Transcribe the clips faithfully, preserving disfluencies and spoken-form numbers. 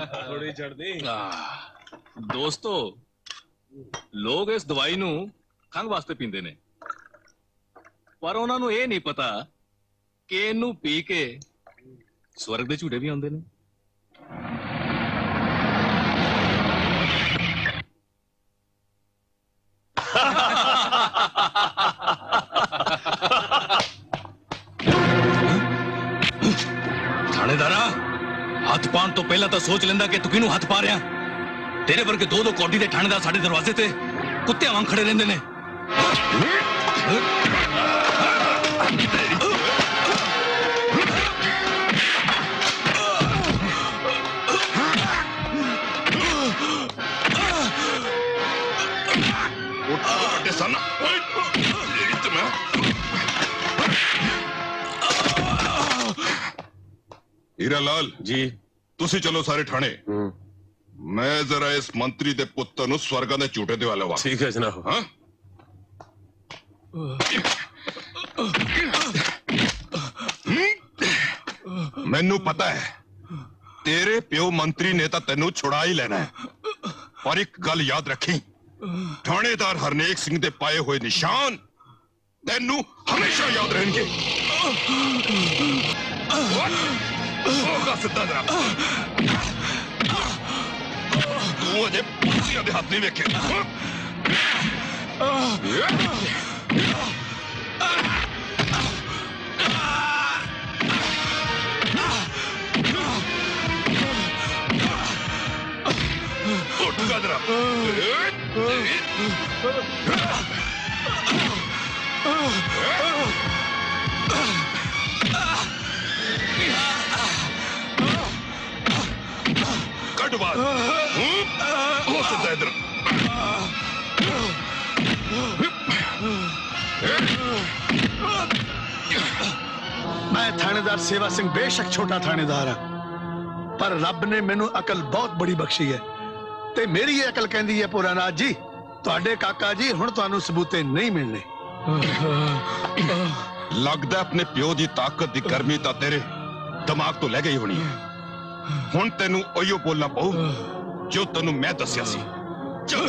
थोड़ी छड़ दी। दोस्तों, लोग इस दवाई नू खंघ वास्ते पींदे ने, पर उन्हां नू ये नहीं पता कि इनू पी के स्वर्ग दे झूठे भी आउंदे ने। थानेदारा, हथ पाण तो पहला तो सोच लेंदा कि तू किनू हथ पा रहा। तेरे वर्गे दो दो कोडी दे थानेदार साडे दरवाजे ते कुत्ते वांग खड़े रहंदे ने। हीरा लाल जी, तुसी चलो सारे ठाणे। मैं जरा इस मंत्री दे पुत्तर नु स्वर्गां दे झूठे दे वाला वा। ठीक है जनाब। हाँ? मैनू पता है तेरे प्यो मंत्री ने तो तेनू छुड़ा ही लेना है, पर एक गल याद रखी, थानेदार हरनेक सिंह दे पाए हुए निशान तेनू हमेशा याद रहेंगे। होगा सिद्धा जरा, तू अजे पुलिसिया दे हाथ नहीं वेखे। उठगा जरा। कट बात हो सकता है इधर। मैं थानेदार सेवा सिंह बेशक छोटा थानेदार हाँ, पर रब ने मैनू अकल बहुत बड़ी बख्शी है ते मेरी ये अकल कहती है पुरानाथ जी, तुहाडे काका जी हुण तुहानू सबूते नहीं मिलने। लगदा अपने प्यो दी ताकत दी गर्मी ता तेरे दिमाग तो लै गई होनी है। हुण तेनू ओयो बोलना पऊ जो तेनू मैं दस्या सी। चल।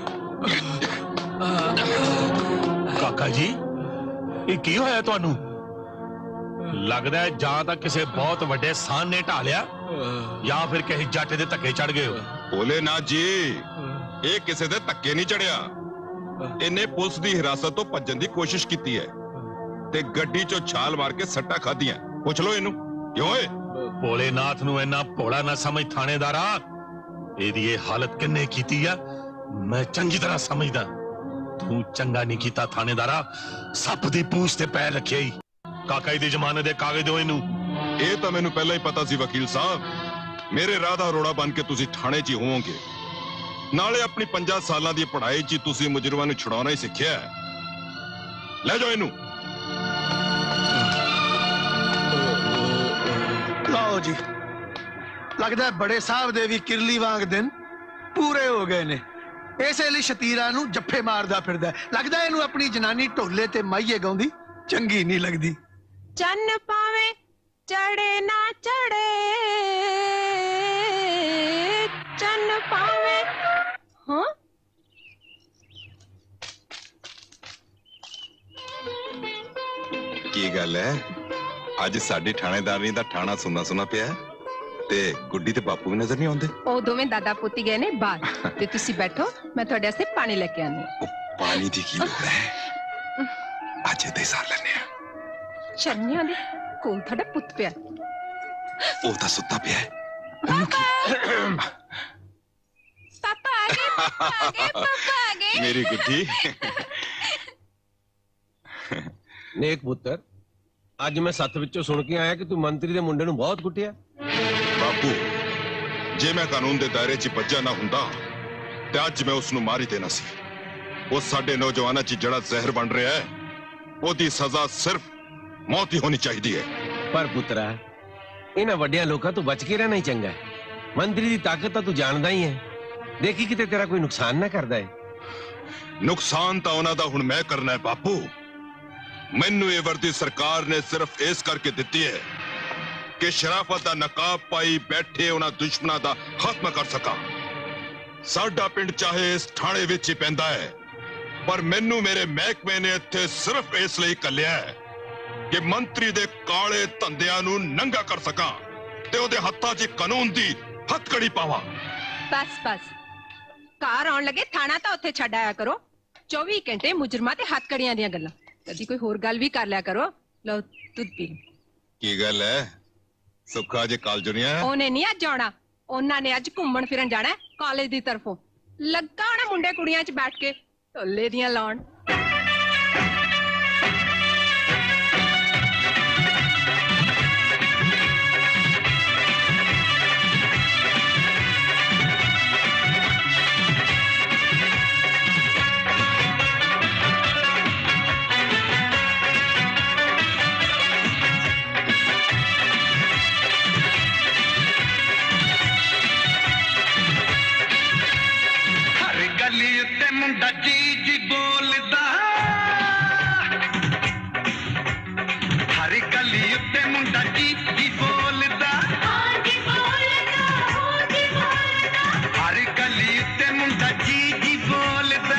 काका जी, ये की होया तुहानू? लगदा है जां तां किसे बहुत वड्डे सान ने ढा लिया या फिर किसी जट दे धक्के चढ़ गए हो। भोलेनाथ जी, ये किसे दे धक्के नहीं चढ़िया, इन्हें पुलिस दी हिरासत तो भज्जन दी कोशिश की है ते गड्डी चो छाल मार के सट्टा खादियां। पुछ लो इनू क्यों है। भोलेनाथ नू इन्ना भोला ना समझ थानेदारा, एदी ये हालत किन्ने कीती है मैं चंगी तरह समझदा। तू चंगा नहीं कीता थानेदारा, सप दी पूछ ते पैर रखे ही। काका जी दी जमानत दे कागज दो इनू। ये तो मैनू पहला ही पता सी वकील साहब, मेरे राह दा रोड़ा बन के तुसी थाने च होवोगे, नाले अपनी पंजा साल दी पढ़ाई च तुसी मुजरमां नू छुड़ाना ही सिक्ख्या है। ले जाओ इनू। लाओ जी, लगता है बड़े साहब दे भी किरली वांग दिन पूरे हो गए ने, इसे लिए शतीरा नू जफ्फे मारदा फिरदा। लगता है इनू अपनी जनानी ढोले ते माइये गाउंदी चंगी नहीं लगदी। चन्न पावे चढ़े ना चढ़े, चन्न पावे। हाँ, की गल है, अज साडी थानेदारी दा थाना सुना सुना पिया ते गुड्डी ते बापू भी नजर नहीं आउंदे। ओ दोवें दादा पोती गए ने बाहर ते तुसी बैठो, मैं तुहाडे वास्ते पानी लेके आनी। पानी दी की लोड़ है, अज ते सार लन्ने आ। शर्मियां दे कोल तुहाडा पुੱਤ पिया, ओ ता सुत्ता पिया है। पापा आ गए, पापा आ गए, पापा आ गए। मेरी गुड्डी। नेक पुत्र, अज मैं सत्त विचों सुन के आया कि तू मंत्री दे मुंडे नू बहुत कुटिया। बापू, जे मैं कानून दे दायरे च बज्जा ना हुंदा ते अज मैं उसनू मार ही देना सी। वो साडे नौजवानां च जड़ा जहर बन रहा है, ओदी सजा सिर्फ मौत ही होनी चाहिए है। पर पुत्रा, इन्हां वड्डियां लोकां तो बच के रहना ही चंगा है। मंत्री दी ताकत तो तू जानदा ही है, देखी किते तेरा कोई नुकसान ना करदा है। नुकसान तो उन्हां दा हुण मैं करना है बापू। मैनू ये वर्दी सरकार ने सिर्फ इस करके दिती है कि शराफत दा नकाब पाई बैठे उन्हां दुश्मनां दा खात्मा कर सकां। साडा पिंड चाहे इस थाणे विच ही पैंदा है, पर मैनू मेरे महकमे ने इत्थे सिर्फ इसलिए घल्लिया है कि मंत्री दे काले धंधियां नू नंगा कर सकां ते ओदे हत्थां 'च कानून दी हथकड़ी पावां। बस बस कार आउण लगे थाना तां उत्थे छड्ड आया करो। चौबी घंटे मुजरमां ते हथकड़ियां दियां गल्लां। कदी कोई होर गल भी कर लिया करो। लो दुध पी लो। की गल है सुखा जे कॉलेज नहीं आया? ओने नहीं अज आना, ओना ने अज घूमन फिरन जाना है कॉलेज दी तरफों। लगा होना मुंडे कुड़ियां च बैठ के ढोले दियां लाउण। मुंडा जी जी बोलदा, हर गली उत्ते मुंडा जी जी बोलदा, हर गली उत्ते मुंडा जी जी बोलदा,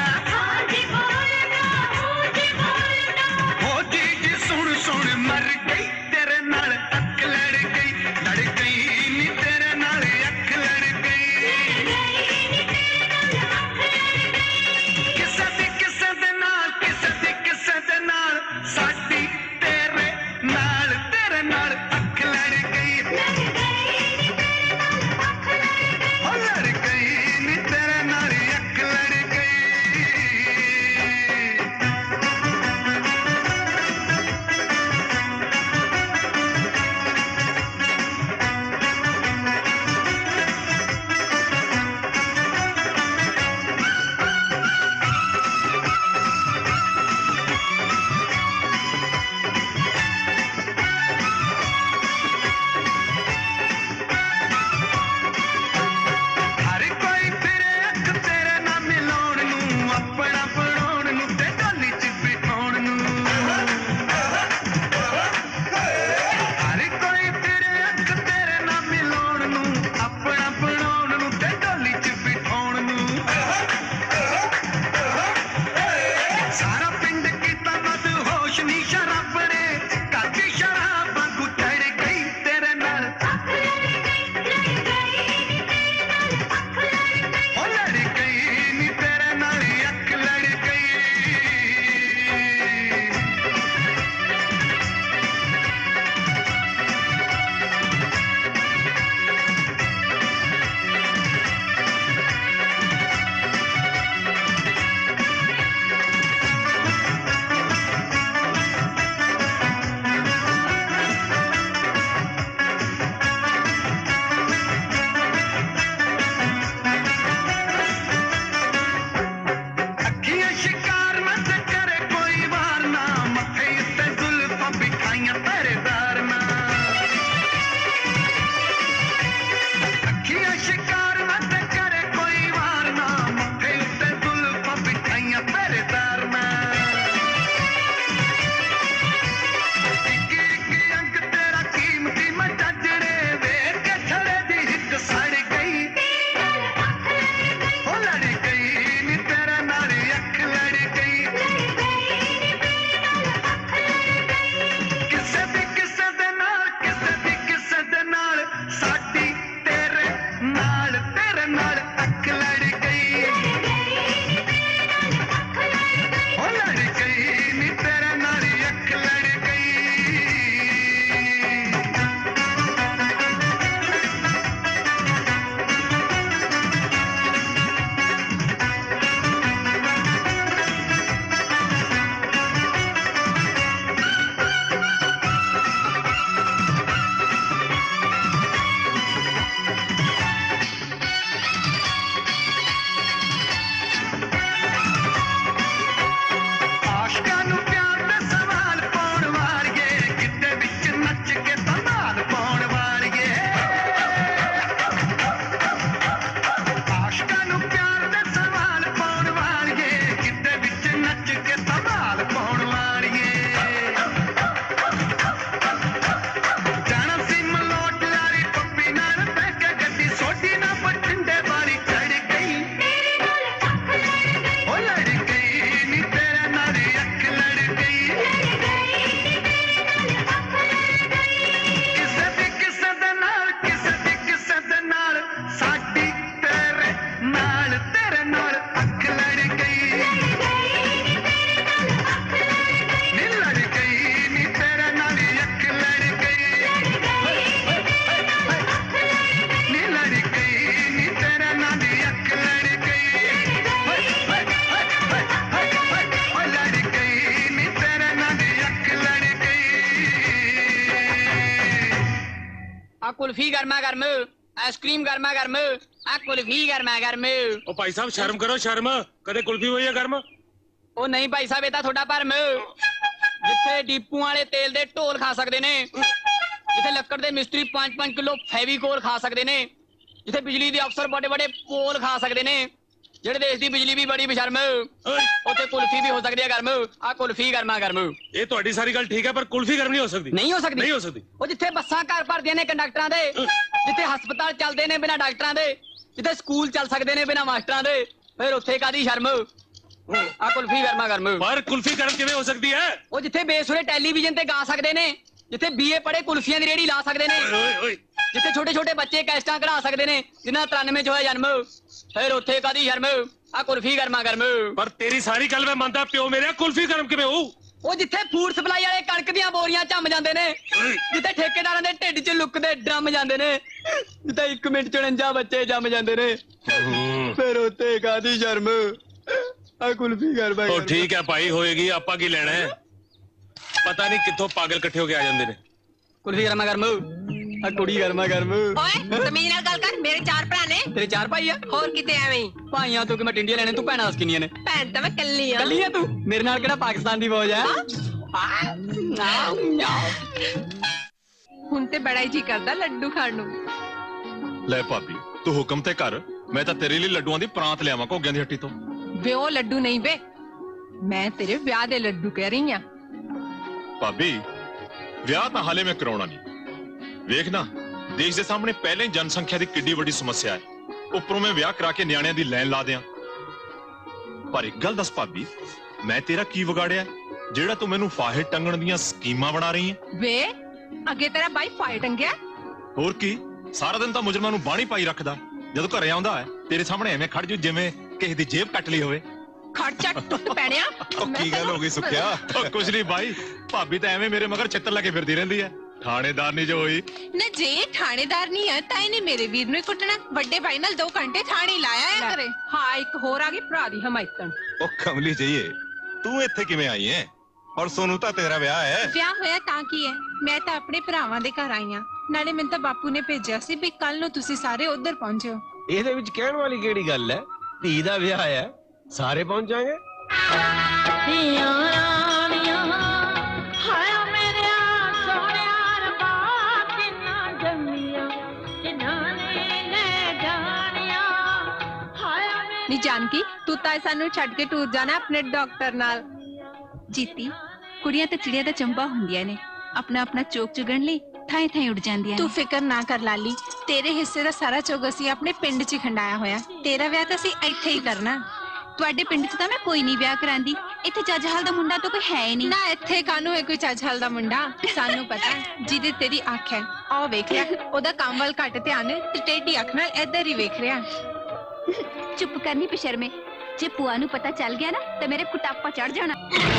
हो जी जी सुन सुन मर गई तेरे नाल अख लड़ गई, लड़ गई नी तेरे नाल अख लड़ गई। साडी तेरे नाल तेरे नाल अख लड़ गई, हो लड़ गई नी तेरे नाल अख लड़ गई। तेरे नाल अख लड़ गई नी लड़ गई नी तेरे नाल अख लड़ गई नी लड़ गई नी तेरे नाल अख लड़ गई लड़ गई नी तेरे नाल अख लड़ गई आ कुल्फी गर्मा गर्म आइसक्रीम गर्मा गर्म आ कुल्फी गर्मा गर्म ओ भाई साहब शर्म करो शर्म कदे कुल्फी होई है गर्म ਉਹ ਨਹੀਂ ਭਾਈ ਸਾਹਿਬ ਇਹ ਤਾਂ ਤੁਹਾਡਾ ਭਰਮ ਜਿੱਥੇ ਡੀਪੂ ਵਾਲੇ ਤੇਲ ਦੇ ਢੋਲ ਖਾ ਸਕਦੇ ਨੇ ਜਿੱਥੇ ਲੱਕੜ ਦੇ ਮਿਸਤਰੀ ਪੰਜ ਪੰਜ ਕਿਲੋ ਫੈਵੀਕੋਲ ਖਾ ਸਕਦੇ ਨੇ ਜਿੱਥੇ ਬਿਜਲੀ ਦੇ ਅਫਸਰ ਬੜੇ ਬੜੇ ਪੋਲ ਖਾ ਸਕਦੇ ਨੇ ਜਿਹੜੇ ਦੇਸ਼ ਦੀ ਬਿਜਲੀ ਵੀ ਬੜੀ ਬੇਸ਼ਰਮ ਉੱਥੇ ਕੁਲਫੀ ਵੀ ਹੋ ਸਕਦੀ ਹੈ ਗਰਮ ਆ ਕੁਲਫੀ ਗਰਮਾ ਗਰਮ ਇਹ ਤੁਹਾਡੀ ਸਾਰੀ ਗੱਲ ਠੀਕ ਹੈ ਪਰ ਕੁਲਫੀ ਗਰਮ ਨਹੀਂ ਹੋ ਸਕਦੀ ਨਹੀਂ ਹੋ ਸਕਦੀ ਨਹੀਂ ਹੋ ਸਕਦੀ ਉਹ ਜਿੱਥੇ ਬੱਸਾਂ ਘਰ ਭਰਦੀਆਂ ਨੇ ਕੰਡਕਟਰਾਂ ਦੇ ਜਿੱਥੇ ਹਸਪਤਾਲ ਚੱਲਦੇ ਨੇ ਬਿਨਾਂ ਡਾਕਟਰਾਂ ਦੇ ਜਿੱਥੇ ਸਕੂਲ ਚੱਲ ਸਕਦੇ ਨੇ ਬਿਨਾਂ ਮਾਸਟਰਾਂ ਦੇ ਫਿਰ ਉੱਥੇ ਕਾਦੀ ਸ਼ਰਮ ਆ ਕੁਲਫੀ ਗਰਮਾ ਗਰਮ ਪਰ ਕੁਲਫੀ ਗਰਮ ਕਿਵੇਂ ਹੋ ਸਕਦੀ ਹੈ ਉਹ ਜਿੱਥੇ ਬੇਸੁਰੇ ਟੈਲੀਵਿਜ਼ਨ ਤੇ ਗਾ ਸਕਦੇ ਨੇ ਜਿੱਥੇ ਬੀਏ ਪੜ੍ਹੇ ਕੁਲਫੀਆਂ ਦੀ ਰੇੜੀ ਲਾ ਸਕਦੇ ਨੇ ਓਏ ਓਏ ਜਿੱਥੇ ਛੋਟੇ ਛੋਟੇ ਬੱਚੇ ਕੈਸਟਾਂ ਕਢਾ ਸਕਦੇ ਨੇ ਜਿਨ੍ਹਾਂ ਤਰਾਨਵੇਂ ਚ ਹੋਇਆ ਜਨਮ ਫਿਰ ਉੱਥੇ ਕਾਦੀ ਸ਼ਰਮ ਆ ਕੁਲਫੀ ਗਰਮਾ ਗਰਮ ਪਰ ਤੇਰੀ ਸਾਰੀ ਗੱਲ ਮੈਂ ਮੰਨਦਾ ਪਿਓ ਮੇਰੇ ਕੁਲਫੀ ਗਰਮ ਕਿਵੇਂ ਹੋਊ ਉਹ ਜਿੱਥੇ ਫੂਡ ਸਪਲਾਈ ਵਾਲੇ ਕਣਕ ਦੀਆਂ ਬੋਰੀਆਂ ਝੰਮ ਜਾਂਦੇ ਨੇ ਜਿੱਥੇ ਠੇਕੇਦਾਰਾਂ ਦੇ ਢਿੱਡ 'ਚ ਲੁੱਕਦੇ ਡਰਮ ਜਾਂਦੇ ਨੇ ਜਿੱਥੇ ਇੱਕ ਮਿੰਟ ਚ ਉਣੰਜਾ ਬੱਚੇ ਜੰਮ ਜਾਂਦੇ ਨੇ ਫਿਰ ਉੱਥੇ ਕਾਦੀ ਸ਼ਰਮ ਆ ਕੁਲਫੀ ਗਰਮਾ ਉਹ ਠੀਕ ਹੈ ਭਾਈ ਹੋਏਗੀ ਆਪਾਂ ਕੀ ਲੈਣਾ ਹੈ ਪਤਾ ਨਹੀਂ ਕਿੱਥੋਂ ਪਾਗਲ ਇਕੱਠੇ ਹੋ ਕੇ ਆ ਜਾਂਦੇ ਨੇ ਕੁਲਫੀ ਗਰਮਾ ਗਰਮ ਆ ਕੁੜੀ ਗਰਮਾ ਗਰਮ ਓਏ ਜ਼ਮੀਨ ਨਾਲ ਗੱਲ ਕਰ ਮੇਰੇ ਚਾਰ ਭਰਾ ਨੇ ਤੇਰੇ ਚਾਰ ਭਾਈ ਆ ਹੋਰ ਕਿਤੇ ਐਵੇਂ ਹੀ ਭਾਈਆਂ ਤੋਂ ਕਿ ਮੈਂ ਟਿੰਡੀਆਂ ਲੈਣੇ ਤੂੰ ਭੈਣਾਂ ਦੱਸ ਕਿੰਨੀਆਂ ਨੇ ਭੈਣ ਤਾਂ ਮੈਂ ਕੱਲੀ ਆ ਕੱਲੀ ਆ ਤੂੰ ਮੇਰੇ ਨਾਲ ਕਿਹੜਾ ਪਾਕਿਸਤਾਨ ਦੀ ਫੌਜ ਆ ਹੁਣ ਤੇ ਬੜਾ ਹੀ ਜੀ ਕਰਦਾ ਲੱਡੂ ਖਾਣ ਨੂੰ ਲੈ ਭਾਬੀ ਤੂੰ ਹੁਕਮ ਤੇ ਕਰ ਮੈਂ ਤਾਂ ਤੇਰੇ ਲਈ ਲੱਡੂਆਂ ਦੀ ਪ੍ਰਾਂਤ ਲਿਆਵਾਂ ਘੋਗਿਆਂ ਦੀ ਹੱਟੀ ਤੋਂ ਵੇ ਉਹ ਲੱਡੂ ਨਹੀਂ ਵੇ ਮੈਂ ਤੇਰੇ ਵਿਆਹ ਦੇ ਲੱਡੂ ਕਹਿ ਰਹੀ ਆ ਭਾਬੀ ਵਿਆਹ ਤਾਂ ਹਾਲੇ ਮੈਂ ਕਰਾਉਣਾ ਨਹੀਂ ਵੇਖ ਨਾ ਦੇਸ਼ ਦੇ ਸਾਹਮਣੇ ਪਹਿਲਾਂ ਹੀ ਜਨਸੰਖਿਆ ਦੀ ਕਿੱਡੀ ਵੱਡੀ ਸਮੱਸਿਆ ਹੈ ਉੱਪਰੋਂ ਮੈਂ ਵਿਆਹ ਕਰਾ ਕੇ ਨਿਆਣਿਆਂ ਦੀ ਲਾਈਨ ਲਾ ਦਿਆਂ ਪਰ ਇੱਕ ਗੱਲ ਦੱਸ ਭਾਬੀ ਮੈਂ ਤੇਰਾ ਕੀ ਵਿਗਾੜਿਆ ਜਿਹੜਾ ਤੂੰ ਮੈਨੂੰ ਫਾਹੇ ਟੰਗਣ ਦੀਆਂ ਸਕੀਮਾਂ ਬਣਾ ਰਹੀ ਹੈ ਵੇ ਅੱਗੇ ਤੇਰਾ ਬਾਈ ਫਾਇ ਟੰਗਿਆ ਹੋਰ ਕੀ ਸਾਰਾ ਦਿਨ ਤਾਂ ਮੁਜਰਮਾਂ ਨੂੰ ਬਾਣੀ ਪਾਈ ਰੱਖਦਾ ਜਦੋਂ ਘਰੇ ਆਉਂਦਾ ਹੈ ਤੇਰੇ ਸਾਹਮਣੇ ਐਵੇਂ ਖੜ ਜੂ ਜਿਵੇਂ ਕਿਸੇ ਦੀ ਜੇਬ ਕੱਟ ਲਈ ਹੋਵੇ ਖਰਚਾ ਟੁੱਟ ਪੈਣਿਆ ਉਹ ਕੀ ਗੱਲ ਹੋ ਗਈ ਸੁੱਖਿਆ ਉਹ ਕੁਝ ਨਹੀਂ ਬਾਈ ਭਾਬੀ ਤਾਂ ਐਵੇਂ ਮੇਰੇ ਮਗਰ ਚਿੱਤਰ ਲਾ ਕੇ ਫਿਰਦੀ ਰਹਿੰਦੀ ਹੈ ਥਾਣੇਦਾਰ ਨਹੀਂ ਜੋ ਹੋਈ ਨਾ ਜੇ ਥਾਣੇਦਾਰ ਨਹੀਂ ਹੈ ਤਾਂ ਇਹਨੇ ਮੇਰੇ ਵੀਰ ਨੂੰ ਕੁੱਟਣਾ ਵੱਡੇ ਭਾਈ ਨਾਲ ਦੋ ਘੰਟੇ ਥਾਣੇ ਲਾਇਆ ਹੈ ਕਰੇ ਹਾਂ ਇੱਕ ਹੋਰ ਆ ਗਈ ਭਰਾ ਦੀ ਹਮਾਇਤਨ ਉਹ ਕਮਲੀ ਜਈਏ ਤੂੰ ਇੱਥੇ ਕਿਵੇਂ ਆਈ ਹੈ ਔਰ ਸੋਨੂੰ ਤਾਂ ਤੇਰਾ ਵਿਆਹ ਹੈ ਵਿਆਹ ਹੋਇਆ ਤਾਂ ਕੀ ਹੈ ਮੈਂ ਤਾਂ ਆਪਣੇ ਭਰਾਵਾਂ ਦੇ ਘਰ ਆਈ ਆ ਨਾਲੇ ਮੈਨੂੰ ਤਾਂ ਬਾਪੂ ਨੇ ਭੇਜਿਆ ਸੀ ਵੀ ਕੱਲ ਨੂੰ ਤੁਸੀਂ ਸਾਰੇ ਉੱਧਰ ਪਹੁੰਚਿਓ ਇਹਦੇ ਵਿੱਚ ਕਹਿਣ ਵਾਲੀ ਕਿਹੜੀ ਗੱਲ ਹੈ ਧੀ ਦਾ ਵਿਆਹ ਹੈ ਸਾਰੇ ਪਹੁੰਚ ਜਾਣਗੇ ਨੀ ਜਾਨਕੀ ਤੂੰ ਤਾਂ ਸਾਨੂੰ ਛੱਡ ਕੇ ਟੂਰ ਜਾਣਾ ਆਪਣੇ ਡਾਕਟਰ ਨਾਲ ਜੀਤੀ ਕੁੜੀਆਂ ਤੇ ਚਿੜੀਆਂ ਦਾ ਚੰਬਾ ਹੁੰਦੀਆਂ ਨੇ ਆਪਣਾ ਆਪਣਾ ਚੋਕ ਚੁਗਣ ਲਈ ਥਾਂ ਥਾਂ ਉੱਡ ਜਾਂਦੀਆਂ ਤੂੰ ਫਿਕਰ ਨਾ ਕਰ ਲਾਲੀ ਤੇਰੇ ਹਿੱਸੇ ਦਾ ਸਾਰਾ ਚੋਗ ਅਸੀਂ ਆਪਣੇ ਪਿੰਡ 'ਚ ਖੰਡਾਇਆ ਹੋਇਆ ਤੇਰਾ ਵਿਆਹ ਤਾਂ ਅਸੀਂ ਇੱਥੇ ਹੀ ਕਰਨਾ ਤੁਹਾਡੇ ਪਿੰਡ 'ਚ ਤਾਂ ਮੈਂ ਕੋਈ ਨਹੀਂ ਵਿਆਹ ਕਰਾਂਦੀ ਇੱਥੇ ਜੱਜਹਾਲ ਦਾ ਮੁੰਡਾ ਤਾਂ ਕੋਈ ਹੈ ਹੀ ਨਹੀਂ ਨਾ ਇੱਥੇ ਕਾਨੂੰ ਹੈ ਕੋਈ ਜੱਜਹਾਲ ਦਾ ਮੁੰਡਾ ਸਾਨੂੰ ਪਤਾ ਜਿਹਦੇ ਤੇਰੀ ਅੱਖ ਹੈ ਆਹ ਵੇਖ ਲਿਆ ਉਹਦਾ ਕੰਮ ਵੱਲ ਘੱਟ ਧਿਆਨ ਹੈ ਤੇ ਟੇਢੀ ਅੱਖ ਨਾਲ ਇੱਧਰ ਹੀ ਵੇਖ ਰਿਹਾ ਚੁੱਪ ਕਰਨੀ ਬੇਸ਼ਰਮੇ ਜੇ ਭੂਆ ਨੂੰ ਪਤਾ ਚੱਲ ਗਿਆ ਨਾ ਤਾਂ ਮੇਰੇ ਕੁਟਾਪਾ ਚੜ ਜਾਣਾ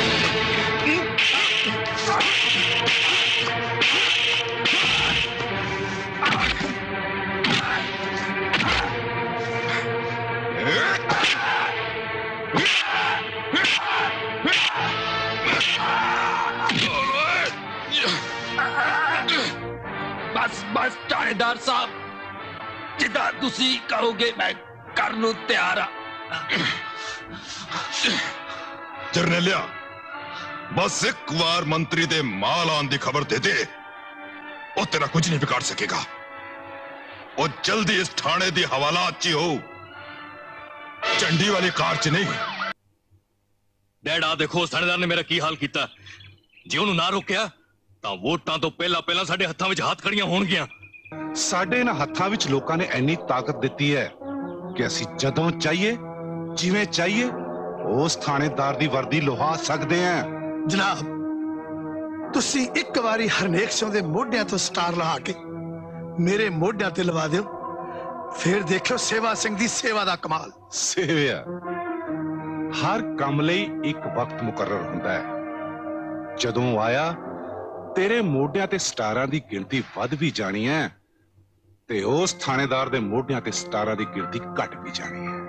बस बस थानेदार साहब जिदा तुसी कहोगे मैं करने ਨੂੰ ਤਿਆਰ ਆ ਜਰਨੈਲਿਆ ਬਸ ਇੱਕ ਵਾਰ ਮੰਤਰੀ ਦੇ ਮਾਲ ਆਉਣ ਦੀ ਖਬਰ ਦੇ ਦੇ ਉਹ ਤੇਰਾ ਕੁਝ ਨਹੀਂ ਵਿਗਾੜ ਸਕੇਗਾ ਉਹ ਜਲਦੀ ਇਸ ਥਾਣੇ ਦੀ ਹਵਾਲਾਤ 'ਚ ਹੋ ਚੰਡੀ ਵਾਲੀ ਕਾਰ 'ਚ ਨਹੀਂ ਡੈਡ ਆ ਦੇਖੋ ਥਾਣੇਦਾਰ ਨੇ ਮੇਰਾ ਕੀ ਹਾਲ ਕੀਤਾ ਜੇ ਉਹਨੂੰ ਨਾ ਰੋਕਿਆ ਤਾਂ ਵੋਟਾਂ ਤੋਂ ਪਹਿਲਾਂ ਪਹਿਲਾਂ ਸਾਡੇ ਹੱਥਾਂ ਵਿੱਚ ਹੱਥ ਖੜੀਆਂ ਹੋਣਗੀਆਂ ਸਾਡੇ ਇਹਨਾਂ ਹੱਥਾਂ ਵਿੱਚ ਲੋਕਾਂ ਨੇ ਇੰਨੀ ਤਾਕਤ ਦਿੱਤੀ ਹੈ ਕਿ ਅਸੀਂ ਜਦੋਂ ਚਾਹੀਏ ਜਿਵੇਂ ਚਾਹੀਏ ਉਸ ਥਾਣੇਦਾਰ ਦੀ ਵਰਦੀ ਲੁਹਾ ਸਕਦੇ ਹਾਂ ਜਨਾਬ ਤੁਸੀਂ ਇੱਕ ਵਾਰੀ ਹਰਨੇਕ ਸਿੰਘ ਦੇ ਮੋਢਿਆਂ ਤੋਂ ਸਟਾਰ ਲਾ ਕੇ ਮੇਰੇ ਮੋਢਿਆਂ ਤੇ ਲਵਾ ਦਿਓ फिर देखियो सेवा सिंह दी सेवा दा कमाल। सेविया हर काम ਲਈ ਇੱਕ ਵਕਤ ਮੁਕਰਰ ਹੁੰਦਾ ਹੈ। ਜਦੋਂ ਆਇਆ ਤੇਰੇ ਮੋਢਿਆਂ ਤੇ ਸਟਾਰਾਂ ਦੀ ਗਿਣਤੀ ਵੱਧ ਵੀ ਜਾਣੀ ਹੈ ਤੇ ਉਸ ਥਾਣੇਦਾਰ ਦੇ ਮੋਢਿਆਂ ਤੇ ਸਟਾਰਾਂ ਦੀ ਗਿਣਤੀ ਘਟ ਵੀ ਜਾਣੀ ਹੈ।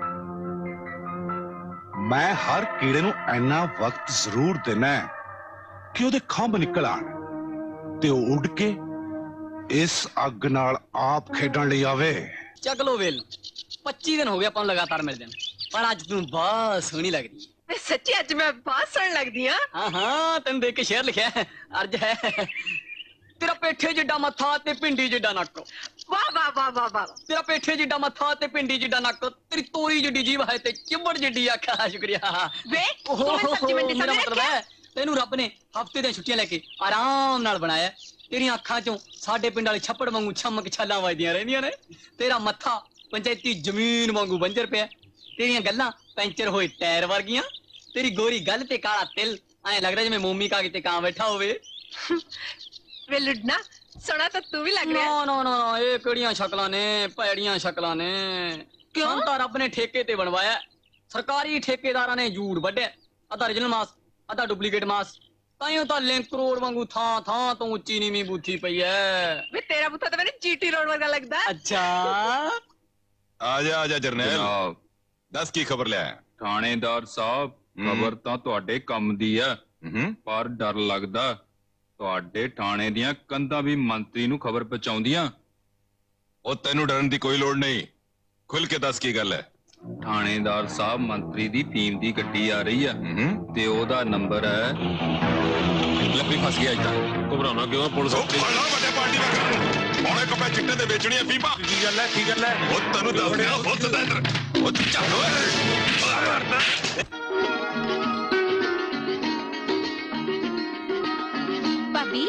ਮੈਂ ਹਰ ਕੀੜੇ ਨੂੰ ਇੰਨਾ ਵਕਤ ਜ਼ਰੂਰ ਦੇਣਾ ਕਿ ਉਹਦੇ ਖੰਭ ਨਿਕਲ ਆਣ ਤੇ ਉਹ ਉੱਡ ਕੇ ਇਸ ਅੱਗ ਨਾਲ ਆਪ ਖੇਡਣ ਲਈ ਆਵੇ। ਚੱਕ ਲੋ ਵੇਲ ਪੱਚੀ ਦਿਨ ਹੋ ਗਏ ਆਪਾਂ ਨੂੰ ਲਗਾਤਾਰ ਮਿਲਦੇ ਨੇ, ਪਰ ਅੱਜ ਤੂੰ ਬਹੁਤ ਸੋਹਣੀ ਲੱਗਦੀ ਹੈ। ਸੱਚੀ ਅੱਜ ਮੈਂ ਬਹੁਤ ਸੋਹਣੀ ਲੱਗਦੀ ਆ। ਹਾਂ ਹਾਂ ਤੈਨੂੰ ਦੇਖ ਕੇ ਸ਼ੇਰ ਲਿਖਿਆ ਹੈ, ਅਰਜ ਹੈ ਤੇਰਾ ਪੇਠੇ ਜਿੱਡਾ ਮੱਥਾ ਤੇ ਪਿੰਡੀ ਜਿੱਡਾ ਨੱਕ। ਵਾਹ ਵਾਹ ਵਾਹ ਵਾਹ ਵਾਹ। ਤੇਰਾ ਪੇਠੇ ਜਿੱਡਾ ਮੱਥਾ ਤੇ ਪਿੰਡੀ ਜਿੱਡਾ ਨੱਕ, ਤੇਰੀ ਤੋਰੀ ਜਿੱਡੀ ਜੀਭ ਹੈ ਤੇ ਚਿੱਬੜ ਜਿੱਡੀ ਅੱਖ। ਸ਼ੁਕਰੀਆ ਵੇ ਤੂੰ ਮੈਨੂੰ ਸਬਜ਼ੀ ਮੰਡੀ ਮੇਰਾ ਸਮਝ ਮਤਲਬ ਹੈ ਤੈਨੂੰ ਰੱਬ ਨੇ ਹਫਤੇ ਦੀਆਂ ਛੁੱਟੀਆਂ ਲੈ ਕੇ ਆਰਾਮ ਨਾਲ ਬਣਾਇਆ। ਤੇਰੀਆਂ ਅੱਖਾਂ ਚੋਂ ਸਾਡੇ ਪਿੰਡ ਵਾਲੇ ਛੱਪੜ ਵਾਂਗੂ ਛਮਕ ਛਾਲਾਂ ਵੱਜਦੀਆਂ ਰਹਿੰਦੀਆਂ ਨੇ। ਤੇਰਾ ਮੱਥਾ ਪੰਚਾਇਤੀ ਜ਼ਮੀਨ ਵਾਂਗੂ ਬੰਜਰ ਪਿਆ। ਤੇਰੀਆਂ ਗੱਲਾਂ ਪੈਂਚਰ ਹੋਏ ਟਾਇਰ ਵਰਗੀਆਂ। ਤੇਰੀ ਗੋਰੀ ਗੱਲ ਤੇ ਕਾਲਾ ਤਿਲ ਐਂ ਲੱਗਦਾ ਜਿਵੇਂ ਮੋਮੀ ਕਾਗਜ਼ ਤੇ ਕਾਂ ਬੈਠਾ ਹੋਵੇ। ਵੇ ਲੁੱਡਣਾ ਸੋਹਣਾ ਤਾਂ ਤੂੰ ਵੀ ਲੱਗ ਰਿਹਾ। ਨਾ ਨਾ ਨਾ ਇਹ ਕਿਹੜੀਆਂ ਸ਼ਕਲਾਂ ਨੇ, ਭੈੜੀਆਂ ਸ਼ਕਲਾਂ ਨੇ। ਕਿਉਂ ਤਾਂ ਰੱਬ ਨੇ ਠੇਕੇ ਤੇ ਬਣਵਾਇਆ। ਸਰਕਾਰੀ ਠੇਕੇਦਾਰਾਂ ਨੇ ਜੂੜ ਵੱਢਿਆ, ਅੱਧਾ ਰੀਜਨਲ ਮਾਸ ਅੱਧਾ ਡੁਪਲੀਕੇਟ ਮਾਸ। ਤਾਈਓ ਤਾਂ ਲਿੰਕ ਰੋਡ ਵਾਂਗੂ ਥਾਂ ਥਾਂ ਤੋਂ ਉੱਚੀ ਨੀਵੀਂ ਬੂਥੀ ਪਈ ਐ। ਵੇ ਤੇਰਾ ਬੁੱਥਾ ਤਾਂ ਮੈਨੂੰ ਜੀਟੀ ਰੋਡ ਵਰਗਾ ਲੱਗਦਾ। ਅੱਛਾ ਆ ਜਾ ਆ ਜਾ ਜਰਨੈਲ, ਦੱਸ ਕੀ ਖਬਰ ਲਿਆ? ਥਾਣੇਦਾਰ ਸਾਹਿਬ ਖਬਰ ਤਾਂ ਤੁਹਾਡੇ ਕੰਮ ਦੀ ਆ, ਪਰ ਡਰ ਲੱਗਦਾ ਤੁਹਾਡੇ ਥਾਣੇ ਦੀਆਂ ਕੰਧਾਂ ਵੀ ਮੰਤਰੀ ਨੂੰ ਖਬਰ ਪਹੁੰਚਾਉਂਦੀਆਂ। ਉਹ ਤੈਨੂੰ ਡਰਨ ਦੀ ਕੋਈ ਲੋੜ ਨਹੀਂ, ਖੁੱਲ ਕੇ ਦੱਸ ਕੀ ਗੱਲ ਹੈ। ਥਾਣੇਦਾਰ ਸਾਹਿਬ ਮੰਤਰੀ ਦੀ ਟੀਮ ਦੀ ਗੱਡੀ ਆ ਰਹੀ ਆ ਤੇ ਉਹਦਾ ਨੰਬਰ ਹੈ। ਲੱਭੀ ਫਸ ਗਿਆ ਇੱਦਾਂ ਘਬਰਾਉਣਾ ਕਿਉਂ? ਪੁਲਿਸ ਵੱਡੇ ਪਾਰਟੀ ਦਾ ਔਲੇ ਕੱਪੜੇ ਚਿੱਟੇ ਤੇ ਵੇਚਣੀਆਂ ਫੀਪਾ। ਕੀ ਗੱਲ ਹੈ ਕੀ ਗੱਲ ਹੈ? ਉਹ ਤੈਨੂੰ ਦੱਸਦੇ ਆ ਬਹੁਤ ਦਾ ਇੱਧਰ ਉਹ ਚੱਲ ਭਾਬੀ।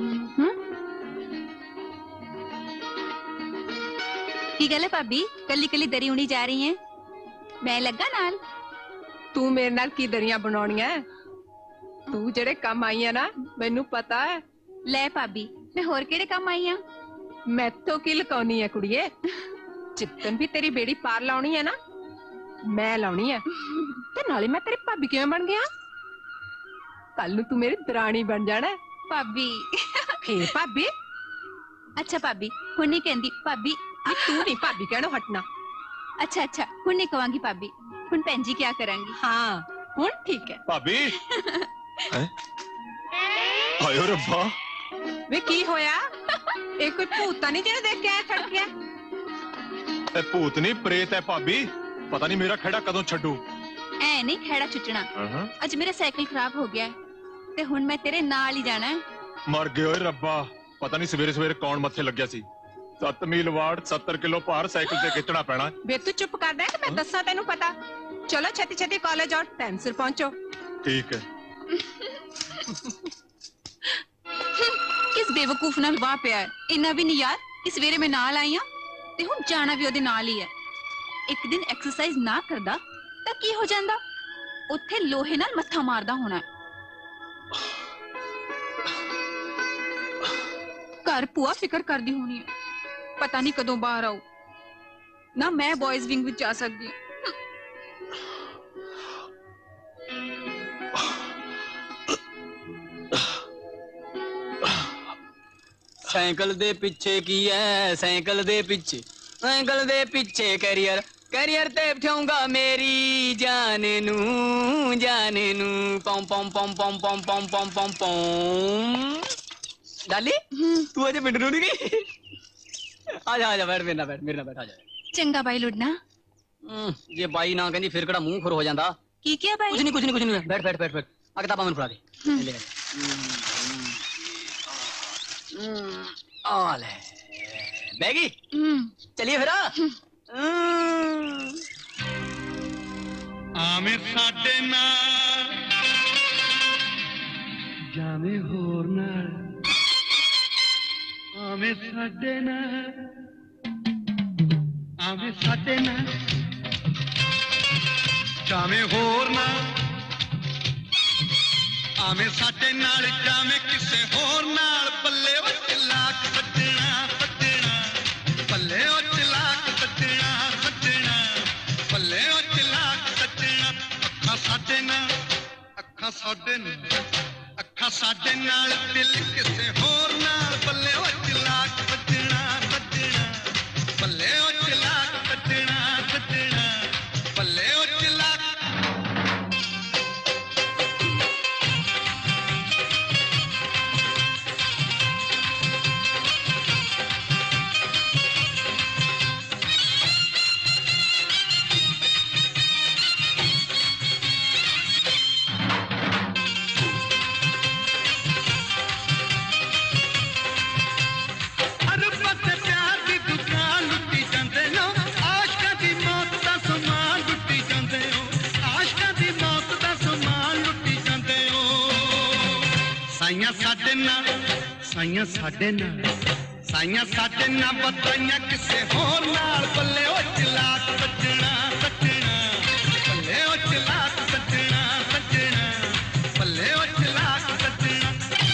ਕੀ ਗੱਲ ਹੈ ਭਾਬੀ, ਕੱਲੀ ਕੱਲੀ ਦਰੀ ਉਣੀ ਜਾ ਰਹੀ ਹੈ? ਮੈਂ ਲੱਗਾ ਨਾਲ। ਤੂੰ ਮੇਰੇ ਨਾਲ ਕੀ ਦਰੀਆਂ ਬਣਾਉਣੀਆਂ? ਤੂੰ ਜਿਹੜੇ ਕੰਮ ਆਈ ਆ ਨਾ ਮੈਨੂੰ ਪਤਾ ਹੈ। ਲੈ ਭਾਬੀ ਮੈਂ ਹੋਰ ਕਿਹੜੇ ਕੰਮ ਆਈ ਆ? ਮੈਥੋਂ ਕੀ ਲੁਕਾਉਣੀ ਹੈ ਕੁੜੀਏ? ਜਿੱਦਣ ਵੀ ਤੇਰੀ ਬੇੜੀ ਪਾਰ ਲਾਉਣੀ ਹੈ ਨਾ ਮੈਂ ਲਾਉਣੀ ਹੈ। ਤੇ ਨਾਲੇ ਮੈਂ ਤੇਰੀ ਭਾਬੀ ਕਿਵੇਂ ਬਣ ਗਿਆ? ਕੱਲ ਨੂੰ ਤੂੰ ਮੇਰੀ ਦਰਾਣੀ ਬਣ ਜਾਣਾ। ਭਾਬੀ ਫੇਰ ਭਾਬੀ? ਅੱਛਾ ਭਾਬੀ ਹੁਣ ਨਹੀਂ ਕਹਿੰਦੀ ਭਾਬੀ। ਤੂੰ ਨਹੀਂ ਭਾਬੀ ਕਹਿਣੋਂ ਹਟਣਾ। ਅੱਛਾ ਅੱਛਾ ਹੁਣ ਨਹੀਂ ਕਵਾਂਗੀ ਭਾਬੀ। ਹੁਣ ਭੈਣ ਜੀ ਕਿਆ ਕਰਾਂਗੀ? ਹਾਂ ਹੁਣ ਠੀਕ ਹੈ ਭਾਬੀ। ਆਇਓ ਰੱਬਾ ਵੇ ਕੀ ਹੋਇਆ? ਇਹ ਕੋਈ ਭੂਤ ਤਾਂ ਨਹੀਂ ਜਿਹੜਾ ਦੇਖ ਕੇ ਆਇਆ ਛੱਡ ਗਿਆ? ਇਹ ਭੂਤ ਨਹੀਂ ਪ੍ਰੇਤ ਹੈ ਭਾਬੀ। ਪਤਾ ਨਹੀਂ ਮੇਰਾ ਖੜਾ ਕਦੋਂ ਛੱਡੂ। ਐ ਨਹੀਂ ਖੜਾ ਛੁੱਟਣਾ। ਅੱਜ ਮੇਰਾ ਸਾਈਕਲ ਖਰਾਬ ਹੋ ਗਿਆ ਤੇ ਹੁਣ ਮੈਂ ਤੇਰੇ ਨਾਲ ਹੀ ਜਾਣਾ। ਮਰ ਗਏ ਓਏ ਰੱਬਾ, ਪਤਾ ਨਹੀਂ ਸਵੇਰੇ ਸਵੇਰੇ ਕੌਣ ਮੱਥੇ ਲੱਗਿਆ ਸੀ। ਸੱਤ ਮੀਲ ਵਾਟ ਸੱਤਰ ਕਿਲੋ ਭਾਰ ਸਾਈਕਲ ਤੇ ਖਿੱਚਣਾ ਪੈਣਾ। ਵੇ ਤੂੰ ਚੁੱਪ ਕਰਦਾ ਕਿ ਮੈਂ ਦੱਸਾਂ ਤੈਨੂੰ ਪਤਾ। ਚਲੋ ਛੇਤੀ ਛੇਤੀ ਕਾਲਜ ਆਓ, ਟਾਈਮ ਸਿਰ ਪਹੁੰਚੋ। ਠੀਕ ਹੈ। ਕਿਸ ਬੇਵਕੂਫ ਨਾਲ ਵਾਹ ਪਿਆ ਹੈ। ਇੰਨਾ ਵੀ ਨਹੀਂ ਯਾਰ ਕਿ ਸਵੇਰੇ ਮੈਂ ਨਾਲ ਆਈ ਆ ਤੇ ਹੁਣ ਜਾਣਾ ਵੀ ਉਹਦੇ ਨਾਲ ਹੀ ਹੈ। ਇੱਕ ਦਿਨ ਐਕਸਰਸਾਈਜ਼ ਨਾ ਕਰਦਾ ਤਾਂ ਕੀ ਹੋ ਜਾਂਦਾ? ਉੱਥੇ ਲੋਹੇ ਨਾਲ ਮੱਥਾ ਮਾਰਦਾ ਹੋਣਾ। ਘਰ ਭੂਆ ਫਿਕਰ ਕਰਦੀ ਹੋਣੀ ਹੈ, ਪਤਾ ਨਹੀਂ ਕਦੋਂ ਬਾਹਰ ਆਉ। ਨਾ ਮੈਂ ਬॉयਜ਼ ਵਿੰਗ ਵਿੱਚ ਜਾ ਸਕਦੀ। ਸਾਈਕਲ ਦੇ ਪਿੱਛੇ ਕੀ ਹੈ? ਸਾਈਕਲ ਦੇ ਪਿੱਛੇ ਸਾਈਕਲ ਦੇ ਪਿੱਛੇ ਕੈਰੀਅਰ ਕੈਰੀਅਰ ਤੇ ਬਿਠਾਉਂਗਾ ਮੇਰੀ ਜਾਨ ਨੂੰ ਜਾਨ ਨੂੰ। ਪੌਂ ਪੌਂ ਪੌਂ ਪੌਂ ਪੌਂ ਪੌਂ ਪੌਂ ਪੌਂ ਪੌਂ। ਡਾਲੀ ਤੂੰ ਅਜੇ ਪਿੰਡ ਨੂੰ ਨਹੀਂ ਗਈ? ਆ ਜਾ ਆ ਜਾ ਬੈਠ ਮੇਰੇ ਨਾਲ ਬੈਠ ਮੇਰੇ ਨਾਲ ਬੈਠ ਆ ਜਾ। ਚੰਗਾ ਬਾਈ ਲੁੱਡਣਾ। ਜੇ ਬਾਈ ਨਾ ਕਹਿੰਦੀ ਫਿਰ ਕਿਹੜਾ ਮੂੰਹ ਖੁਰ ਹੋ ਜਾਂਦਾ। ਕੀ ਕਿਹਾ ਬਾਈ? ਕੁਝ ਨਹੀਂ ਕੁਝ ਨਹੀਂ ਕੁਝ ਨਹੀਂ। ਬੈਠ ਬੈਠ ਬੈਠ ਬੈਠ ਆ ਕਿਤਾਬਾਂ ਮੈਨੂੰ ਫੜਾ ਦੇ। ਆ ਲੈ ਬਹਿ ਗਈ। ਚਲਿਏ ਫਿਰ। ਆਵੇਂ ਸਾਡੇ ਨਾਲ ਜਾਵੇਂ ਹੋਰ ਨਾਲ, ਆਵੇਂ ਸਾਡੇ ਨਾਲ ਆਵੇਂ ਸਾਡੇ ਨਾਲ ਜਾਵੇਂ ਹੋਰ ਨਾਲ, ਆਵੇਂ ਸਾਡੇ ਨਾਲ ਜਾਵੇਂ ਕਿਸੇ ਹੋਰ ਨਾਲ। ਪੱਲੇ ਉਹ ਚਲਾਕ ਸੱਜਣਾ ਸੱਜਣਾ, ਪੱਲੇ ਉਹ ਚਲਾਕ ਸੱਜਣਾ। ਅੱਖਾਂ ਸਾਡੇ ਨਾਲ ਅੱਖਾਂ ਸਾਡੇ ਨਾਲ ਅੱਖਾਂ ਸਾਡੇ ਨਾਲ ਦਿਲ ਕਿਸੇ ਹੋਰ ਨਾਲ ਬੱਲੇ ਉਹ ਚਲਾਕ ਸੱਜਣਾ ਸੱਜਣਾ ਬੱਲੇ ਉਹ ਚਲਾਕ ਸੱਜਣਾ ਸੱਜਣਾ ਬੱਲੇ ਉਹ ਚਲਾਕ ਸਾਈਆਂ ਸਾਡੇ ਨਾਲ ਸਾਈਆਂ ਸਾਡੇ ਨਾਲ ਸਾਈਆਂ ਸਾਡੇ ਨਾਲ ਬਤਾਈਆਂ ਕਿਸੇ ਹੋਰ ਨਾਲ ਬੱਲੇ ਉਹ ਚਲਾਕ ਸੱਜਣਾ ਸੱਜਣਾ ਬੱਲੇ ਉਹ ਚਲਾਕ ਸੱਜਣਾ ਸੱਜਣਾ ਬੱਲੇ ਉਹ ਚਲਾਕ ਸੱਜਣਾ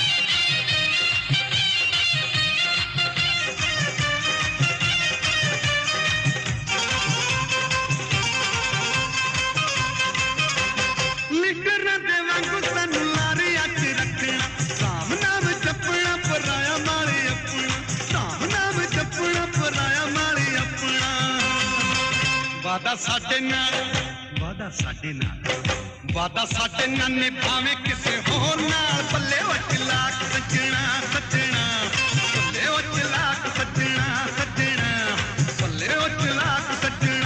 ਲੀਡਰਾਂ ਦੇ ਵਾਂਗੂ ਸਾਨੂੰ ਲਾਰਿਆਂ 'ਚ ਰੱਖਣਾ ਰਾਮ ਨਾਮ ਜਪਣਾ ਪਰਾਇਆ ਮਾਰੇ ਆਪਣਾ ਰਾਮ ਨਾਮ ਜਪਣਾ ਪਰਾਇਆ ਮਾਰੇ ਆਪਣਾ ਵਾਦਾ ਸਾਡੇ ਨਾਲ ਵਾਦਾ ਸਾਡੇ ਨਾਲ ਵਾਦਾ ਸਾਡੇ ਨਾਲ ਨਿਭਾਵੇਂ ਕਿਸੇ ਹੋਰ ਨਾਲ ਬੱਲੇ ਉਹ ਚਲਾਕ ਸੱਜਣਾ ਸੱਜਣਾ ਬੱਲੇ ਉਹ ਚਲਾਕ ਸੱਜਣਾ ਸੱਜਣਾ ਬੱਲੇ ਉਹ ਚਲਾਕ ਸੱਜਣਾ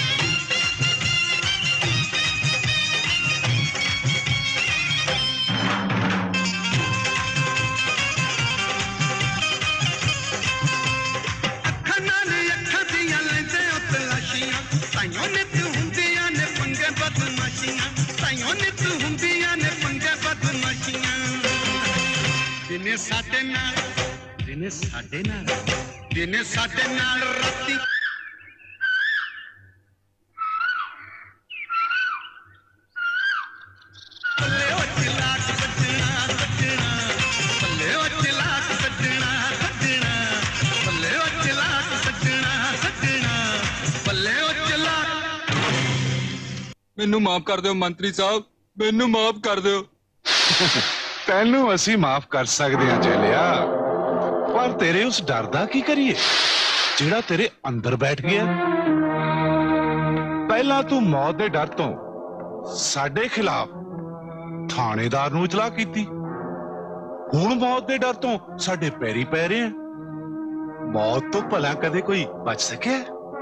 ਤਾਈਓ ਨਿਤ ਹੁੰਦੀਆਂ ਨੇ ਪੰਗੇ ਬਦਮਾਸ਼ੀਆਂ ਤਾਈਓ ਨਿਤ ਹੁੰਦੀਆਂ ਨੇ ਪੰਗੇ ਬਦਮਾਸ਼ੀਆਂ ਦਿਨੇ ਸਾਡੇ ਨਾਲ ਦਿਨੇ ਸਾਡੇ ਨਾਲ ਦਿਨੇ ਸਾਡੇ ਨਾਲ ਰਾਤੀ ਬੱਲੇ ਉਹ ਚਲਾਕ ਸੱਜਣਾ ਸੱਜਣਾ ਬੱਲੇ ਉਹ ਚਲਾਕ ਸੱਜਣਾ ਸੱਜਣਾ ਬੱਲੇ ਉਹ ਚਲਾਕ ਸੱਜਣਾ ਸੱਜਣਾ ਬੱਲੇ ਉਹ ਮੈਨੂੰ ਮਾਫ ਕਰ ਦਿਓ ਮੰਤਰੀ ਸਾਹਿਬ ਮੈਨੂੰ ਮਾਫ ਕਰ ਦਿਓ ਤੈਨੂੰ ਅਸੀਂ ਮਾਫ ਕਰ ਸਕਦੇ ਹਾਂ ਜੈਲਿਆ ਪਰ ਤੇਰੇ ਉਸ ਡਰ ਦਾ ਕੀ ਕਰੀਏ ਜਿਹੜਾ ਤੇਰੇ ਅੰਦਰ ਬੈਠ ਗਿਆ ਪਹਿਲਾਂ ਤੂੰ ਮੌਤ ਦੇ ਡਰ ਤੋਂ ਸਾਡੇ ਖਿਲਾਫ ਥਾਣੇਦਾਰ ਨੂੰ ਇਤਲਾਹ ਕੀਤੀ ਹੁਣ ਮੌਤ ਦੇ ਡਰ ਤੋਂ ਸਾਡੇ ਪੈਰੀ ਪੈ ਰਹੇ ਆ ਮੌਤ ਤੋਂ ਭਲਾ ਕਦੇ ਕੋਈ ਬਚ ਸਕਿਆ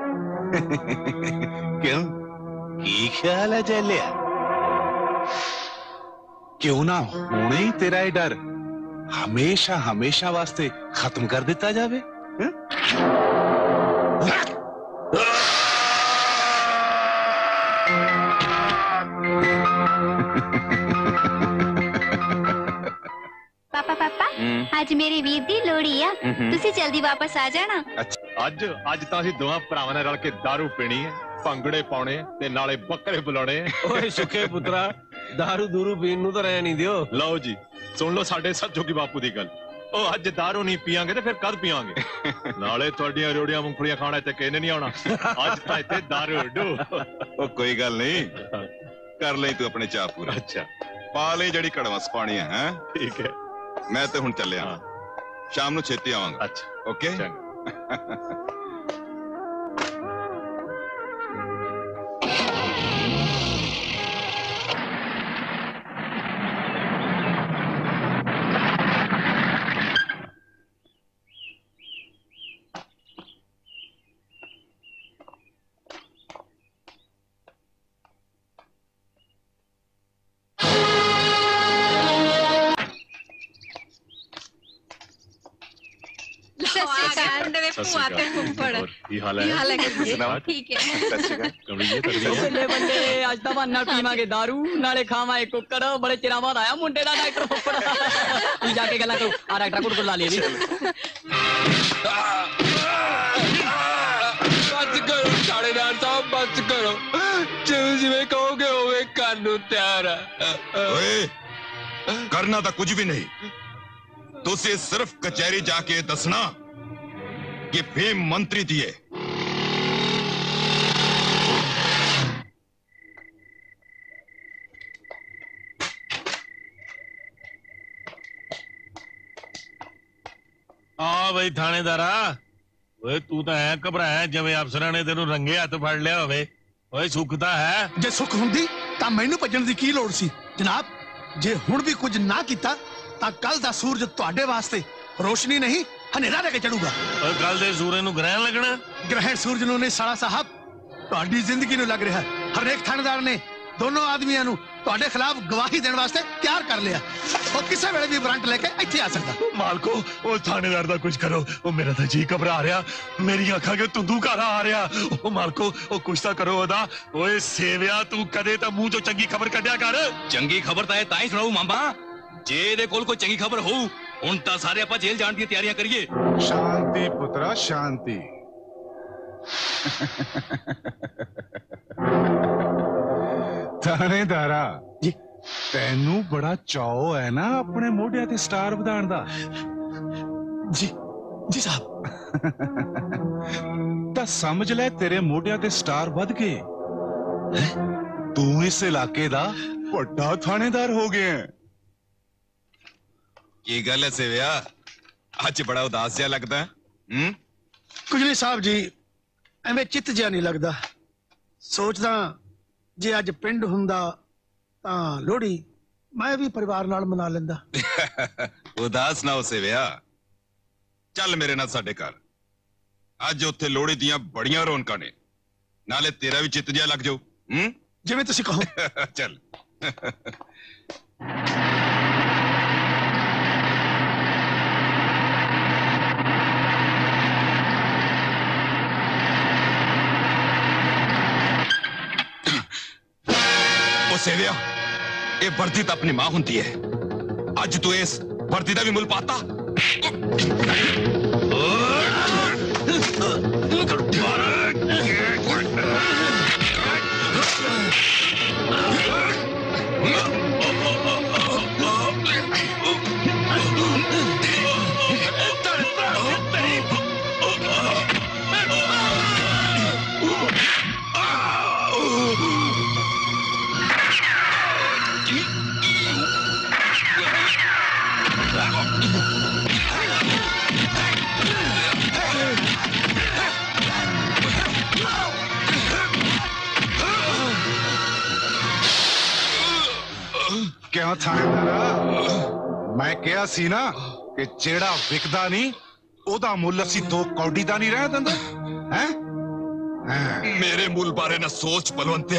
ਕਿਉਂ ਕੀ ਖਿਆਲ ਹੈ ਜੈਲਿਆ ਕਿਉਂ ਨਾ ਹੁਣੇ ਹੀ ਤੇਰਾ ਇਹ ਡਰ ਹਮੇਸ਼ਾ ਹਮੇਸ਼ਾ ਵਾਸਤੇ ਖਤਮ ਕਰ ਦਿੱਤਾ ਜਾਵੇ ਪਾਪਾ ਪਾਪਾ ਅੱਜ ਮੇਰੇ ਵੀਰ ਦੀ ਲੋਹੜੀ ਆ ਤੁਸੀਂ ਜਲਦੀ ਵਾਪਸ ਆ ਜਾਣਾ ਅੱਜ ਅੱਜ ਤਾਂ ਅਸੀਂ ਦੋਵਾਂ ਭਰਾਵਾਂ ਨੇ ਰਲ ਕੇ ਦਾਰੂ ਪੀਣੀ ਹੈ ਭੰਗੜੇ ਪਾਉਣੇ ਤੇ ਨਾਲੇ ਬੱਕਰੇ ਬੁਲਾਉਣੇ ਓਏ ਸੁੱਕੇ ਪੁੱਤਰਾ ਦਾਰੂ ਦੂਰੂ ਪੀਣ ਨੂੰ ਤਾਂ ਰਹਿ ਨਹੀਂ ਦਿਓ ਲਓ ਜੀ ਸੁਣ ਲਓ ਸਾਡੇ ਸੱਜੋਗੀ ਬਾਪੂ ਦੀ ਗੱਲ ਉਹ ਅੱਜ ਦਾਰੂ ਨਹੀਂ ਪੀਵਾਂਗੇ ਤੇ ਫਿਰ ਕਦ ਪੀਵਾਂਗੇ ਨਾਲੇ ਤੁਹਾਡੀਆਂ ਰੋੜੀਆਂ ਮੂੰਗਫਲੀਆਂ ਖਾਣਾ ਇੱਥੇ ਕਿਹਨੇ ਨਹੀਂ ਆਉਣਾ ਅੱਜ ਤਾਂ ਇੱਥੇ ਦਾਰੂ ਢੋ ਉਹ ਕੋਈ ਗੱਲ ਨਹੀਂ ਕਰ ਲਈ ਤੂੰ ਆਪਣੇ ਚਾਹ ਪੂਰਾ ਅੱਛਾ ਪਾ ਲਈ ਜਿਹੜੀ ਕੜਵਸ ਪਾਣੀ ਹੈ ਹੈਂ ਠੀਕ ਹੈ ਮੈਂ ਤੇ ਹੁਣ ਚੱਲਿਆ ਸ਼ਾਮ ਨੂੰ ਛੇਤੀ ਆਵਾਂਗਾ ਅੱਛਾ ਓਕੇ ਕੀ ਹਾਲ ਹੈ ਠੀਕ ਹੈ ਬੱਲੇ ਬੱਲੇ ਅੱਜ ਤਾਂ ਬਹਾਨਾ ਪੀਵਾਂਗੇ ਦਾਰੂ ਨਾਲੇ ਖਾਵਾਂਗੇ ਕੁੱਕੜ ਬੜੇ ਚਿਰਾਂ ਬਾਅਦ ਆਇਆ ਮੁੰਡੇ ਦਾ ਡਾਕਟਰ ਫੁੱਫੜ ਤੂੰ ਜਾ ਕੇ ਗੱਲਾਂ ਕਰੋ ਆ ਡਾਕਟਰ ਕੋਲ ਕੋਲ ਲਾ ਲਈ ਬਚ ਕਰੋ ਥਾਣੇਦਾਰ ਸਾਹਿਬ ਬਚ ਕਰੋ ਜਿਵੇਂ ਜਿਵੇਂ ਕਹੋਗੇ ਹੋਵੇ ਕਰਨ ਨੂੰ ਤਿਆਰ ਆ ਓਏ ਕਰਨਾ ਤਾਂ ਕੁਝ ਵੀ ਨਹੀਂ ਤੁਸੀਂ ਸਿਰਫ ਕਚਹਿਰੀ ਜਾ ਕੇ ਦੱਸਣਾ ਕਿ ਫੇਮ ਮੰਤਰੀ ਦੀ ਹੈ ਆ ਬਈ ਥਾਣੇਦਾਰਾ ਓਏ ਤੂੰ ਤਾਂ ਐ ਘਬਰਾਇਆ ਜਿਵੇਂ ਅਫਸਰਾਂ ਨੇ ਤੈਨੂੰ ਰੰਗੇ ਹੱਥ ਫੜ ਲਿਆ ਹੋਵੇ। ਓਏ ਸੁੱਖ ਤਾਂ ਹੈ। ਜੇ ਸੁੱਖ ਹੁੰਦੀ ਤਾਂ ਮੈਨੂੰ ਭੱਜਣ ਦੀ ਕੀ ਲੋੜ ਸੀ ਜਨਾਬ। ਜੇ ਹੁਣ ਵੀ ਕੁਝ ਨਾ ਕੀਤਾ ਤਾਂ ਕੱਲ ਦਾ ਸੂਰਜ ਤੁਹਾਡੇ ਵਾਸਤੇ ਰੋਸ਼ਨੀ ਨਹੀਂ ਹਨੇਰਾ ਲੈ ਕੇ ਚੜੂਗਾ। ਓਏ ਕੱਲ ਦੇ ਸੂਰਜ ਨੂੰ ਗ੍ਰਹਿਣ ਲੱਗਣਾ। ਗ੍ਰਹਿਣ ਸੂਰਜ ਨੂੰ ਨਹੀਂ ਸਾਲਾ ਸਾਹਿਬ, ਤੁਹਾਡੀ ਜ਼ਿੰਦਗੀ ਨੂੰ ਲੱਗ ਰਿਹਾ। ਹਰੇਕ ਥਾਣੇਦਾਰ ਨੇ ਦੋਨੋਂ ਆਦਮੀਆਂ ਨੂੰ ਤੁਹਾਡੇ ਖਿਲਾਫ ਗਵਾਹੀ ਦੇਣ ਵਾਸਤੇ ਤਿਆਰ ਕਰ ਲਿਆ। ਉਹ ਕਿਸੇ ਵੇਲੇ ਵੀ ਵਾਰੰਟ ਲੈ ਕੇ ਇੱਥੇ ਆ ਸਕਦਾ। ਮਾਲਕੋ ਉਹ ਥਾਣੇਦਾਰ ਦਾ ਕੁਝ ਕਰੋ। ਉਹ ਮੇਰਾ ਤਾਂ ਜੀ ਘਬਰਾ ਰਿਹਾ, ਮੇਰੀਆਂ ਅੱਖਾਂ ਕੇ ਧੁੰਦੂ ਘਰ ਆ ਰਿਹਾ। ਉਹ ਮਾਲਕੋ ਉਹ ਕੁਛ ਤਾਂ ਕਰੋ ਉਹਦਾ। ਓਏ ਸੇਵਿਆ ਤੂੰ ਕਦੇ ਤਾਂ ਮੂੰਹ ਚੋਂ ਚੰਗੀ ਖਬਰ ਕੱਢਿਆ ਕਰ। ਚੰਗੀ ਖਬਰ ਤਾਂ ਇਹ ਤਾਂ ਹੀ ਸੁਣਾਉ ਮਾਮਾ ਜੇ ਇਹਦੇ ਕੋਲ ਕੋਈ ਚੰਗੀ ਖਬਰ ਹੋਊ। ਹੁਣ ਤਾਂ ਸਾਰੇ ਆਪਾਂ ਜੇਲ੍ਹ ਜਾਣ ਦੀਆਂ ਤਿਆਰੀਆਂ ਕਰੀਏ। ਸ਼ਾਂਤੀ ਪੁੱਤਰਾ ਸ਼ਾਂਤੀ। ਥਾਣੇਦਾਰਾ ਜੀ ਤੈਨੂੰ ਬੜਾ ਚਾਅ ਹੈ ਨਾ ਆਪਣੇ ਮੋਢਿਆਂ ਤੇ ਸਟਾਰ ਵਧਾਉਣ ਦਾ। ਜੀ ਜੀ ਸਾਹਿਬ। ਤਾਂ ਸਮਝ ਲੈ ਤੇਰੇ ਮੋਢਿਆਂ ਤੇ ਸਟਾਰ ਵੱਧ ਗਏ। ਤੂੰ ਇਸ ਇਲਾਕੇ ਦਾ ਵੱਡਾ ਥਾਣੇਦਾਰ ਹੋ ਗਿਆ। ਕੀ ਗੱਲ ਹੈ ਸੇਵਿਆ, ਅੱਜ ਬੜਾ ਉਦਾਸ ਜਿਹਾ ਲੱਗਦਾ ਹੈ। ਹੂੰ ਕੁਝ ਨਹੀਂ ਸਾਹਿਬ ਜੀ, ਐਵੇਂ ਚਿੱਤ ਜਿਹਾ ਨਹੀਂ ਲੱਗਦਾ। ਸੋਚਦਾ ਜੇ ਅੱਜ ਪਿੰਡ ਹੁੰਦਾ ਤਾਂ ਲੋਹੜੀ ਮੈਂ ਵੀ ਪਰਿਵਾਰ ਨਾਲ ਮਨਾ ਲੈਂਦਾ। ਉਦਾਸ ਨਾ ਹੋ ਸੇਵਿਆ, ਚੱਲ ਮੇਰੇ ਨਾਲ ਸਾਡੇ ਘਰ। ਅੱਜ ਉੱਥੇ ਲੋਹੜੀ ਦੀਆਂ ਬੜੀਆਂ ਰੌਣਕਾਂ ਨੇ, ਨਾਲੇ ਤੇਰਾ ਵੀ ਚਿੱਤ ਜਿਹਾ ਲੱਗ ਜਾਊ। ਹੂੰ ਜਿਵੇਂ ਤੁਸੀਂ ਕਹੋ। ਚੱਲ। ਉਹ ਸੇਵਿਆ, ਇਹ ਵਰਦੀ ਤਾਂ ਆਪਣੀ ਮਾਂ ਹੁੰਦੀ ਹੈ। ਅੱਜ ਤੂੰ ਇਸ ਵਰਦੀ ਦਾ ਵੀ ਮੁੱਲ ਪਾਤਾ। ਕਿਉਂ ਥਾਣੇਦਾਰਾ, ਮੈਂ ਕਿਹਾ ਸੀ ਨਾ ਕਿ ਜਿਹੜਾ ਵਿਕਦਾ ਨਹੀਂ ਉਹਦਾ ਮੁੱਲ ਅਸੀਂ ਦੋ ਕੌਡੀ ਦਾ ਨਹੀਂ ਰਹਿ ਦਿੰਦੇ। ਹੈ ਮੇਰੇ ਮੁੱਲ ਬਾਰੇ ਨਾ ਸੋਚ ਬਲਵੰਤਿਆ।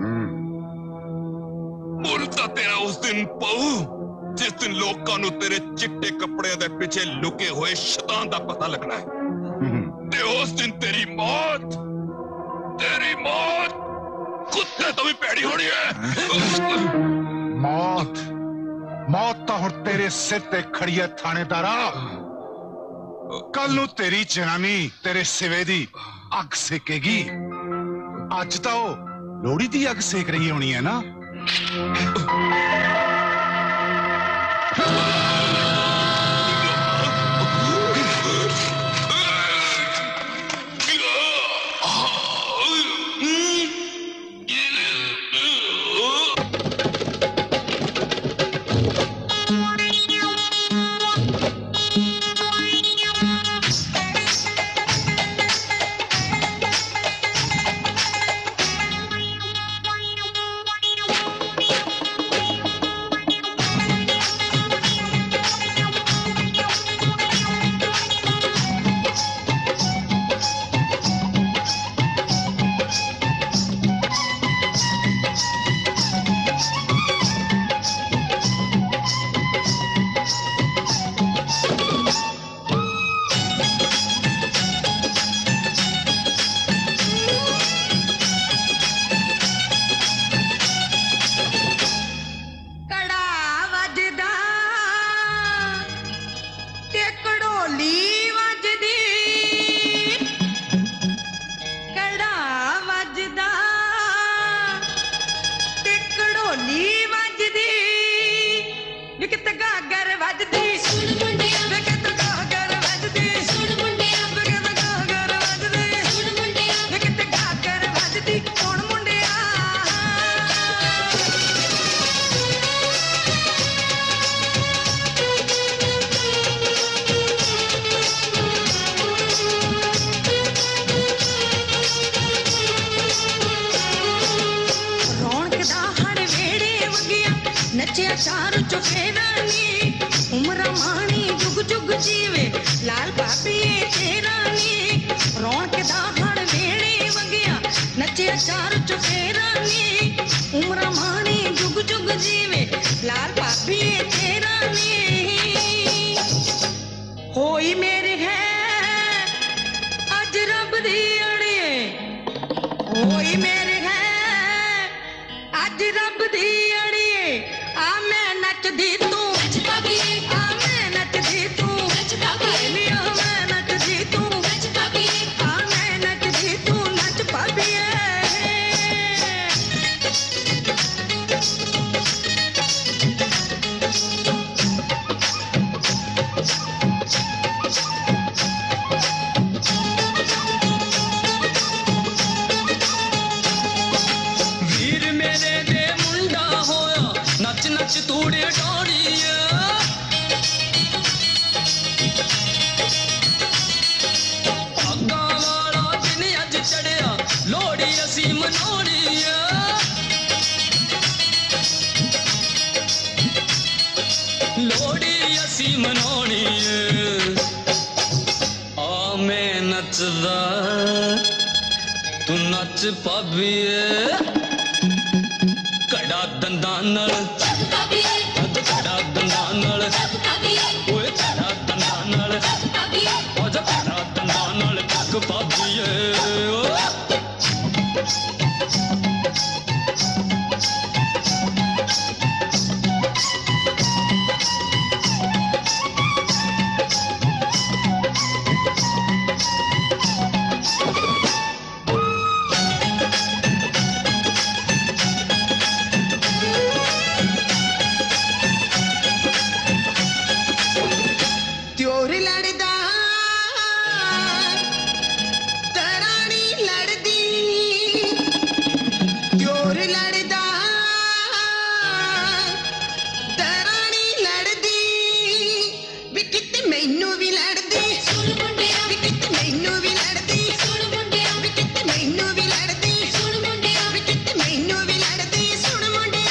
ਮੁੱਲ ਤਾਂ ਤੇਰਾ ਉਸ ਦਿਨ ਪਊ ਜਿਸ ਦਿਨ ਲੋਕਾਂ ਨੂੰ ਤੇਰੇ ਚਿੱਟੇ ਕੱਪੜਿਆਂ ਦੇ ਪਿੱਛੇ ਲੁਕੇ ਹੋਏ ਸ਼ੈਤਾਨ ਦਾ ਪਤਾ ਲੱਗਣਾ ਹੈ। ਤੇ ਉਸ ਦਿਨ ਤੇਰੀ ਮੌਤ, ਤੇਰੀ ਮੌਤ ਕੁੱਤੇ ਤੋਂ ਵੀ ਭੈੜੀ ਹੋਣੀ ਹੈ। ਮੌਤ ਮੌਤ ਤਾਂ ਹੁਣ ਤੇਰੇ ਸਿਰ ਤੇ ਖੜੀ ਹੈ ਥਾਣੇਦਾਰਾ। ਕੱਲ ਨੂੰ ਤੇਰੀ ਜਨਾਨੀ ਤੇਰੇ ਸਿਵੇ ਦੀ ਅੱਗ ਸੇਕੇਗੀ। ਅੱਜ ਤਾਂ ਉਹ ਲੋਹੜੀ ਦੀ ਅੱਗ ਸੇਕ ਰਹੀ ਹੋਣੀ ਹੈ ਨਾ। नचिया चार चुफेरा नी उमरा मानी जुग जुग जीवे लाल पापी तेरा नी रौनक दा हड़ वेड़े वगिया नचिया चार चुफेरा नी उमरा मानी जुग जुग जीवे लाल पापी तेरा नी होई मेरे है अज रब दी अड़िए होई मेरे है अज रब दी अड़िए आ मैं नचदी तू आ मैं नचदी तू मैं नचदी तू आ मैं नचदी तू नच पाबिए वीर मेरे दे मुंडा होया नच नच तूड़े डोड़िया अग्गा वाला दिन अज चढ़िया लोड़ी असी मनोड़िया लोड़ी असी मनोड़ी आ मैं नचदा तू नच पाबिए कड़ा दंदा नल कड़ा दंदा नल ओए कड़ा दंदा नल ओ जा कड़ा दंदा नल तक पाबिए त्योर लड़दा तरानी लड़दी त्योर लड़दा तरानी लड़दी वी किते मैनू भी लड़दी सुन मुंडिया वी किते मैनू भी लड़दी सुन मुंडिया वी किते मैनू भी लड़दी सुन मुंडिया वी किते मैनू भी लड़दी सुन मुंडिया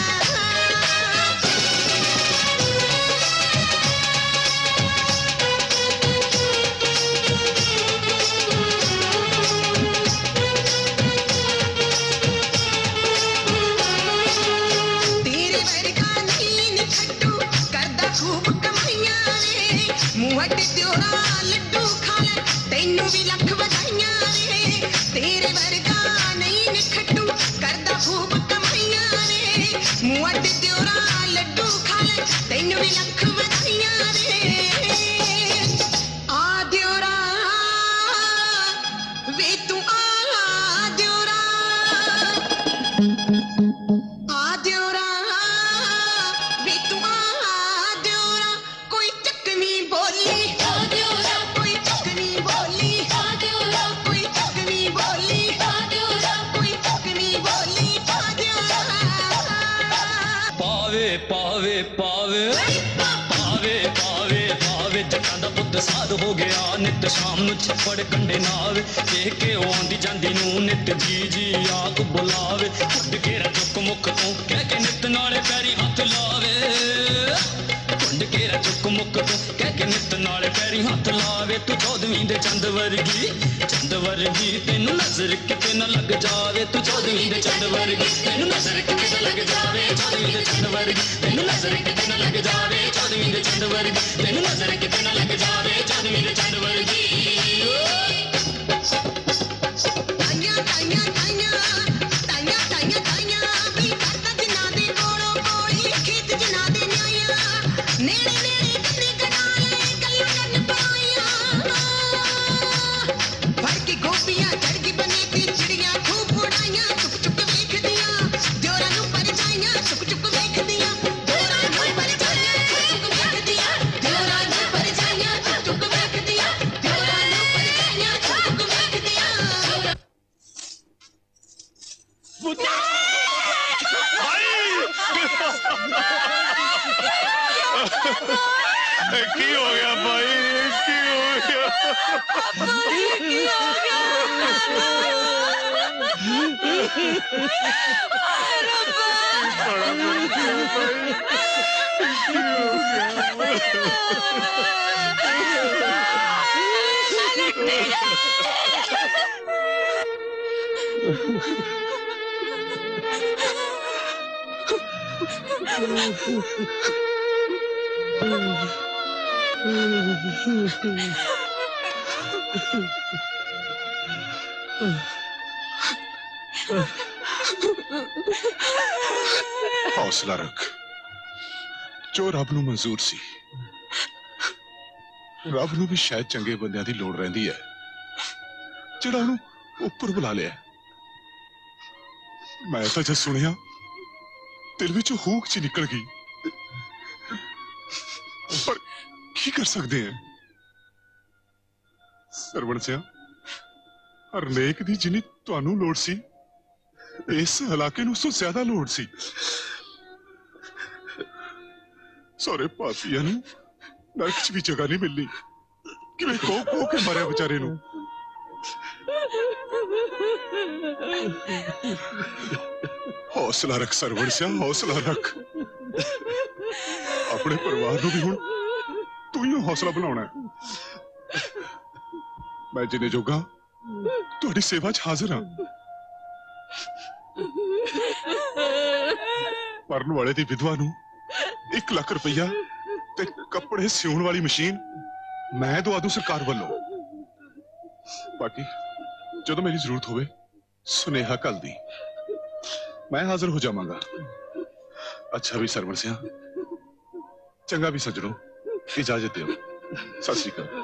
तेरे वर्गा नहीं निखट्टू करदा खूब कमाइयां रे मुंह अड्डे त्योरा लड्डू खा ले तैनू भी लख बधाइयां रे तेरे वर्गा नहीं निखट्टू करदा खूब कमाइयां रे मुंह अड्डे त्योरा लड्डू खा ले तैनू भी लख बधाइयां रे आ त्योरा वे तू आ त्योरा आ त्योरा वे तू आ त्योरा कोई चकनी बोली आ त्योरा कोई चकनी बोली आ त्योरा कोई चकनी बोली आ त्योरा कोई चकनी बोली आ त्योरा पावे पावे पावे पावे पावे पावे जटां दा पुੱਤ साध हो गया नित शाम ਨੂੰ ਛੱਪੜ ਕੰਡੇ ਨਾਵੇ ਦੇਖ ਕੇ ਉਹ ਆਉਂਦੀ ਜਾਂਦੀ ਨੂੰ ਨਿਤ ਜੀ ਜੀ ਆਖ ਬੁਲਾਵੇ ਉੱਡ ਕੇ ਰਾ ਚੁੱਕ ਮੁੱਖ ਤੋਂ ਕਹਿ ਕੇ ਨਿਤ ਨਾਲੇ ਪੈਰੀ ਹੱਥ ਲਾਵੇ ਉੱਡ ਕੇ ਰਾ ਚੁੱਕ ਮੁੱਖ ਤੋਂ ਕਹਿ ਕੇ ਨਿਤ ਨਾਲੇ ਪੈਰੀ ਹੱਥ ਲਾਵੇ ਤੂੰ ਚੌਦਵੀਂ ਦੇ ਚੰਦ ਵਰਗੀ ਚੰਦ ਵਰਗੀ ਤੈਨੂੰ ਨਜ਼ਰ ਕਿਤੇ ਨਾ ਲੱਗ ਜਾਵੇ ਤੂੰ ਚੌਦਵੀਂ ਦੇ ਚੰਦ ਵਰਗੀ ਤੈਨੂੰ ਨਜ਼ਰ ਕਿਤੇ ਨਾ ਲੱਗ ਜਾਵੇ ਚੌਦਵੀਂ ਦੇ ਚੰਦ ਵਰਗੀ ਤੈਨੂੰ ਨਜ਼ਰ ਕਿਤੇ ਨਾ ਲੱਗ ਜਾਵੇ ਚੌਦਵੀਂ ਦੇ ਚੰਦ ਵਰਗੀ ਤੈਨੂੰ ਨਜ਼ਰ ਕਿਤੇ ਨਾ ਲੱਗ ਜਾਵੇ ਚੌਦਵੀਂ ਦੇ ਚੰਦ ਵਰਗੀ ਤਾਈਆਂ ਤਾਈਆਂ ਤਾਈਆਂ ਤਾਈਆਂ ਤਾਈਆਂ ਤਾਈਆਂ ਵੀ ਕਰਦਾ ਜਿਨ੍ਹਾਂ ਦੇ ਕੋਲੋਂ ਕੋਲੀ ਖੇਤ ਜਿਨ੍ਹਾਂ ਦੇ ਨਿਆਈਆਂ ਨੇੜੇ ਨੇੜੇ ਕੰਨੇ ਕਨਾਲੇ ਗੱਲਾਂ ਕਰਨ ਪਾਈਆਂ ਭਰ ਕੇ ਗੋਪੀਆਂ ਚੜ ਗਈ ਬਨੇ ਤੇ ਚਿੜੀਆਂ ਖੂਬ ਉਡਾਈਆਂ ਚੁੱਕ ਚੁੱਕ ਵੇਖਦੀਆਂ ਦਿਓਰਾਂ ਨੂੰ ਪਰ ਜਾਈਆਂ ਚੁੱਕ ਚੁੱਕ ਵੇਖਦੀਆਂ ਦਿਓਰਾਂ ਨੂੰ ਪਰ ਜਾਈਆਂ ਚੁੱਕ ਚੁੱਕ ਵੇਖਦੀਆਂ ਦਿਓਰਾਂ ਨੂੰ ਪਰ ਜਾਈਆਂ ਚੁੱਕ ਚੁੱਕ ਵੇਖਦੀਆਂ ਦਿਓਰਾਂ ਨੂੰ ਪਰ ਜਾਈਆਂ ਚੁੱਕ ਚੁੱਕ ਵੇਖਦੀਆਂ की हो गया भाई की हो गया की हो गया हौसला रख। जो रब नूं मंजूर सी, रब नूं भी शायद चंगे बंदियां दी लोड़ रहिंदी है, जिहड़ा उहनूं उपर बुला लिया। मैं तो जद सुनिया दिल विचों हूक च निकल गई, पर की कर सकते हैं? सरवण सिंह, हरनेक दी जिन्नी तुहानूं लोड़ सी, इस इलाके नूं उस तों ज्यादा लोड़ सी। सारे पापियां नूं नरक च भी जगह नहीं मिलनी, किवें को को के मरिया बेचारे नूं। हौसला रख सरवण सिंह, हौसला रख। अपने परिवार नूं भी हुण तू ही हौसला बनाउणा है। मैं जिन्ने जोगा तुहाडी सेवा च हाजिर हां। मरन वाले दी विधवा नूं एक लाख रुपया ते कपड़े सिउण वाली मशीन मैं दवा दूं सरकार वालों। बाकी जो मेरी जरूरत होवे सुनेहा कल दी, मैं हाजिर हो जावांगा। अच्छा भी सरवण सिंह, चंगा भी सजणों, इजाजत दियो। सत श्री अकाल।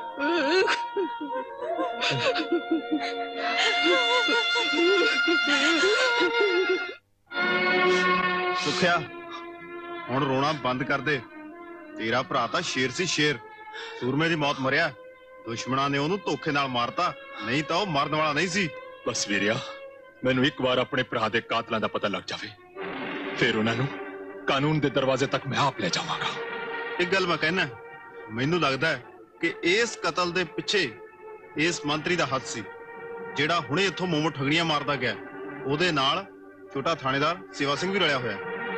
सुखिया, हुण रोना बंद कर दे। तेरा भरा तां शेर सी शेर, सूरमे दी मौत मरिया। दुश्मनां ने ओनू धोखे नाल मारता, नहीं तां ओह मरन वाला नहीं सी। बस वीरिया, मैनू एक बार अपने भरा दे कातलां दा पता लग जावे, फिर उन्हां नूं कानून दे दरवाजे तक मैं आप ले जावांगा। एक गल मैं कहना, मैनू लगदा है कि इस कतल दे पिछे इस मंत्री दा हत्थ सी, जेड़ा हुणे इत्थों मोमो ठगड़ियां मारदा गया। ओहदे नाल छोटा थानेदार सेवा सिंह भी रलिया होया।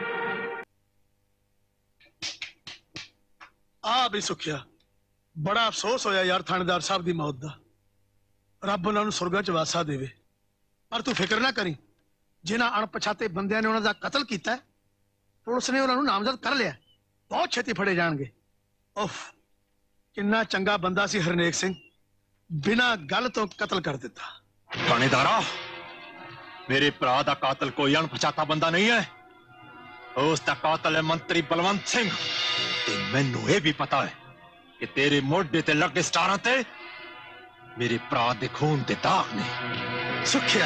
आ भी सुखिया, बड़ा अफसोस होया यार थानेदार साहब दी मौत दा। रब उन्हां नूं सुरगां च वासा देवे। पर तू फिक्र ना करी, जिन्हां अणपछाते बंदियां ने उन्हां दा कतल कीता, पुलिस ने उन्हां नूं नामजद कर लिया। बहुत छेती फड़े जाणगे। उफ, किन्ना चंगा बंदा सी हरनेक सिंह, बिना गल तो कतल कर दिता। थानेदारा, मेरे भरा दा कातल कोई अणपछाता बंदा नहीं है, उसका कातल है मंत्री बलवंत सिंह। ते मैनू ये भी पता है कि तेरे मोढे ते लगे स्टारां ते मेरे भरा दे खून दे दाग ने। सुखिया,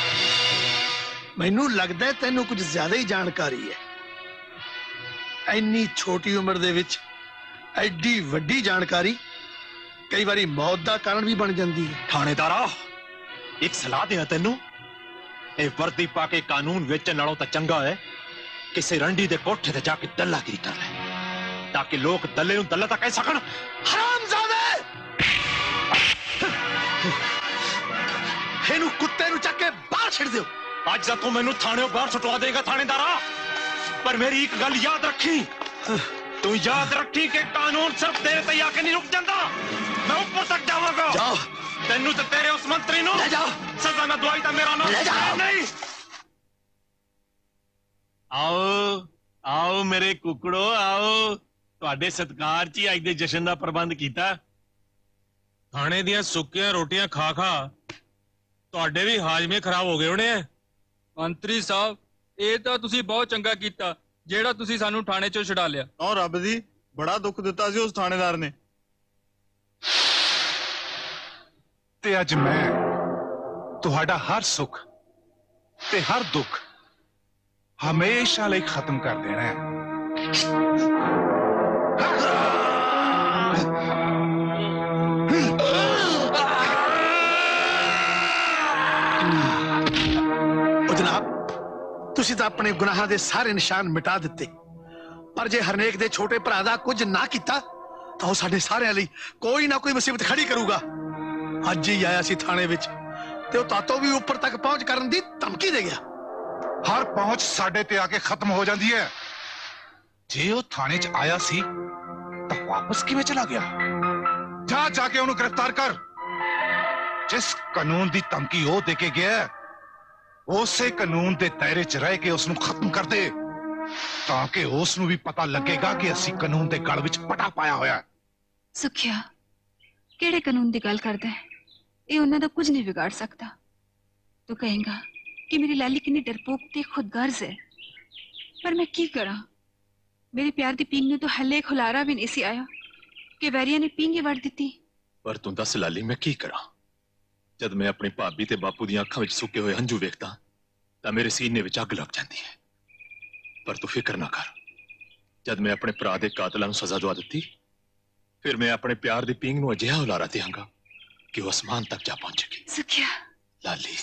मैनू लगदा है तैनू कुछ ज्यादा ही जानकारी है। इन्नी छोटी उम्र दे विच एडी वड्डी जानकारी कई बारी मौत दा कारण भी बन जाती है। थानेदारा, एक सलाह दिया तेनू, ए वर्दी पाके कानून बेचण नालों तां चंगा है किसी रंडी दे कोठे ते जाके दल्लागिरी कर ले, ताकि लोग दल्ले नूं दल्ला तां कह सकण। हरामजादे, इनू कुत्ते नूं चक के बाहर छिड़ दियो। अज तक तू मैनू थाने बाहर सुटवा देगा थानेदारा, पर मेरी एक गल याद रखी, तू याद रखी कि कानून सिर्फ तेरे ते आके नहीं रुक जाता, मैं ऊपर तक जावांगा। जाओ, तेनू ते तेरे उस मंत्री नूं ले जाओ। सजा ना दवाई ता मेरा नाम ले जाओ। नहीं। आओ आओ मेरे कुकड़ो, आओ, तुहाडे सत्कार च ही अज दे जशन दा प्रबंध कीता। खाने दियां सुक्कियां रोटियां खा खा तुहाडे भी हाजमे खराब हो गए होने। मंत्री साहब, ਇਹ ਤਾਂ ਤੁਸੀਂ ਬਹੁਤ ਚੰਗਾ ਕੀਤਾ ਜਿਹੜਾ ਤੁਸੀਂ ਸਾਨੂੰ ਥਾਣੇ ਚੋਂ ਛੁਡਾ ਲਿਆ। ਉਹ ਰੱਬ ਦੀ ਬੜਾ ਦੁੱਖ ਦਿੱਤਾ ਸੀ ਉਸ ਥਾਣੇਦਾਰ ਨੇ। ਤੇ ਅੱਜ ਮੈਂ ਤੁਹਾਡਾ ਹਰ ਸੁੱਖ ਤੇ ਹਰ ਦੁੱਖ ਹਮੇਸ਼ਾ ਲਈ ਖਤਮ ਕਰ ਦੇਣਾ ਹੈ। ਤੁਸੀਂ ਤਾਂ ਆਪਣੇ ਗੁਨਾਹਾਂ ਦੇ ਸਾਰੇ ਨਿਸ਼ਾਨ ਮਿਟਾ ਦਿੱਤੇ, ਪਰ ਜੇ ਹਰਨੇਕ ਦੇ ਛੋਟੇ ਭਰਾ ਦਾ ਕੁਝ ਨਾ ਕੀਤਾ ਤਾਂ ਉਹ ਸਾਡੇ ਸਾਰਿਆਂ ਲਈ ਕੋਈ ਨਾ ਕੋਈ ਮੁਸੀਬਤ ਖੜੀ ਕਰੂਗਾ। ਅੱਜ ਹੀ ਆਇਆ ਸੀ ਥਾਣੇ ਵਿੱਚ, ਤੇ ਉਹ ਤਾਤੋਂ ਵੀ ਉੱਪਰ ਤੱਕ ਪਹੁੰਚ ਕਰਨ ਦੀ ਧਮਕੀ ਦੇ ਗਿਆ। ਹਰ ਪਹੁੰਚ ਸਾਡੇ ਤੇ ਆ ਕੇ ਖਤਮ ਹੋ ਜਾਂਦੀ ਹੈ। ਜੇ ਉਹ ਥਾਣੇ 'ਚ ਆਇਆ ਸੀ ਤਾਂ ਵਾਪਸ ਕਿਵੇਂ ਚਲਾ ਗਿਆ? ਜਾ ਜਾ ਕੇ ਉਹਨੂੰ ਗ੍ਰਿਫਤਾਰ ਕਰ। ਜਿਸ ਕਾਨੂੰਨ ਦੀ ਧਮਕੀ ਉਹ ਦੇ ਕੇ ਗਿਆ, ਉਸੇ ਕਾਨੂੰਨ ਦੇ ਦਾਇਰੇ 'ਚ ਰਹਿ ਕੇ ਉਸ ਨੂੰ ਖਤਮ ਕਰ ਦੇ, ਤਾਂ ਕਿ ਉਸ ਨੂੰ ਵੀ ਪਤਾ ਲੱਗੇਗਾ ਕਿ ਅਸੀਂ ਕਾਨੂੰਨ ਦੇ ਗਲ ਵਿੱਚ ਪਟਾ ਪਾਇਆ ਹੋਇਆ ਹੈ। ਸੁਖਿਆ, ਕਿਹੜੇ ਕਾਨੂੰਨ ਦੀ ਗੱਲ ਕਰਦਾ ਹੈ? ਇਹ ਉਹਨਾਂ ਦਾ ਕੁਝ ਨਹੀਂ ਵਿਗਾੜ ਸਕਦਾ। ਤੂੰ ਕਹੇਗਾ ਕਿ ਮੇਰੀ ਲਾਲੀ ਕਿੰਨੀ ਡਰਪੋਕ ਤੇ ਖੁਦਗਰਜ਼ ਹੈ, ਪਰ ਮੈਂ ਕੀ ਕਰਾਂ? ਮੇਰੇ ਪਿਆਰ ਦੀ ਪੀਂਗ ਨੂੰ ਤਾਂ ਹੱਲੇ ਖੁਲਾਰਾ ਵੀ ਨਹੀਂ ਸੀ ਆਇਆ ਕਿ ਵੈਰੀਆਂ ਨੇ ਪੀਂਗ ਹੀ ਵੜ ਦਿੱਤੀ। ਪਰ ਤੂੰ ਦੱਸ ਲਾਲੀ, ਮੈਂ ਕੀ ਕਰਾਂ? ਜਦ ਮੈਂ ਆਪਣੀ ਭਾਬੀ ਤੇ ਬਾਪੂ ਦੀਆਂ ਅੱਖਾਂ ਵਿੱਚ ਸੁੱਕੇ ਹੋਏ ਹੰਝੂ ਵੇਖਦਾ ਤਾਂ ਮੇਰੇ ਸੀਨੇ ਵਿੱਚ ਅੱਗ ਲੱਗ ਜਾਂਦੀ ਹੈ। ਪਰ ਤੂੰ ਫਿਕਰ ਨਾ ਕਰ, ਜਦ ਮੈਂ ਆਪਣੇ ਭਰਾ ਦੇ ਕਾਤਲਾਂ ਨੂੰ ਸਜ਼ਾ ਦਵਾ ਦਿੱਤੀ, ਫਿਰ ਮੈਂ ਆਪਣੇ ਪਿਆਰ ਦੀ ਪੀਂਗ ਨੂੰ ਅਜਿਹਾ ਹੁਲਾਰਾ ਦਿਆਂਗਾ ਕਿ ਉਹ ਅਸਮਾਨ ਤੱਕ ਜਾ ਪਹੁੰਚੇਗੀ। ਸੁਖਿਆ ਲਾਲੀ,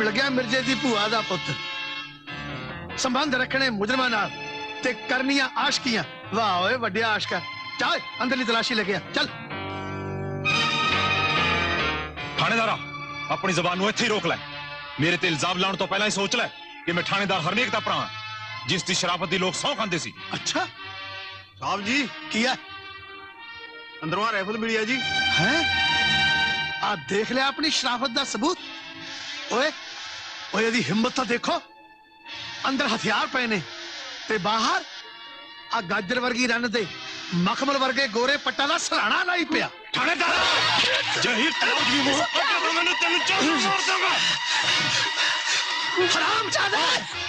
मिल गया मिर्जे दी भूआ दा पुत्र। संबंध रखने मुजरमां नाल ते करनियां आशकियां। वाह ओए वड्डिया आशका। चल अंदरली तलाशी लेके आ चल। थानेदारा अपनी जबान नूं इत्थे ही रोक लै। मेरे ते इल्जाम लाने तो पहला ही सोच लै कि मैं थानेदार हरनेक दा भरा हां जिस दी शराफत दी लोग सौ खांदे सी। अच्छा साहब जी की है? अंदरों आ राइफल मिली है जी। हैं? आ देख लिया अपनी शराफत दा सबूत। ओए ओए यदि हिम्मत तो देखो। अंदर हथियार पे ने ते बाहर आ गाजर वर्गी रन ते मखमल वर्गे गोरे पट्टा दा सराणा लाई पिया। थानेदार जहीर तलाक भी मुंह पट्टा तो मैंने तेनु चल मार दूंगा। हरामजादा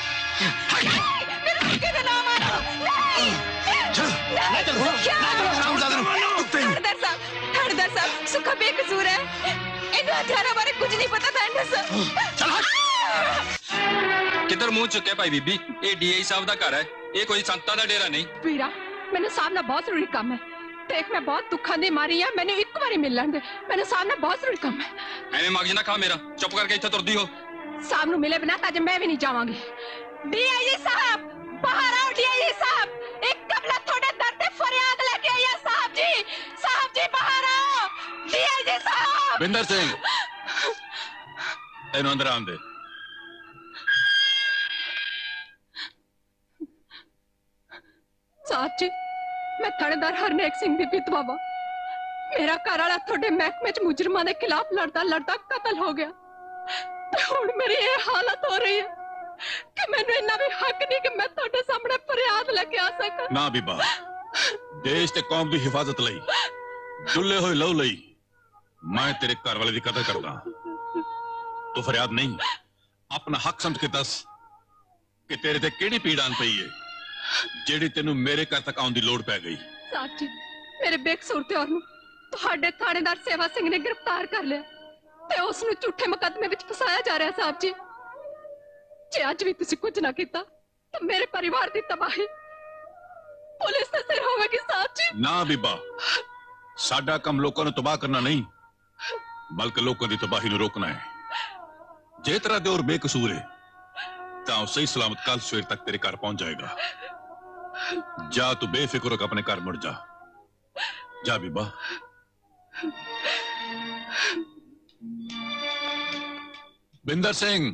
मेरे लड़के का नाम आना नहीं। चल ले चल हरामजादा थानेदार साहब थानेदार साहब सुखा बेकसूर है। इन हथियारों बारे कुछ नहीं पता थानेदार साहब। चल हट। किधर मुंह चुके भाई बीबी? ये डीआई साहब का घर है, ये कोई संतां दा डेरा नहीं। ਵੀਰਾ ਮੈਨੂੰ ਸਾਹਿਬ ਨਾਲ ਬਹੁਤ ਜ਼ਰੂਰੀ ਕੰਮ ਹੈ। ਦੇਖ ਮੈਂ ਬਹੁਤ ਦੁੱਖਾਂ ਦੀ ਮਾਰੀ ਆ ਮੈਨੂੰ ਇੱਕ ਵਾਰੀ ਮਿਲਣ ਦੇ। ਮੈਨੂੰ ਸਾਹਿਬ ਨਾਲ ਬਹੁਤ ਜ਼ਰੂਰੀ ਕੰਮ ਹੈ। ਐਵੇਂ ਮਗਜ ਨਾ ਖਾ ਮੇਰਾ, ਚੁੱਪ ਕਰਕੇ ਇੱਥੇ ਤੁਰਦੀ ਹੋ। ਸਾਹਿਬ ਨੂੰ ਮਿਲੇ ਬਿਨਾ ਤਾਂ ਅੱਜ ਮੈਂ ਵੀ ਨਹੀਂ ਜਾਵਾਂਗੀ। ਡੀਆਈਜੀ ਸਾਹਿਬ ਬਾਹਰ ਆਓ। ਡੀਆਈਜੀ ਸਾਹਿਬ ਇੱਕ ਕਬਲਾ ਤੁਹਾਡੇ ਦਰ ਤੇ ਫਰਿਆਦ ਲੈ ਕੇ ਆਈ ਆ। ਸਾਹਿਬ ਜੀ ਸਾਹਿਬ ਜੀ ਬਾਹਰ ਆਓ। ਡੀਆਈਜੀ ਸਾਹਿਬ। ਬਿੰਦਰ ਸਿੰਘ ਇਹਨੂੰ ਅੰਦਰ ਆਉਣ ਦੇ। ਸਾਹਿਬ ਜੀ ਮੈਂ ਥਾਣੇਦਾਰ ਹਰਨੇਕ ਸਿੰਘ ਦੀ ਵਿਧਵਾ ਵਾਂ। ਮੇਰਾ ਘਰ ਵਾਲਾ ਤੁਹਾਡੇ ਮਹਿਕਮੇ ਚ ਮੁਜਰਮਾਂ ਦੇ ਖਿਲਾਫ ਲੜਦਾ ਲੜਦਾ ਕਤਲ ਹੋ ਗਿਆ ਤੇ ਹੁਣ ਮੇਰੀ ਇਹ ਹਾਲਤ ਹੋ ਰਹੀ ਹੈ ਕਿ ਮੈਨੂੰ ਇੰਨਾ ਵੀ ਹੱਕ ਨਹੀਂ ਕਿ ਮੈਂ ਤੁਹਾਡੇ ਸਾਹਮਣੇ ਫਰਿਆਦ ਲੈ ਕੇ ਆ ਸਕਾਂ। ਨਾ ਬੀਬਾ, ਦੇਸ਼ ਤੇ ਕੌਮ ਦੀ ਹਿਫਾਜ਼ਤ ਲਈ ਡੁੱਲੇ ਹੋਏ ਲਹੂ ਲਈ ਮੈਂ ਤੇਰੇ ਘਰ ਵਾਲੇ ਦੀ ਕਦਰ ਕਰਦਾ। ਤੂੰ ਫਰਿਆਦ ਨਹੀਂ ਆਪਣਾ ਹੱਕ ਸਮਝ ਕੇ ਦੱਸ ਕਿ ਤੇਰੇ ਤੇ ਕਿਹੜੀ ਪੀੜ ਆਣ ਪਈ ਏ ਜਿਹੜੀ ਤੈਨੂੰ ਮੇਰੇ ਘਰ ਤੱਕ ਆਉਣ ਦੀ ਲੋੜ ਪੈ ਗਈ। ਸਾਹਿਬ ਜੀ ਮੇਰੇ ਬੇਕਸੂਰ ਤਿਉਹਾਰ ਨੂੰ ਤੁਹਾਡੇ ਥਾਣੇਦਾਰ ਸੇਵਾ ਸਿੰਘ ਨੇ ਗ੍ਰਿਫਤਾਰ ਕਰ ਲਿਆ ਤੇ ਉਸ ਨੂੰ ਝੂਠੇ ਮੁਕੱਦਮੇ ਵਿੱਚ ਫਸਾਇਆ ਜਾ ਰਿਹਾ। ਸਾਹਿਬ ਜੀ ਜੇ ਅੱਜ ਵੀ ਤੁਸੀਂ ਕੁਝ ਨਾ ਕੀਤਾ ਤਾਂ ਮੇਰੇ ਪਰਿਵਾਰ ਦੀ ਤਬਾਹੀ ਪੁਲਿਸ ਦੇ ਸਿਰ ਹੋਵੇਗੀ। ਸਾਹਿਬ ਜੀ ਨਾ ਬੀਬਾ, ਸਾਡਾ ਕੰਮ ਲੋਕਾਂ ਨੂੰ ਤਬਾਹ ਕਰਨਾ ਨਹੀਂ ਬਲਕਿ ਲੋਕਾਂ ਦੀ ਤਬਾਹੀ ਨੂੰ ਰੋਕਣਾ ਹੈ। ਜੇ ਤੇਰਾ ਦਿਓਰ ਬੇਕਸੂਰ ਹੈ ਤਾਂ ਉਹ ਸਹੀ ਸਲਾਮਤ ਕੱਲ ਸਵੇਰ ਤੱਕ ਤੇਰੇ ਘਰ ਪਹੁੰਚ ਜਾਏਗਾ। ਜਾ ਤੂੰ ਬੇਫਿਕਰ ਹੋ ਕੇ ਆਪਣੇ ਘਰ ਮੁੜ ਜਾ। ਜਾ ਬੀਬਾ। ਬਿੰਦਰ ਸਿੰਘ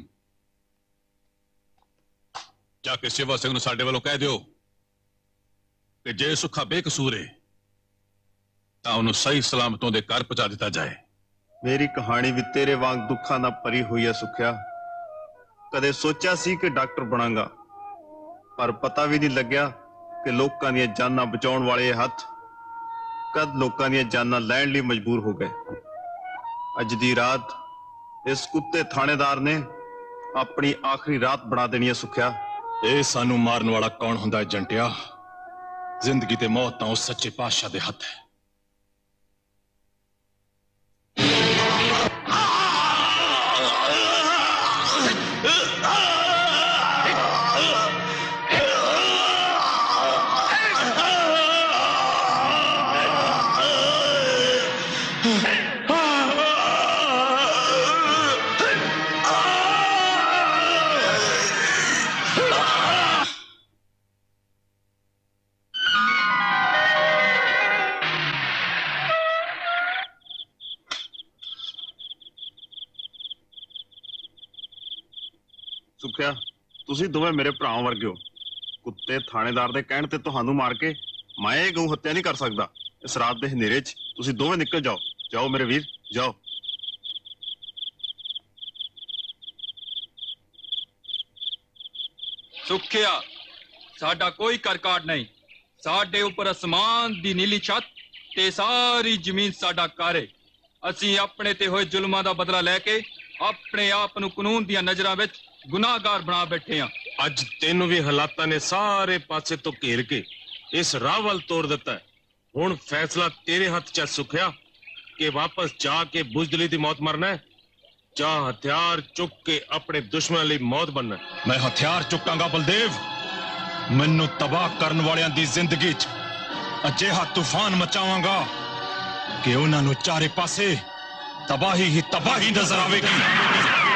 ਜਾ ਕੇ ਸੇਵਾ ਸਿੰਘ ਨੂੰ ਸਾਡੇ ਵੱਲੋਂ ਕਹਿ ਦਿਓ ਕਿ ਜੇ ਸੁੱਖਾ ਬੇਕਸੂਰ ਹੈ ਤਾਂ ਉਹਨੂੰ ਸਹੀ ਸਲਾਮਤ ਉਹਦੇ ਘਰ ਪਹੁੰਚਾ ਦਿੱਤਾ ਜਾਏ। ਮੇਰੀ ਕਹਾਣੀ ਵੀ ਤੇਰੇ ਵਾਂਗ ਦੁੱਖਾਂ ਨਾਲ ਭਰੀ ਹੋਈ ਹੈ ਸੁਖਿਆ। ਕਦੇ ਸੋਚਿਆ ਸੀ ਕਿ ਡਾਕਟਰ ਬਣਾਂਗਾ ਪਰ ਪਤਾ ਵੀ ਨਹੀਂ ਲੱਗਿਆ ਕਿ ਲੋਕਾਂ ਦੀਆਂ ਜਾਨਾਂ ਬਚਾਉਣ ਵਾਲੇ ਹੱਥ ਕਦ ਲੋਕਾਂ ਦੀਆਂ ਜਾਨਾਂ ਲੈਣ ਲਈ ਮਜਬੂਰ ਹੋ ਗਏ। ਅੱਜ ਦੀ ਰਾਤ ਇਸ ਕੁੱਤੇ ਥਾਣੇਦਾਰ ਨੇ ਆਪਣੀ ਆਖਰੀ ਰਾਤ ਬਣਾ ਦੇਣੀ ਹੈ ਸੁਖਿਆ। ਇਹ ਸਾਨੂੰ ਮਾਰਨ ਵਾਲਾ ਕੌਣ ਹੁੰਦਾ ਹੈ ਜੰਟਿਆ? ਜ਼ਿੰਦਗੀ ਤੇ ਮੌਤ ਤਾਂ ਉਸ ਸੱਚੇ ਪਾਤਸ਼ਾਹ ਦੇ ਹੱਥ ਹੈ। ਸੁਖਿਆ ਤੁਸੀਂ ਦੋਵੇਂ ਮੇਰੇ ਭਰਾਵਾਂ ਵਰਗੇ ਹੋ। ਕੁੱਤੇ ਥਾਣੇਦਾਰ ਦੇ ਕਹਿਣ ਤੇ ਤੁਹਾਨੂੰ ਮਾਰ ਕੇ ਮੈਂ ਇਹ ਗਊ ਹੱਤਿਆ ਨਹੀਂ ਕਰ ਸਕਦਾ। ਇਸ ਰਾਤ ਦੇ ਹਨੇਰੇ 'ਚ ਤੁਸੀਂ ਦੋਵੇਂ ਨਿਕਲ ਜਾਓ। ਜਾਓ ਮੇਰੇ ਵੀਰ ਜਾਓ। ਸੁਖਿਆ ਸਾਡਾ ਕੋਈ ਕਰਕਾਟ ਨਹੀਂ। ਸਾਡੇ ਉੱਪਰ ਅਸਮਾਨ ਦੀ ਨੀਲੀ ਛੱਤ ਤੇ ਸਾਰੀ ਜ਼ਮੀਨ ਸਾਡਾ ਘਰ ਹੈ। ਅਸੀਂ ਆਪਣੇ ਤੇ ਹੋਏ ਜ਼ੁਲਮਾਂ ਦਾ ਬਦਲਾ ਲੈ ਕੇ ਆਪਣੇ ਆਪ ਨੂੰ ਕਾਨੂੰਨ ਦੀਆਂ ਨਜ਼ਰਾਂ ਵਿੱਚ ਗੁਨਾਹਗਾਰ ਬਣਾ ਬੈਠੇ ਹਾਂ। ਅੱਜ ਤੈਨੂੰ ਵੀ ਹਾਲਾਤਾਂ ਨੇ ਸਾਰੇ ਪਾਸੇ ਤੋਂ ਘੇਰ ਕੇ ਇਸ ਰਾਹ ਵੱਲ ਤੋੜ ਦਿੱਤਾ ਹੈ। ਹੁਣ ਫੈਸਲਾ ਤੇਰੇ ਹੱਥ 'ਚ ਸੁਖਿਆ ਕਿ ਵਾਪਸ ਜਾ ਕੇ ਬੁਜ਼ਦਿਲੀ ਦੀ ਮੌਤ ਮਰਨਾ ਹੈ ਜਾਂ ਹਥਿਆਰ ਚੁੱਕ ਕੇ ਆਪਣੇ ਦੁਸ਼ਮਣਾਂ ਲਈ ਮੌਤ ਬਣਨਾ। ਮੈਂ ਹਥਿਆਰ ਚੁੱਕਾਂਗਾ ਬਲਦੇਵ। ਮੈਨੂੰ ਤਬਾਹ ਕਰਨ ਵਾਲਿਆਂ ਦੀ ਜ਼ਿੰਦਗੀ 'ਚ ਅਜਿਹਾ ਤੂਫਾਨ ਮਚਾਵਾਂਗਾ ਕਿ ਉਹਨਾਂ ਨੂੰ ਚਾਰੇ ਪਾਸੇ ਤਬਾਹੀ ਹੀ ਤਬਾਹੀ ਨਜ਼ਰ ਆਵੇਗੀ।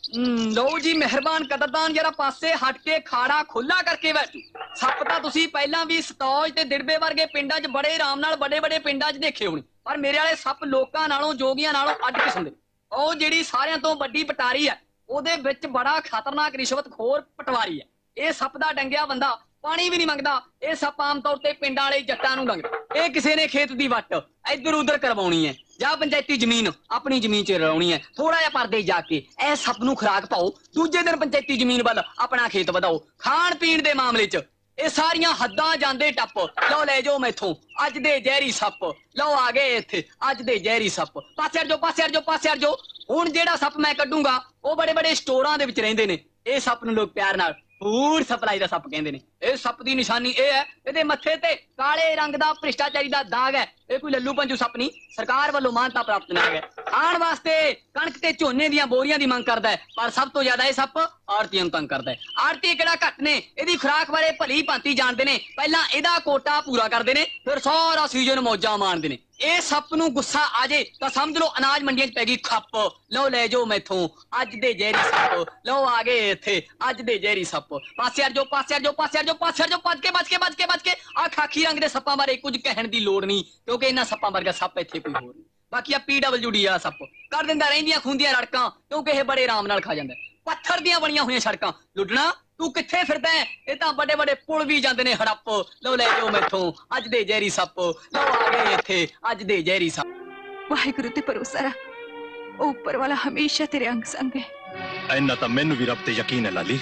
लो जी मेहरबान कदरदान जरा पासे हट के खाड़ा खुला करके बैठो। सप तां तुसीं पहलां भी सतौज ते दिड़बे वर्गे पिंडां च बड़े आराम नाल बड़े बड़े पिंडां च देखे होणे, पर मेरे वाले सप लोकां नालों जोगियां नालों अड्ड किस्म दे। ਉਹ ਜਿਹੜੀ ਸਾਰਿਆਂ ਤੋਂ ਵੱਡੀ ਪਟਾਰੀ ਹੈ ਉਹਦੇ ਵਿੱਚ ਬੜਾ ਖਤਰਨਾਕ ਰਿਸ਼ਵਤਖੋਰ ਪਟਵਾਰੀ ਹੈ। ਇਹ ਸੱਪ ਦਾ ਡੰਗਿਆ ਬੰਦਾ ਪਾਣੀ ਵੀ ਨਹੀਂ ਮੰਗਦਾ। ਇਹ ਸੱਪ ਆਮ ਤੌਰ ਤੇ ਪਿੰਡਾਂ ਵਾਲੇ ਜੱਟਾਂ ਨੂੰ ਲੰਘਦਾ। ਇਹ ਕਿਸੇ ਨੇ ਖੇਤ ਦੀ ਵੱਟ ਇੱਧਰ ਉੱਧਰ ਕਰਵਾਉਣੀ ਹੈ ਜਾਂ ਪੰਚਾਇਤੀ ਜ਼ਮੀਨ ਆਪਣੀ ਜ਼ਮੀਨ 'ਚ ਰਲਾਉਣੀ ਹੈ, ਥੋੜਾ ਜਿਹਾ ਪਰਦੇ ਜਾ ਕੇ ਇਹ ਸੱਪ ਨੂੰ ਖੁਰਾਕ ਪਾਓ, ਦੂਜੇ ਦਿਨ ਪੰਚਾਇਤੀ ਜ਼ਮੀਨ ਵੱਲ ਆਪਣਾ ਖੇਤ ਵਧਾਓ। ਖਾਣ ਪੀਣ ਦੇ ਮਾਮਲੇ 'ਚ ਇਹ ਸਾਰੀਆਂ ਹੱਦਾਂ ਜਾਂਦੇ ਟੱਪ। ਲਓ ਲੈ ਜਾਓ ਮੈਥੋਂ ਅੱਜ ਦੇ ਜ਼ਹਿਰੀ ਸੱਪ, ਲਓ ਆ ਗਏ ਇੱਥੇ ਅੱਜ ਦੇ ਜ਼ਹਿਰੀ ਸੱਪ। ਪਾਸੇ ਹਟ ਜਾਓ ਪਾਸੇ ਹਟ ਜਾਓ ਪਾਸੇ ਹਟ ਜਾਓ। ਹੁਣ ਜਿਹੜਾ ਸੱਪ ਮੈਂ ਕੱਢੂੰਗਾ ਉਹ ਬੜੇ ਬੜੇ ਸਟੋਰਾਂ ਦੇ ਵਿੱਚ ਰਹਿੰਦੇ ਨੇ। ਇਹ ਸੱਪ ਨੂੰ ਲੋਕ ਪਿਆਰ ਨਾਲ ਫੂਡ ਸਪਲਾਈ ਦਾ ਸੱਪ ਕਹਿੰਦੇ ਨੇ। ਇਹ ਸੱਪ ਦੀ ਨਿਸ਼ਾਨੀ ਇਹ ਹੈ, ਇਹਦੇ ਮੱਥੇ ਤੇ ਕਾਲੇ ਰੰਗ ਦਾ ਭ੍ਰਿਸ਼ਟਾਚਾਰੀ ਦਾ ਦਾਗ ਹੈ। ਇਹ ਕੋਈ ਲੱਲੂ ਪੰਜੂ ਸੱਪ ਨਹੀਂ, ਸਰਕਾਰ ਵੱਲੋਂ ਮਾਨਤਾ ਪ੍ਰਾਪਤ ਨਾਗ ਹੈ। ਖਾਣ ਵਾਸਤੇ ਕਣਕ ਤੇ ਝੋਨੇ ਦੀਆਂ ਬੋਰੀਆਂ ਦੀ ਮੰਗ ਕਰਦਾ ਹੈ, ਪਰ ਸਭ ਤੋਂ ਜ਼ਿਆਦਾ ਇਹ ਸੱਪ ਆੜਤੀਆਂ ਨੂੰ ਤੰਗ ਕਰਦਾ ਹੈ। ਆੜਤੀ ਕਿਹੜਾ ਘੱਟ ਨੇ, ਇਹਦੀ ਖੁਰਾਕ ਬਾਰੇ ਭਲੀ ਭਾਂਤੀ ਜਾਣਦੇ ਨੇ। ਪਹਿਲਾਂ ਇਹਦਾ ਕੋਟਾ ਪੂਰਾ ਕਰਦੇ ਨੇ, ਫਿਰ ਸਾਰਾ ਸੀਜ਼ਨ ਮੌਜਾਂ ਮਾਣਦੇ ਨੇ। ਇਹ ਸੱਪ ਨੂੰ ਗੁੱਸਾ ਆ ਜੇ ਤਾਂ ਸਮਝ ਲਓ ਅਨਾਜ ਮੰਡੀਆਂ 'ਚ ਪੈ ਗਈ ਖੱਪ। ਲਓ ਲੈ ਜਾਓ ਮੈਥੋਂ ਅੱਜ ਦੇ ਜ਼ਹਿਰੀ ਸੱਪ, ਲਓ ਆ ਗਏ ਇੱਥੇ ਅੱਜ ਦੇ ਜ਼ਹਿਰੀ ਸੱਪ। ਪਾਸੇ ਹਟ ਜਾਓ ਪਾਸੇ ਹਟ ਜਾਓ ਪਾਸੇ ਹਟ ਜਾਓ ਪਾਸੇ ਹਟ ਜਾਓ। ਭੱਜ ਕੇ ਭੱਜ ਕੇ ਭੱਜ ਕੇ ਭੱਜ ਕੇ ਆ ਖਾਕੀ ਰੰਗ ਦੇ ਸੱਪਾਂ ਬਾਰੇ ਕੁਝ ਕਹਿਣ ਦੀ ਲੋੜ ਨਹੀਂ, ਕਿਉਂਕਿ ਇਹਨਾਂ ਸੱਪਾਂ ਵਰਗਾ ਸੱਪ ਇੱਥੇ ਕੋਈ ਹੋਰ ਨਹੀਂ। ਬਾਕੀ ਆ ਪੀ ਡਬਲਯੂ ਡੀ ਆ ਸੱਪ ਕਰ ਦਿੰਦਾ ਰਹਿੰਦੀਆਂ ਖੁੰਦੀਆਂ ਰੜਕਾਂ, ਕਿਉਂਕਿ ਇਹ ਬੜੇ ਆਰਾਮ ਨਾਲ ਖਾ ਜਾਂਦਾ। ਪੱਥਰ ਦੀਆਂ ਬਣੀਆਂ ਹੋਈਆਂ ਸੜਕਾਂ ਲੁੱਟਣਾ ਤੂੰ ਕਿੱਥੇ ਫਿਰਦਾ ਹੈ? ਇਹ ਤਾਂ ਵੱਡੇ ਵੱਡੇ ਪੁਲ ਵੀ ਜਾਂਦੇ ਨੇ ਹੜੱਪ। ਲਓ ਲੈ ਜਾਓ ਮੈਥੋਂ ਅੱਜ ਦੇ ਜ਼ਹਿਰੀ ਸੱਪ, ਲਓ ਆ ਗਏ ਇੱਥੇ ਅੱਜ ਦੇ ਜ਼ਹਿਰੀ ਸੱਪ। ਵਾਹਿਗੁਰੂ ਤੇ ਭਰੋਸਾ ਰੱਖ, ਉਹ ਉੱਪਰ ਵਾਲਾ ਹਮੇਸ਼ਾ ਤੇਰੇ ਅੰਗ ਸੰਗ ਹੈ। ਇੰਨਾ ਤਾਂ ਮੈਨੂੰ ਵੀ ਰੱਬ ਤੇ ਯਕੀਨ ਹੈ ਲਾਲੀ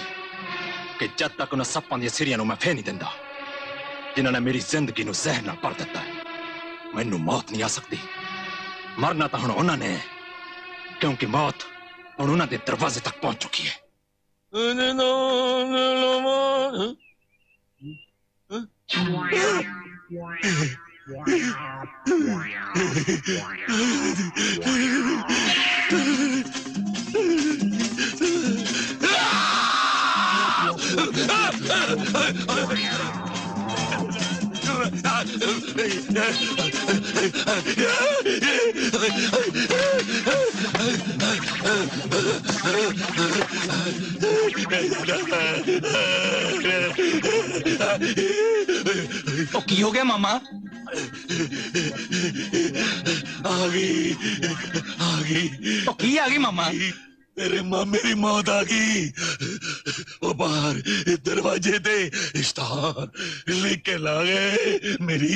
ਕਿ ਜਦ ਤੱਕ ਉਹਨਾਂ ਸੱਪਾਂ ਦੀਆਂ ਸਿਰੀਆਂ ਨੂੰ ਮੈਂ ਫੇਰ ਨਹੀਂ ਦਿੰਦਾ ਜਿਨ੍ਹਾਂ ਨੇ ਮੇਰੀ ਜ਼ਿੰਦਗੀ ਨੂੰ ਜ਼ਹਿਰ ਨਾਲ ਭਰ ਦਿੱਤਾ ਹੈ, ਮੈਨੂੰ ਮੌਤ ਨਹੀਂ ਆ ਸਕਦੀ। ਮਰਨਾ ਤਾਂ ਹੁਣ ਉਹਨਾਂ ਨੇ, ਕਿਉਂਕਿ ਮੌਤ ਹੁਣ ਉਹਨਾਂ ਦੇ ਦਰਵਾਜ਼ੇ ਤੱਕ ਪਹੁੰਚ ਚੁੱਕੀ ਹੈ। ਉਹ ਕੀ ਹੋ ਗਿਆ ਮਾਮਾ? ਆ ਗਈ ਆ ਗਈ। ਉਹ ਕੀ ਆ ਗਈ ਮਾਮਾ? तेरे मामे की मौत आ गई। वो बाहर दरवाजे ते इश्तार लिख के ला गए मेरी।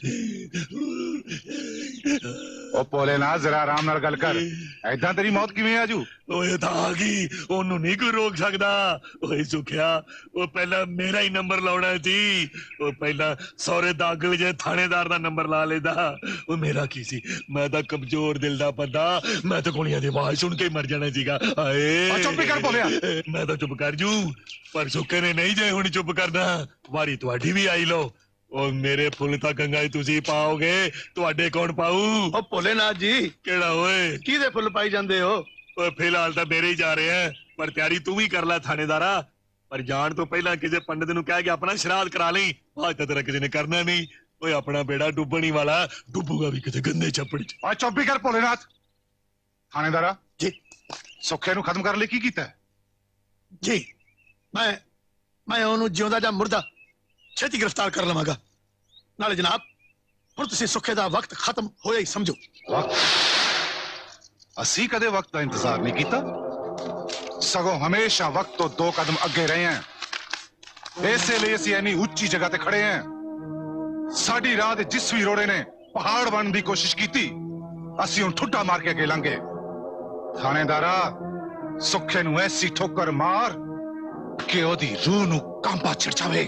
ओ भोलेनाथ जरा आराम नाल गल कर, ऐदां तेरी मौत किवें आजू? ओए तां आ गई, ओनू नहीं कोई रोक सकदा। ओए सुखिया वो पहला मेरा ही नंबर लाउणा सी, वो पहला सौरे दागल जे थानेदार दा नंबर ला लेदा। वो मेरा की सी, मैं तां कमजोर दिल दा बंदा, मैं तां गोलियां दी आवाज सुन के ही मर जाना सीगा। चुप कर बोलिया। मैं तो चुप कर जू, पर सुखे ने नहीं जे हुण चुप करना। वारी तुहाडी भी आई लो। ओ मेरे फुल तां गंगाई तुसी पाओगे, तुहाडे कौन पाऊ? ओ भोलेनाथ जी केड़ा ओए किहदे फुल पाई जांदे हो? ओए फिलहाल तां मेरे ही जा रहे हैं, पर तैयारी तू भी कर लै थानेदारा। पर जान तो पहला किसी पंडित नूं कह के अपना श्राद्ध करा लई, आज तां तेरा किसी ने करना नहीं। ओए अपना बेड़ा डुबण ही वाला, डुबूगा भी किसी गंदे छप्पड़ च। आ चुप ही कर भोलेनाथ। थानेदारा जी सुखे नूं खत्म कर लई की कीता जी? मैं मैं ओनू जिउंदा जां मुर्दा छेती गिरफ्तार कर लवांगा। नाले जनाब हुण तुसीं सुखे दा वक्त खत्म होया ही समझो। वक्त असी कदे वक्त का इंतजार नहीं कीता, सगों हमेशा वक्त तो दो कदम अगे रहे हैं। इसलिए असी इन्नी उच्ची जगह ते खड़े हैं। साडी राह दे जिस भी रोड़े ने पहाड़ बनने की कोशिश की, असी हुण ठुड्डा मार के अगे लंघे। थानेदारा सुखे नूं ऐसी ठोकर मार कि ओदी रूह नूं कांपा छिड़ जावे।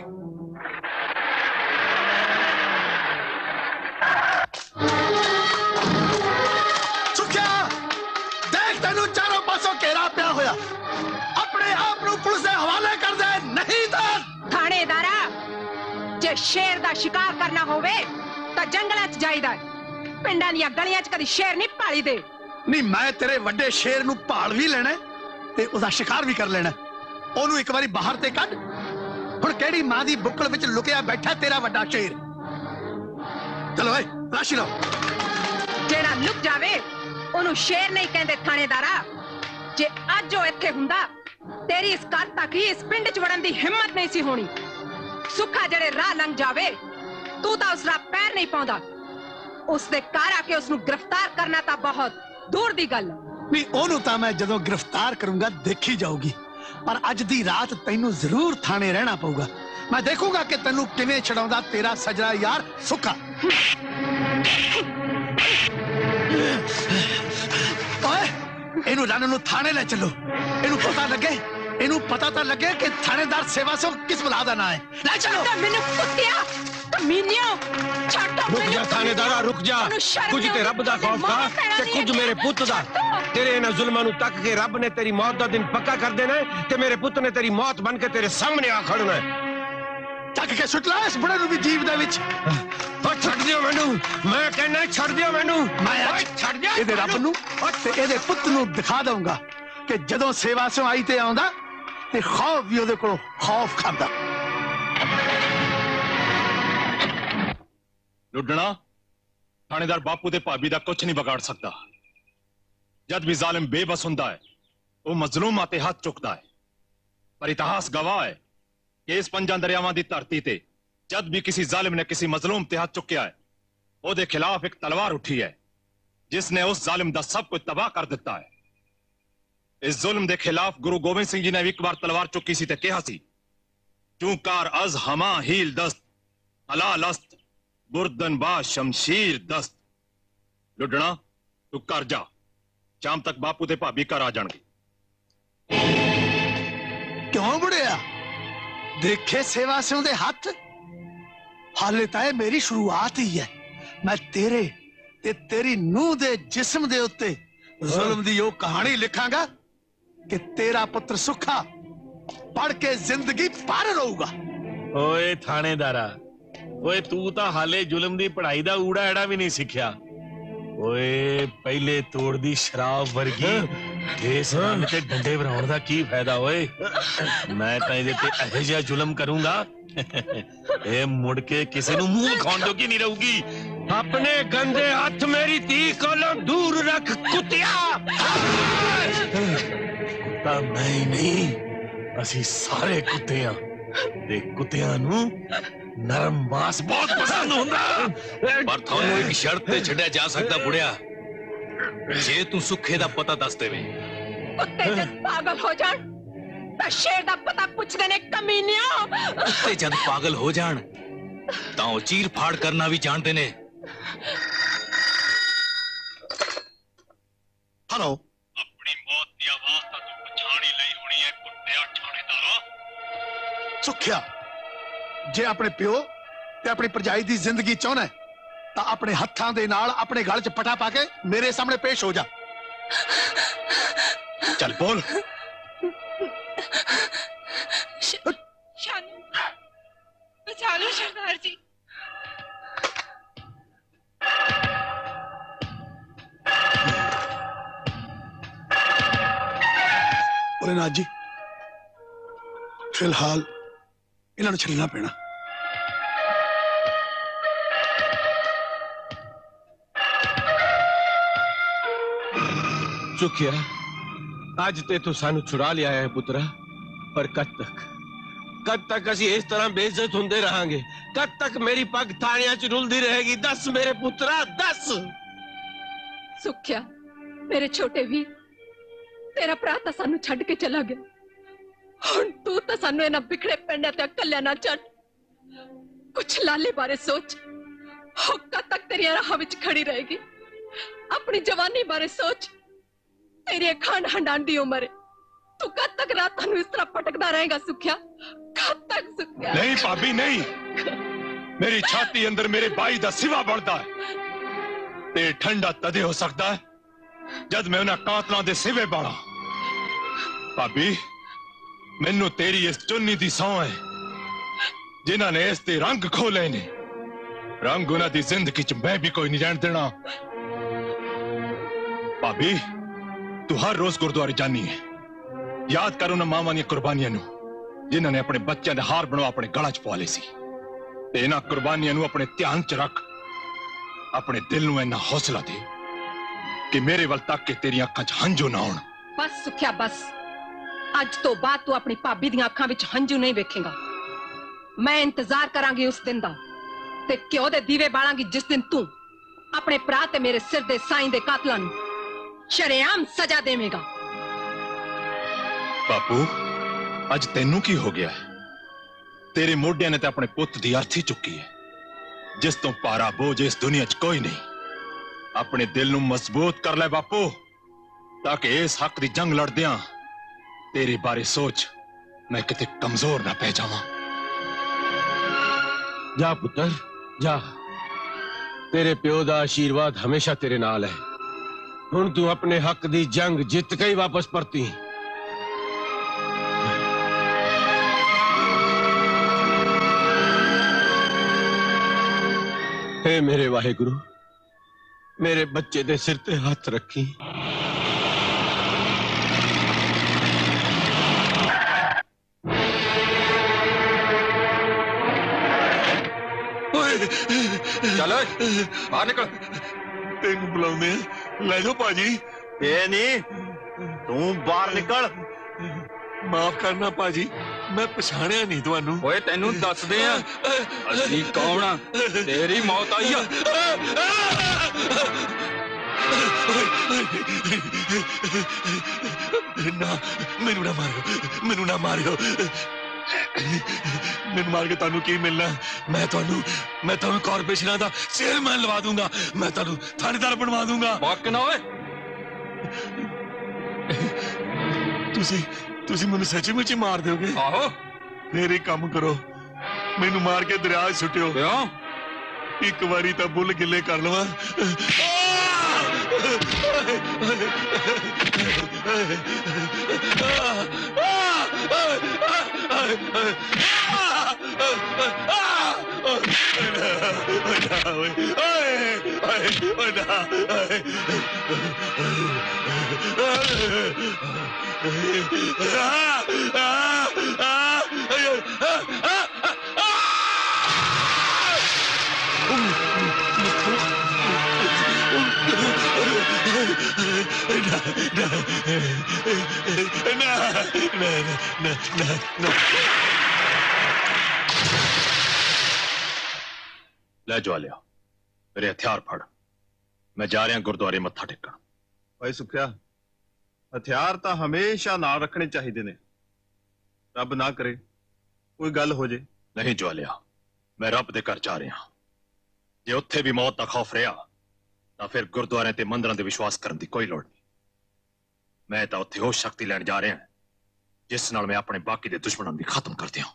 सुखिया देख तेनू चारों पासों घेरा पिया होया, अपने आप नूं पुलिस दे हवाले कर दे, नहीं तां थानेदारा जे शेर दा शिकार करना होवे तां जंगलां च जाईदा, पिंडां दीयां गलियां च कदी शेर नहीं पाली दे। नहीं मैं तेरे वड्डे शेर नूं भाल भी लेना ते उसदा शिकार भी कर लेना। ओनू एक बारी बाहर ते कढ, हुण केड़ी मां दी बुक्कल विच लुकिया बैठा तेरा वड्डा शेर। चलो ओए तलाशी लो। जेड़ा लुक जावे ओनू शेर नहीं कहंदे थानेदारा, जे अज वो इत्थे हुंदा तेरी इस कल तक ही इस पिंड च वड़न दी हिम्मत नहीं सी होनी। सुखा जड़े राह लंघ जावे तू तो उस राह पैर नहीं पाउंदा। उसदे घर आके उसनू गिरफ्तार करना तां बहुत दूर दी गल। नहीं ओनू तां मैं जदों गिरफ्तार करूंगा देखी जाऊगी, पर अज दी रात तैनू जरूर थाने रहना पऊगा। मैं देखूंगा कि तैनू किवें छड़ाउंदा तेरा सजरा यार सुखा। ओए इनू रानू नू थाने ले चलो। इनू पता लगे इनू पता तो लगे कि थानेदार सेवा सिंह किस बला दा नाम है। ले चलो। मैनू कुत्तिया कमीनियो छाटो। रुक जा थानेदारा रुक जा। कुछ ते रब दा खौफ था ते कुछ मेरे पुत दा। तेरे इन्हां जुल्मां नू तक के रब ने तेरी मौत दा दिन पक्का कर देना है ते मेरे पुत ने तेरी मौत बन के तेरे सामने आ खड़ना है। तक के सुट ला इस बड़े नू भी जीव दे विच। और छड़ दियो मैनू। मैं कहना छड़ दियो मैनू। मैं छड़ जा इहदे रब नू ते इहदे पुत नू दिखा दूंगा कि जदों सेवा सिंह आई ते आउंदा ते खौफ भी उहदे कोलों खौफ खांदा। लुडना थानेदार बापू दे भाभी दा कुछ नहीं बिगाड़ सकता। जद भी जालिम बेबस हुंदा है वो मजलूमां ते हाथ चुकदा है। पर इतिहास गवाह है कि इस पंजां दरियावां दी धरती ते जद भी किसी जालिम ने किसी मजलूम ते हाथ चुकिया है ओदे खिलाफ एक तलवार उठी है जिसने उस जालिम दा सब कुछ तबाह कर दिता है। इस जुल्म दे खिलाफ गुरु गोबिंद सिंह जी ने एक बार तलवार चुकी सी ते कहा सी चूंकार अज हमा हील दस्त हलाल अस्त बुरदन बा शमशीर दस्त। लुडना तू कर जा, शाम तक बापू दे भाभी घर आ जाएंगे। क्यों बुढ़िया देखे सेवा सिंह दे हाथ? हाले ताए मेरी शुरुआत ही है। मैं तेरे ते तेरी नूह दे जिस्म दे उत्ते जुल्म दी ओ कहानी लिखांगा कि तेरा पुत्र सुखा पढ़ के जिंदगी पार रहूगा। ओए थानेदारा ओए तू तो हाले जुल्म दी पढ़ाई दा ऊड़ा एड़ा भी नहीं सीखिया। ओए पहले तोड़ दी शराब वर्गी देस रंग ते डंडे बनाउण दा की फायदा। ओए मैं तां इहदे ते इहो जिहा जुल्म करूंगा ए मुड़ के किसी नूं मुंह खाण जोगी नहीं रहूगी। अपने गंदे हाथ मेरी धी कोलों दूर रख कुत्तिया। कुत्ता मैं ही नहीं असी सारे कुत्ते हां ते कुत्तियां नूं नरम मांस बहुत पसंद हुंदा। पर थानू एक शर्त ते छड्या जा सकदा बुढ़िया जे तू सुखे दा पता दस देवे। कुत्ते जद पागल हो जान तां शेर दा पता पुछ देने कमीनियो। कुत्ते जद पागल हो जान तां ओ चीर फाड़ करना भी जानते ने। हेलो अपनी मौत दी आवाज ता तू पछाणी लई होनी है कुत्ते थानेदारा। सुखिया जे अपने प्यो ते अपनी परजाई दी जिंदगी चाहना है तो अपने हत्थां दे नाल अपने गल च पटा पा के मेरे सामने पेश हो जा। चल बोल। शानू बचा लो सरदार जी। भोलेनाथ जी फिलहाल इन्होंने छड़ना पैना। सुखिया अज ते तू सानू छुड़ा लिया है पुत्रा, पर कद तक कद तक असी इस तरह बेइज्जत होंदे रहांगे? कद तक मेरी पग थानिया च रुलदी रहेगी? दस मेरे पुत्रा दस। सुखिया मेरे छोटे भी तेरा भरा तो सानू छड़ के चला गया। हुण तू तो सानू इन्हां बिखड़े पिंडां ते कल्लियां ना छड़। कुछ लाले बारे सोच। हो कद तक तेरी राह विच खड़ी रहेगी? अपनी जवानी बारे सोच। तेरी खंड हंडाण दी उम्र है। तू कद तक रातां नूं इस तरह भटकदा रहेगा सुखिया? कद तक सुखिया? नहीं भाभी नहीं। मेरी छाती अंदर मेरे भाई दा सिवा बढ़दा है ते ठंडा तदे हो सकदा है जद मैं उन्हां कातलां दे सिवे बाड़ा। भाभी मैनू तेरी इस चुन्नी दी सौं है जिन्हां ने इस ते रंग खोले ने। रंग उन्हां दी जिंदगी च मैं भी कोई नहीं रहन देना। भाभी तू हर रोज गुरुद्वारे जानी है। याद कर उन्हां मावां दी कुर्बानियां नू जिन्हां ने अपने बच्चों दे हार बनवा अपने गला च पवा ले सी। ते इन्हां कुर्बानियां नू अपने ध्यान च रख। अपने दिल नू इन्ना हौसला दे कि मेरे वल तक के तेरी अखां च हंजू ना आउण। बस सुखिया बस। अज तो बाद तू अपनी भाभी दी अखां विच हंझू नहीं वेखेगा। मैं इंतजार करांगी उस दिन दा ते घ्यो दे दीवे बालांगी जिस दिन तू अपने भरा ते मेरे सिर दे साईं दे कातलां नूं शरेआम सजा देवेगा। बापू अज तेनू की हो गया है? तेरे मोढियां ने ते अपने पुत दी अर्थी चुकी है, जिस तो पारा बोझ इस दुनिया च कोई नहीं। अपने दिल नूं मजबूत कर ले बापू, ताकि इस हक दी जंग लड़दियां तेरे बारे सोच मैं किते कमजोर ना पै जावां। जा पुत्र जा, तेरे प्यो दा आशीर्वाद हमेशा तेरे नाल है। हुण तू अपने हक दी जंग जित के ही वापस परती। हे मेरे वाहेगुरु, मेरे बच्चे दे सिर ते हाथ रखी। चल बाहर निकल। तेन बुलाने ले जाओ पाजी। ये नहीं, तू बाहर निकल। माफ करना पाजी, मैं पछाणिया नहीं तुहानू। ओए तेनू दसदे आ असली कौन आ। तेरी मौत आई आ। ना मैनू ना मारियो, मैनू ना मारियो। मैनू मार के तुहानू की मिलना? मैं तुहानू मैं तुहानू कॉर्पोरेशन दा चेयरमैन लवा दूंगा, मैं तुहानू थानेदार बनवा दूंगा। बक ना ओए। तुसी तुसी मैनू सच्ची मुच्ची मार दोगे? आहो। फिर एक काम करो, मैनू मार के दरिया सुटियो। क्यों? एक बारी तो बुल गिले कर लवा। ले जो लिया मेरे हथियार फड़, मैं जा रहा गुरुद्वारे मत्था टेकण। भाई सुखिया, हथियार तो हमेशा नाल रखने चाहिए ने। रब ना करे कोई गल हो जे। नहीं जो लिया, मैं रब दे घर जा रहा। जे उत्थे भी मौत का खौफ रहा तो फिर गुरुद्वारे ते मंदिरां दे विश्वास करने की कोई लोड़ नहीं। मैं तो उत्थे उस शक्ति लैन जा रहा जिस नाल मैं अपने बाकी दे दुश्मनों भी खत्म कर दिया।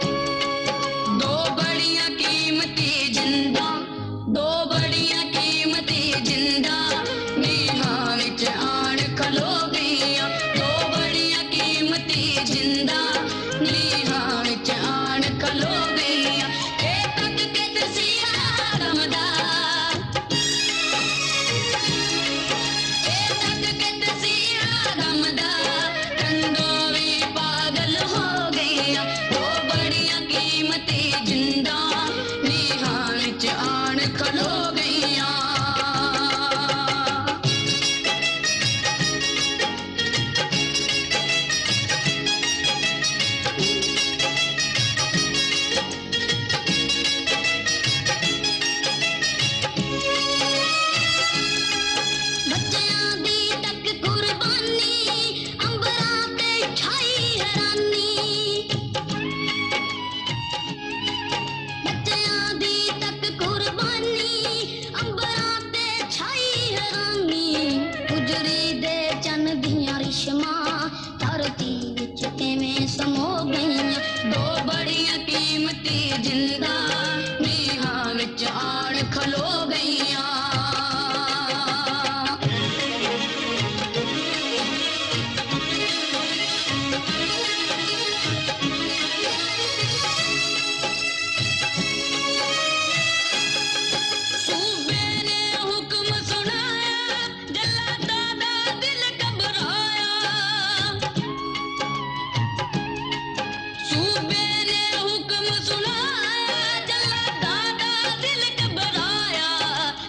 दो बड़ियां कीमती जिंदा, दो बड़ियां कीमती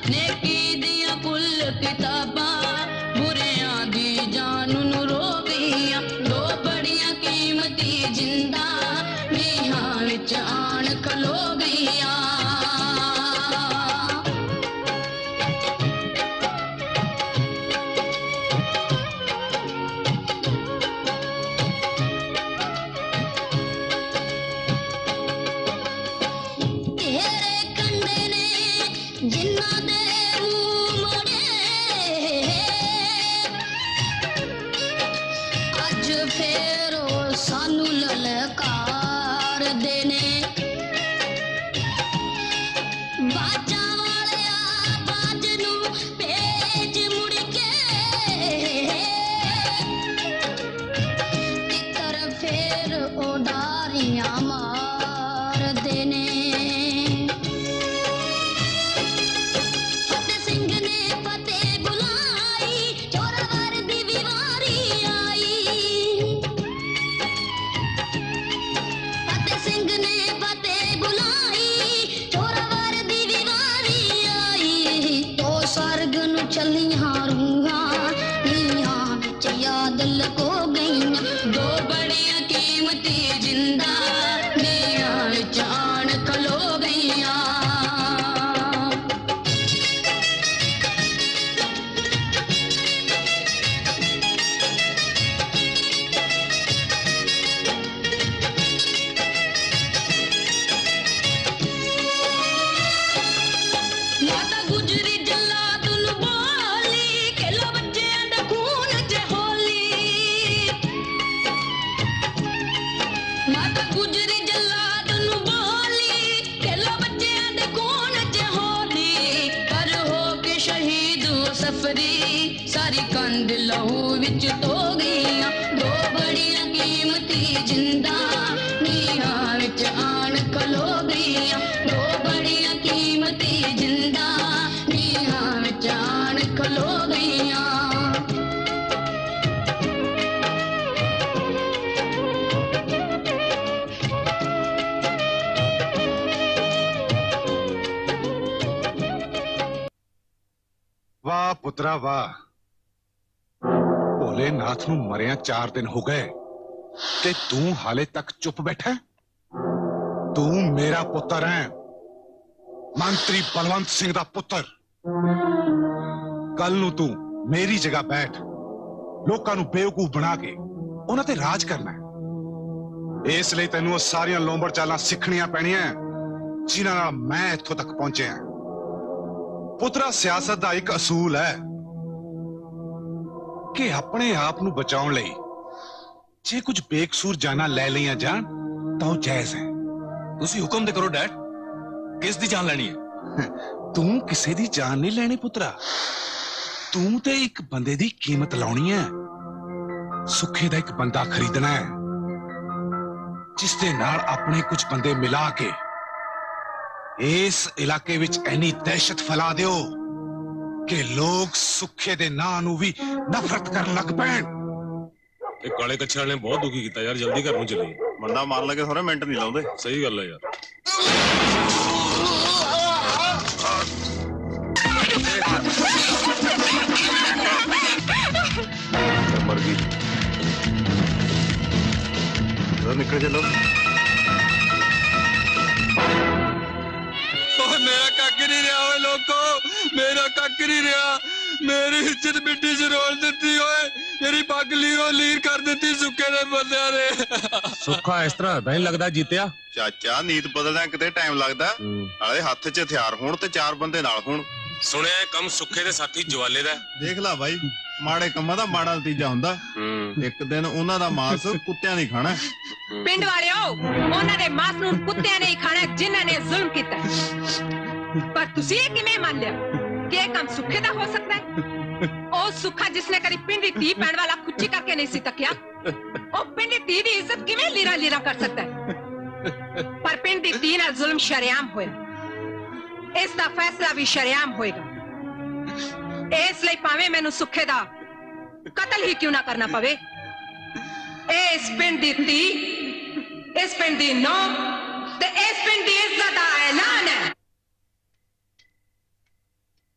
नेकी दियां कुल किताबां बुरियां दी जान नूं रोक गईयां दो बड़ियां कीमती जिंदा नीहां विच आण खलो गईयां सानू ललकार देने बाजा वाले बाज नू भेज मुड़ के तितर फेर उडारियां मार देने फतेह सिंह ने फतेह बुलाई जोरावर दी विवारी आई सिंह ने फतेह बुलाई चोरावर दी विवारी आई तो स्वर्ग नु चलियां रूहां नीहां विच याद लको गईयां दो बड़ियां कीमती जिंदा नीहां विच आण खलो गईयां माता गुजरी जल्लाद नूं बोली खेलो बच्चेआं दा खून च होली माता गुजरी जल्लाद नूं बोली खेलो बच्चेआं दे खून च होली पर हो के शहीद सफरी सारी कंध लहू विच धो गईयां दो बड़ियां कीमती जिंदा नीहां विच आण खलो गईयां दो बड़ियां कीमती जिंदा नीहां विच आण खलो गईयां वाह पुत्रा वाह भोलेनाथ नूं मरिया चार दिन हो गए ते तू हाले तक चुप बैठा तू मेरा पुत्र है मंत्री बलवंत सिंह दा पुत्र कल नूं तू मेरी जगह बैठ लोकां नूं बेवकूफ बना के उन्हां ते राज करना है इसलिए तैनूं ओह सारियां लोंबड़ चालां सिखणियां पैणियां जिन्हां नाल मैं इत्थों तक पहुंचिया पुत्रा सियासत दा एक असूल है कि अपने आप नूं बचाउण लई जे कुछ बेकसूर जाना ले लिया जान तो जायज है तुसी हुक्म दे करो डैड किस दी जान लेनी है तू किसे दी जान नहीं लेनी पुत्रा तू ते एक बंदे दी कीमत लाउणी है सुखे दा एक बंदा खरीदना है जिस दे नाल अपने कुछ बंदे मिला के इस इलाके विच ऐनी दहशत फैला दियो कि लोग सुखे दे नां नूं भी नफरत कर लग पैण ਇਹ ਕਾਲੇ ਕੱਛੇ ਵਾਲੇ ਨੇ ਬਹੁਤ ਦੁਖੀ ਕੀਤਾ ਯਾਰ ਜਲਦੀ ਘਰ ਨੂੰ ਚੱਲੀਏ ਬੰਦਾ ਮਾਰ ਲਗੇ ਥੋੜੇ ਮਿੰਟ ਨਹੀਂ ਲਾਉਂਦੇ ਸਹੀ ਗੱਲ ਹੈ ਯਾਰ ਮਰ ਗਈ ਜਰਾ ਨਿਕਲ ਚੱਲੋ मेरा कक नहीं रहा ओए लोगो मेरा कक नहीं रहा मेरी इज्जत मिट्टी च रोल दी ओए मेरी पग लीरो लीर कर दी सुखे दे बंदे ने ਸੁੱਖਾ ਇਸ ਤਰ੍ਹਾਂ ਤਾਂ ਨਹੀਂ ਲੱਗਦਾ ਜਿੱਤਿਆ ਚਾਚਾ ਨੀਤ ਬਦਲਣਾ ਕਿਤੇ ਟਾਈਮ ਲੱਗਦਾ ਨਾਲੇ ਹੱਥ 'ਚ ਹਥਿਆਰ ਹੋਣ ਤੇ ਚਾਰ ਬੰਦੇ ਨਾਲ ਹੋਣ ਸੁਣਿਆ ਇਹ ਕੰਮ ਸੁੱਖੇ ਦੇ ਸਾਥੀ ਜਵਾਲੇ ਦਾ ਦੇਖ ਲੈ ਬਾਈ ਮਾੜੇ ਕੰਮਾਂ ਦਾ ਮਾੜਾ ਨਤੀਜਾ ਹੁੰਦਾ ਇੱਕ ਦਿਨ ਉਹਨਾਂ ਦਾ ਮਾंस ਕੁੱਤਿਆਂ ਨੇ ਖਾਣਾ ਪਿੰਡ ਵਾਲਿਓ ਉਹਨਾਂ ਦੇ ਮਾंस ਨੂੰ ਕੁੱਤਿਆਂ ਨੇ ਹੀ ਖਾਣਾ ਜਿਨ੍ਹਾਂ ਨੇ ਜ਼ੁਲਮ ਕੀਤਾ ਪਰ ਤੁਸੀਂ ਇਹ ਕਿਵੇਂ ਮੰਨ ਲਿਆ ਕਿ ਇਹ ਕੰਮ ਸੁੱਖੇ ਦਾ ਹੋ ਸਕਦਾ ਹੈ ਉਹ ਸੁੱਖਾ ਜਿਸਨੇ ਕਦੀ ਪਿੰਡ ਦੀ ਧੀ ਪੈਣ ਵਾਲਾ ਖੁੱਚੀ ਕਰਕੇ ਨਹੀਂ ਸੀ ਤੱਕਿਆ ਉਹ ਪਿੰਡ ਦੀ ਧੀ ਦੀ ਇੱਜ਼ਤ ਕਿਵੇਂ ਲੀਰਾ ਲੀਰਾ ਕਰ ਸਕਦਾ ਹੈ ਪਰ ਪਿੰਡ ਦੀ ਧੀ ਨਾਲ ਜ਼ੁਲਮ ਸ਼ਰੇਆਮ ਹੋਇਆ ਇਸ ਦਾ ਫੈਸਲਾ ਵੀ ਸ਼ਰੇਆਮ ਹੋਏਗਾ ਇਸ ਲਈ ਭਾਵੇਂ ਮੈਨੂੰ ਸੁੱਖੇ ਦਾ ਕਤਲ ਹੀ ਕਿਉਂ ਨਾ ਕਰਨਾ ਪਵੇ ਇਸ ਪਿੰਡ ਦੀ ਧੀ ਇਸ ਪਿੰਡ ਦੀ ਨੌ ਤੇ ਇਸ ਪਿੰਡ ਦੀ ਇੱਜ਼ਤ ਦਾ ਐਲਾਨ ਹੈ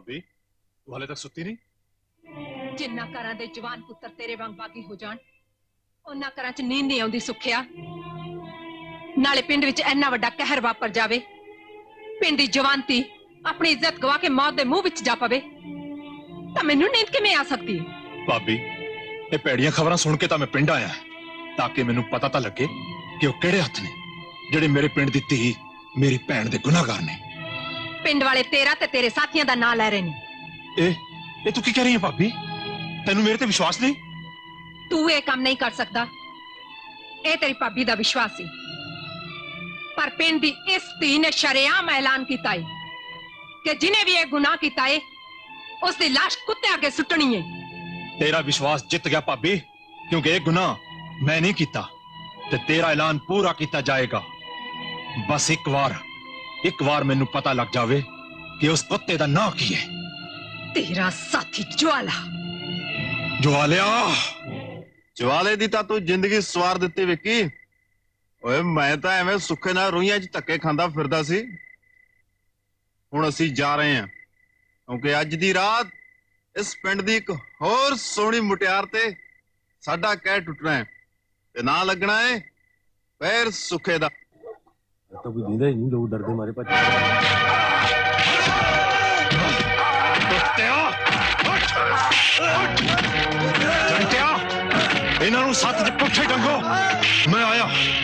भाभी तू हाले तक सुती नहीं? जिन्ना घरां दे जवान पुत्तर तेरे वांग बागी हो जाण उन्ना घरां च नींद नहीं आउंदी सुखिया। नाले पिंड विच इन्ना वड्डा कहर वापर जावे, पिंड दी जवानती अपनी इज्जत गवा के मौत दे मुंह विच जा पवे तां मैनू नींद किवें आ सकदी है? भाभी ये भैड़ियां खबरां सुन के तां मैं पिंड आया ताकि मैनू पता तां लगे कि वो किहड़े हत्थ ने ਜਿਹੜੇ ਮੇਰੇ ਪਿੰਡ ਦੀ ਧੀ ਮੇਰੀ ਭੈਣ ਦੇ ਗੁਨਾਹਗਾਰ ਨੇ। ਪਿੰਡ ਵਾਲੇ ਤੇਰਾ ਤੇ ਤੇਰੇ ਸਾਥੀਆਂ ਦਾ ਨਾਂ ਲੈ ਰਹੇ ਨੇ। ਇਹ ਇਹ ਤੂੰ ਕੀ ਕਹਿ ਰਹੀ ਹੈ ਭਾਬੀ? ਤੈਨੂੰ ਮੇਰੇ ਤੇ ਵਿਸ਼ਵਾਸ ਨਹੀਂ? ਤੂੰ ਇਹ ਕੰਮ ਨਹੀਂ ਕਰ ਸਕਦਾ, ਇਹ ਤੇਰੀ ਭਾਬੀ ਦਾ ਵਿਸ਼ਵਾਸ ਸੀ। ਪਰ ਪਿੰਡ ਦੀ ਇਸ ਧੀ ਨੇ ਸ਼ਰੇਆਮ ਐਲਾਨ ਕੀਤਾ ਹੈ ਕਿ ਜਿਹਨੇ ਵੀ ਇਹ ਗੁਨਾਹ ਕੀਤਾ ਹੈ ਉਸ ਦੀ ਲਾਸ਼ ਕੁੱਤੇ ਅੱਗੇ ਸੁੱਟਣੀ ਹੈ। ਤੇਰਾ ਵਿਸ਼ਵਾਸ ਜਿੱਤ ਗਿਆ ਭਾਬੀ, ਕਿਉਂਕਿ ਇਹ ਗੁਨਾਹ ਮੈਂ ਨਹੀਂ ਕੀਤਾ ਤੇ ਤੇਰਾ ਐਲਾਨ ਪੂਰਾ ਕੀਤਾ ਜਾਏਗਾ। ਬਸ ਇੱਕ ਵਾਰ ਇੱਕ ਵਾਰ ਮੈਨੂੰ ਪਤਾ ਲੱਗ ਜਾਵੇ ਕਿ ਉਸ ਕੁੱਤੇ ਦਾ ਨਾਂ ਕੀ ਹੈ। ਤੇਰਾ ਸਾਥੀ ਜਵਾਲਾ। ਜਵਾਲਿਆ ਜਵਾਲੇ ਦੀ ਤਾਂ ਤੂੰ ਜ਼ਿੰਦਗੀ ਸਵਾਰ ਦਿੱਤੀ ਵਿੱਕੀ। ਓਏ ਮੈਂ ਤਾਂ ਐਵੇਂ ਸੁੱਖੇ ਨਾਲ ਰੂਹੀਆਂ 'ਚ ਧੱਕੇ ਖਾਂਦਾ ਫਿਰਦਾ ਸੀ। ਹੁਣ ਅਸੀਂ ਜਾ ਰਹੇ ਹਾਂ ਕਿਉਂਕਿ ਅੱਜ ਦੀ ਰਾਤ ਇਸ ਪਿੰਡ ਦੀ ਇੱਕ ਹੋਰ ਸੋਹਣੀ ਮੁਟਿਆਰ ਤੇ ਸਾਡਾ ਕਹਿ ਟੁੱਟਣਾ ਹੈ ਤੇ ਨਾ ਲੱਗਣਾ ਹੈ ਪੈਰ ਸੁੱਖੇ ਦਾ। तो कोई दीदा ही नहीं, लोग डरते मारे पास। ਇਹਨਾਂ ਨੂੰ ਸੱਤ ਚ ਪੁੱਠੇ ਡੰਗੋ, ਮੈਂ ਆਇਆ।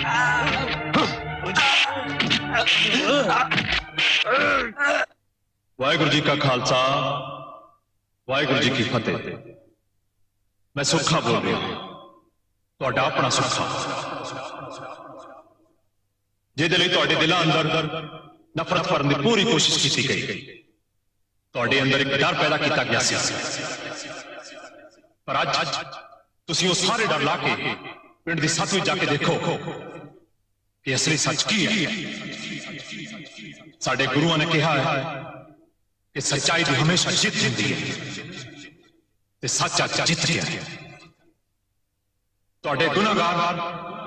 ਵਾਹਿਗੁਰੂ ਜੀ ਕਾ ਖਾਲਸਾ, ਵਾਹਿਗੁਰੂ ਜੀ ਕੀ ਫਤਿਹ। ਮੈਂ ਸੁੱਖਾ ਬੋਲ ਰਿਹਾ, ਤੁਹਾਡਾ ਆਪਣਾ ਸੁੱਖਾ, ਜਿਹਦੇ ਲਈ ਤੁਹਾਡੇ ਦਿਲਾਂ ਅੰਦਰ ਨਫ਼ਰਤ ਭਰਨ ਦੀ ਪੂਰੀ ਕੋਸ਼ਿਸ਼ ਕੀਤੀ ਗਈ। ਤੁਹਾਡੇ ਅੰਦਰ ਇੱਕ ਡਰ ਪੈਦਾ ਕੀਤਾ ਗਿਆ ਸੀ, ਪਰ ਅੱਜ ਤੁਸੀਂ ਉਹ ਸਾਰੇ ਡਰ ਲਾ ਕੇ ਪਿੰਡ ਦੀ ਸੱਥ ਵਿੱਚ ਜਾ ਕੇ ਦੇਖੋ ਕਿ ਅਸਲੀ ਸੱਚ ਕੀ ਹੈ। ਸਾਡੇ ਗੁਰੂਆਂ ਨੇ ਕਿਹਾ ਹੈ ਕਿ ਸੱਚਾਈ ਦੀ ਹਮੇਸ਼ਾ ਜਿੱਤ ਹੁੰਦੀ ਹੈ ਤੇ ਸੱਚ ਅੱਜ ਜਿੱਤ ਗਿਆ। ਤੁਹਾਡੇ ਗੁਨਾਹਗਾਰ,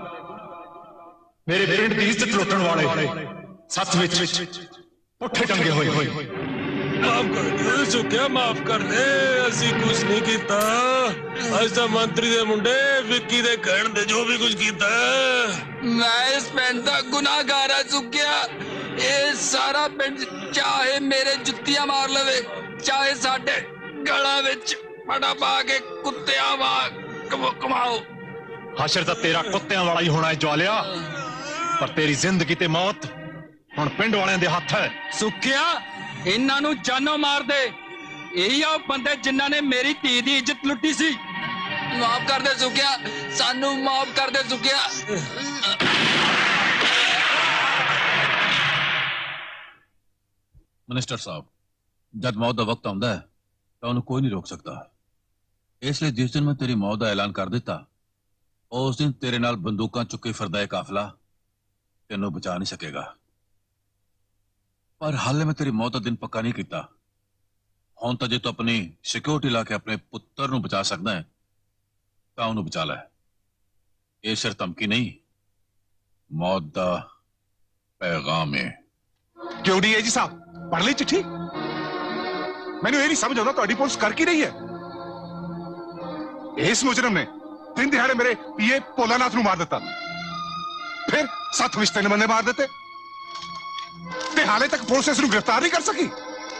ਮੇਰੇ ਪਿੰਡ ਦੀ ਇੱਜ਼ਤ ਲੁੱਟਣ ਵਾਲੇ ਸੱਥ ਵਿੱਚ ਪੁੱਠੇ ਟੰਗੇ ਹੋਏ ਹੋਏ। माफ कर दे सुखिया, माफ कर दे, ਅਸੀਂ ਕੁਝ ਨਹੀਂ ਕੀਤਾ। ਅੱਜ ਤਾਂ ਮੰਤਰੀ ਦੇ ਮੁੰਡੇ ਵਿੱਕੀ ਦੇ ਕਹਿਣ ਦੇ ਜੋ ਵੀ ਕੁਝ ਕੀਤਾ। ਮੈਂ ਇਸ ਪਿੰਡ ਦਾ ਗੁਨਾਹਗਾਰ ਆ ਸੁਖਿਆ। ਇਹ ਸਾਰਾ ਪਿੰਡ ਚਾਹੇ ਮੇਰੇ ਜੁੱਤੀਆਂ ਮਾਰ ਲਵੇ, ਚਾਹੇ ਸਾਡੇ ਗਲਾਂ ਵਿੱਚ ਫੜਾ ਪਾ ਕੇ ਕੁੱਤਿਆਂ ਵਾਂਗ ਕਮਾਓ। ਹਾਸ਼ਰ ਤਾਂ ਤੇਰਾ ਕੁੱਤਿਆਂ ਵਾਲਾ ਹੀ ਹੋਣਾ ਹੈ ਜਵਾਲਿਆ, ਪਰ ਤੇਰੀ ਜ਼ਿੰਦਗੀ ਤੇ ਮੌਤ ਹੁਣ ਪਿੰਡ ਵਾਲਿਆਂ ਦੇ ਹੱਥ ਹੈ। ਸੁਖਿਆ ਇਹਨਾਂ ਨੂੰ ਜਾਨੋਂ ਮਾਰ ਦੇ। ਇਹੀ ਆ ਉਹ ਬੰਦੇ ਜਿਨ੍ਹਾਂ ਨੇ ਮੇਰੀ ਧੀ ਦੀ ਇੱਜ਼ਤ ਲੁੱਟੀ ਸੀ। ਮਾਫ ਕਰ ਦੇ ਸੁਖਿਆ, ਸਾਨੂੰ ਮਾਫ ਕਰ ਦੇ ਸੁਖਿਆ। ਮਿਨਿਸਟਰ ਸਾਹਿਬ, ਜਦ ਮੌਤ ਦਾ ਵਕਤ ਆਉਂਦਾ ਹੈ ਤਾਂ ਉਹਨੂੰ ਕੋਈ ਨਹੀਂ ਰੋਕ ਸਕਦਾ। ਇਸ ਲਈ ਜਿਸ ਦਿਨ ਮੈਂ ਤੇਰੀ ਮੌਤ ਦਾ ਐਲਾਨ ਕਰ ਦਿੱਤਾ, ਉਸ ਦਿਨ ਤੇਰੇ ਨਾਲ ਬੰਦੂਕਾਂ ਚੁੱਕੇ ਫਿਰਦਾ ਇਹ ਕਾਫਲਾ ਤੈਨੂੰ ਬਚਾ ਨਹੀਂ ਸਕੇਗਾ। ਪਰ ਹਾਲੇ ਮੈਂ ਤੇਰੀ ਮੌਤ ਦਾ ਦਿਨ ਪੱਕਾ ਨਹੀਂ ਕੀਤਾ। ਹੁਣ ਤਾਂ ਜੇ ਤੂੰ ਆਪਣੀ ਸਿਕਿਉਰਿਟੀ ਲਾ ਕੇ ਆਪਣੇ ਪੁੱਤਰ ਨੂੰ ਬਚਾ ਸਕਦਾ ਹੈ ਤਾਂ ਉਹਨੂੰ ਬਚਾ ਲੈ। ਇਹ ਸਿਰ ਧਮਕੀ ਨਹੀਂ, ਮੌਤ ਦਾ ਪੈਗਾਮ ਹੈ। ਕਿਉਂ ਡੀ ਜੀ ਸਾਹਿਬ, ਪੜ੍ਹ ਲਈ ਚਿੱਠੀ? ਮੈਨੂੰ ਇਹ ਨਹੀਂ ਸਮਝ ਆਉਂਦਾ ਤੁਹਾਡੀ ਪੁਲਿਸ ਕਰ ਕੀ ਰਹੀ ਹੈ। ਇਸ ਮੁਜਰਮ ਨੇ ਤਿੰਨ ਦਿਹਾੜੇ ਮੇਰੇ ਪੀਏ ਭੋਲਾਨਾਥ ਨੂੰ ਮਾਰ ਦਿੱਤਾ, ਫਿਰ ਸੱਤ ਵਿੱਚ ਤਿੰਨ ਬੰਦੇ ਮਾਰ ਦਿੱਤੇ ਤੇ ਹਾਲੇ ਤੱਕ ਪੁਲਿਸ ਇਸ ਨੂੰ ਗ੍ਰਿਫਤਾਰ ਨਹੀਂ ਕਰ ਸਕੀ।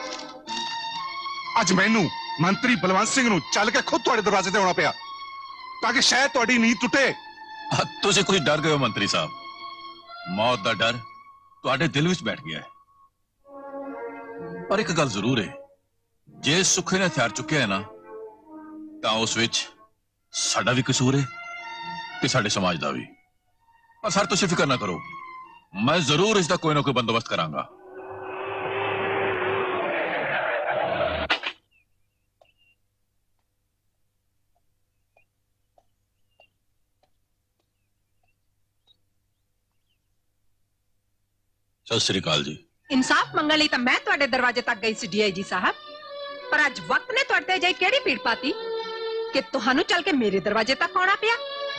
ਅੱਜ ਮੈਨੂੰ ਮੰਤਰੀ ਬਲਵੰਤ ਸਿੰਘ ਨੂੰ ਚੱਲ ਕੇ ਖੁਦ ਤੁਹਾਡੇ ਦਰਵਾਜ਼ੇ ਤੇ ਆਉਣਾ ਪਿਆ ਤਾਂ ਕਿ ਸ਼ਾਇਦ ਤੁਹਾਡੀ ਨੀਂਦ ਟੁੱਟੇ। ਤੁਸੀਂ ਕੁਝ ਡਰ ਗਏ ਹੋ ਮੰਤਰੀ ਸਾਹਿਬ। ਮੌਤ ਦਾ ਡਰ ਤੁਹਾਡੇ ਦਿਲ ਵਿੱਚ ਬੈਠ ਗਿਆ ਹੈ। ਪਰ ਇੱਕ ਗੱਲ ਜ਼ਰੂਰ ਹੈ, ਜੇ ਸੁੱਖੇ ਨੇ ਹਥਿਆਰ ਚੁੱਕਿਆ ਹੈ ਨਾ ਤਾਂ ਉਸ ਵਿੱਚ ਸਾਡਾ ਵੀ ਕਸੂਰ ਹੈ ਤੇ ਸਾਡੇ ਸਮਾਜ ਦਾ ਵੀ। ਪਰ ਸਰ ਤੁਸੀਂ ਫਿਕਰ ਨਾ ਕਰੋ, ਮੈਂ ਜ਼ਰੂਰ ਇਸ ਦਾ ਕੋਈ ਨਾ ਕੋਈ ਬੰਦੋਬਸਤ ਕਰਾਂਗਾ। ਸਤਿ ਸ੍ਰੀ ਅਕਾਲ ਜੀ। ਇਨਸਾਫ ਮੰਗਣ ਲਈ ਤਾਂ ਮੈਂ ਤੁਹਾਡੇ ਦਰਵਾਜ਼ੇ ਤੱਕ ਗਈ ਸੀ ਡੀਆਈਜੀ ਸਾਹਿਬ, ਪਰ ਅੱਜ ਵਕਤ ਨੇ ਤੁਹਾਡੇ ਜਾਈ ਕਿਹੜੀ ਭੀੜ ਪਾਤੀ ਕਿ ਤੁਹਾਨੂੰ ਚੱਲ ਕੇ ਮੇਰੇ ਦਰਵਾਜ਼ੇ ਤੱਕ ਆਉਣਾ ਪਿਆ।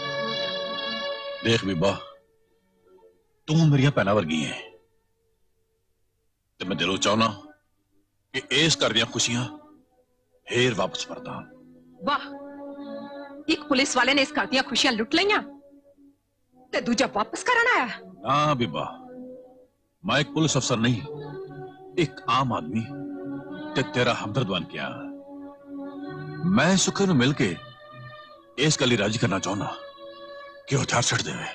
ਦੇਖ ਬੀਬਾ, ਤੂੰ ਮੇਰੀਆਂ ਭੈਣਾਂ ਵਰਗੀ ਹੈ ਤੇ ਮੈਂ ਦਿਲੋਂ ਚਾਹੁੰਦਾ कि इस घर दियां खुशियां फेर वापस परदा। वाह, एक पुलिस वाले ने इस घर दियां खुशियां लुट लियां ते दूजा वापस करना आया। ना बीबा, मैं एक पुलिस अफसर नहीं, एक आम आदमी ते तेरा हमदर्द बन के आया। मैं सुखे नूं मिल के इस गल राजी करना चाहना कि वो हथियार छड़ देवे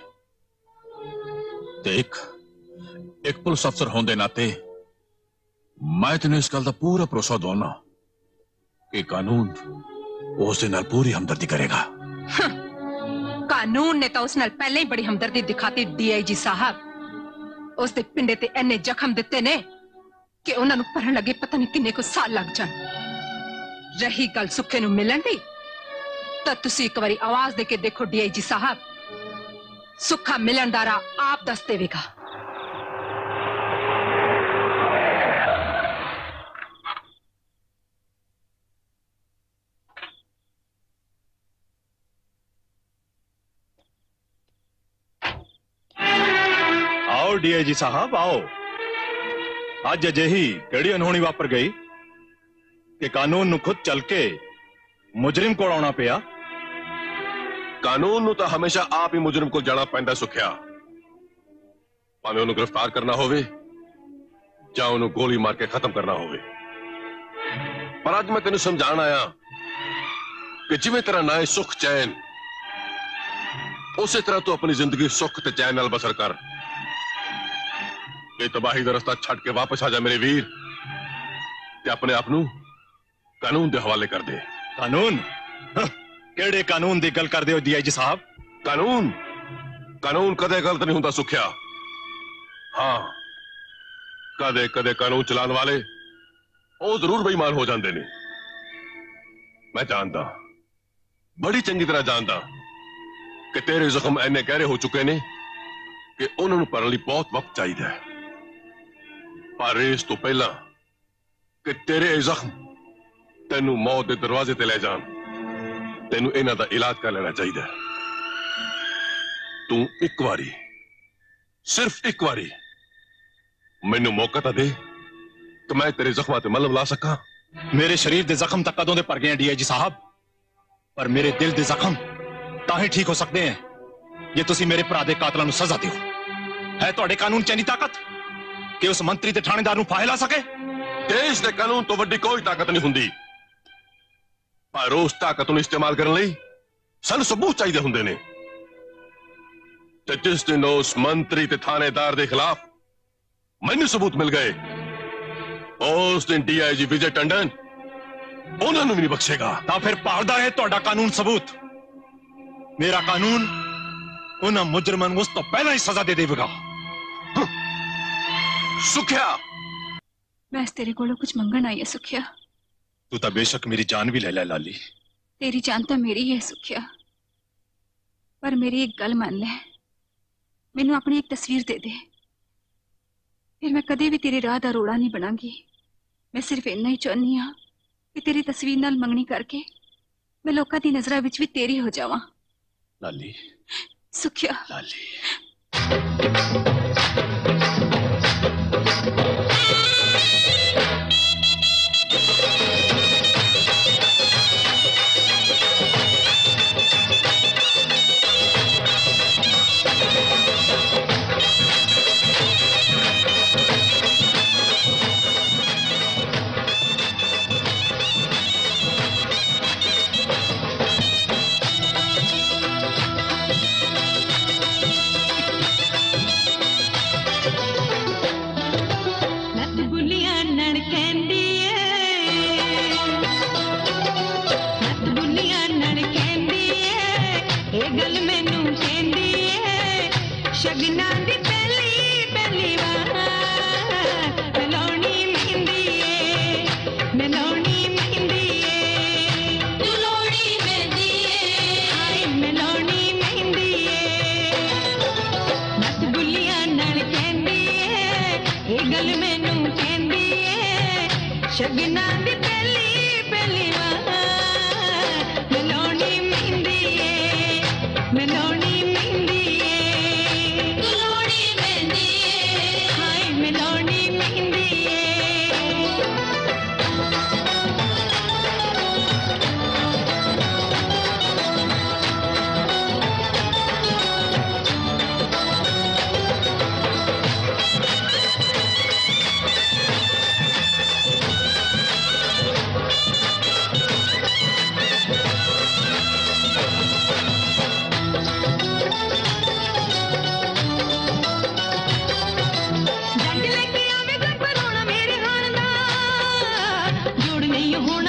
ते एक एक पुलिस अफसर होने के नाते मैं तेन इस गल का पूरा भरोसा दौना कि कानून उस दे नाल पूरी हमदर्दी करेगा। कानून ने तो उस नाल पहले ही बड़ी हमदर्दी दिखाती। डीआईजी साहब उस दे पिंडे ते इन्ने जख्म दिते ने कि उन्हां नूं भरन लगे पता नहीं किन्ने को साल लग जान। रही गल सुखे नूं मिलन दी तो तुसी एक बारी आवाज दे के देखो डीआईजी साहब, सुखा मिलन दा राह आप दस देवेगा। आओ डीआईजी साहब आओ। अज अजेही केड़ी अनहोनी वापर गई कि कानून नूं खुद चल के मुजरिम कोल आउणा पिया। कानून नूं तां हमेशा आप ही मुजरिम को जाना पैंदा सुखिया, भावें उन्हें गिरफ्तार करना होवे जां उन्हें गोली मार के खत्म करना होवे। पर अज मैं तेन समझाण आया कि जिवें तेरा ना है सुख चैन, उसे तरह तू अपनी जिंदगी सुख ते चैन नाल बसर कर। ये तबाही दा रस्ता छड़ के वापस आ जा मेरे वीर, ते अपने आप नूं कानून दे हवाले कर दे। कानून? केड़े कानून दी गल कर दे हो डीआईजी साहब? कानून कानून कदे गलत नहीं हुंदा सुखिया। हाँ, कदे कदे कानून चलाने वाले वो जरूर बेईमान हो जाते ने। मैं जानदा, बड़ी चंगी तरह जानदा कि तेरे जख्म इन्ने गहरे हो चुके ने कि उन्होंने भरन लई बहुत वक्त चाहिए। पर इस तो पहला कि तेरे जख्म तेनू मौत के दरवाजे ते ले जान, तेनू इन्हां दा इलाज कर लेना चाहिए। तू एक बारी, सिर्फ एक बारी मैनू मौका तो दे तो मैं तेरे जख्मां ते मलम ला सका। मेरे शरीर दे जख्म तक कदों दे भर गए हैं डीआईजी साहब, पर मेरे दिल दे जख्म तां ही ठीक हो सकते हैं जे तुसी मेरे भरा दे कातलां नूं सजा दिओ। है तुहाडे कानून च इन्नी ताकत कि उस मंत्री ते थानेदार नूं फाहे ला सके? देश दे कानून तो वड्डी कोई ताकत नहीं हुंदी, पर उस ताकत नूं इस्तेमाल करने लई सानूं सबूत चाहिए हुंदे ने। ते जिस दिन उस मंत्री ते थानेदार दे खिलाफ मैनूं सबूत मिल गए, उस दिन डीआईजी विजय टंडन उन्हां नूं भी नहीं बख्शेगा। तां फिर भालदा है तुहाडा कानून सबूत। मेरा कानून उन्हां मुजरमां नूं उस तो पहला ही सजा दे देवेगा। सुखिया, मैं तेरे कोलों कुछ मंगण आई है सुखिया। तू तो बेशक मेरी जान भी ले ले लाली। तेरी जान तो मेरी है सुखिया, पर मेरी एक गल मान ले, मैनू अपनी एक तस्वीर दे दे, फिर मैं कदे भी तेरी राह दा रोड़ा नहीं बनांगी। मैं सिर्फ इन्ना ही चाहनी हाँ कि तेरी तस्वीर नाल मंगनी करके मैं लोकां दी नजरां विच भी तेरी हो जावां। लाली, सुखिया, लाली।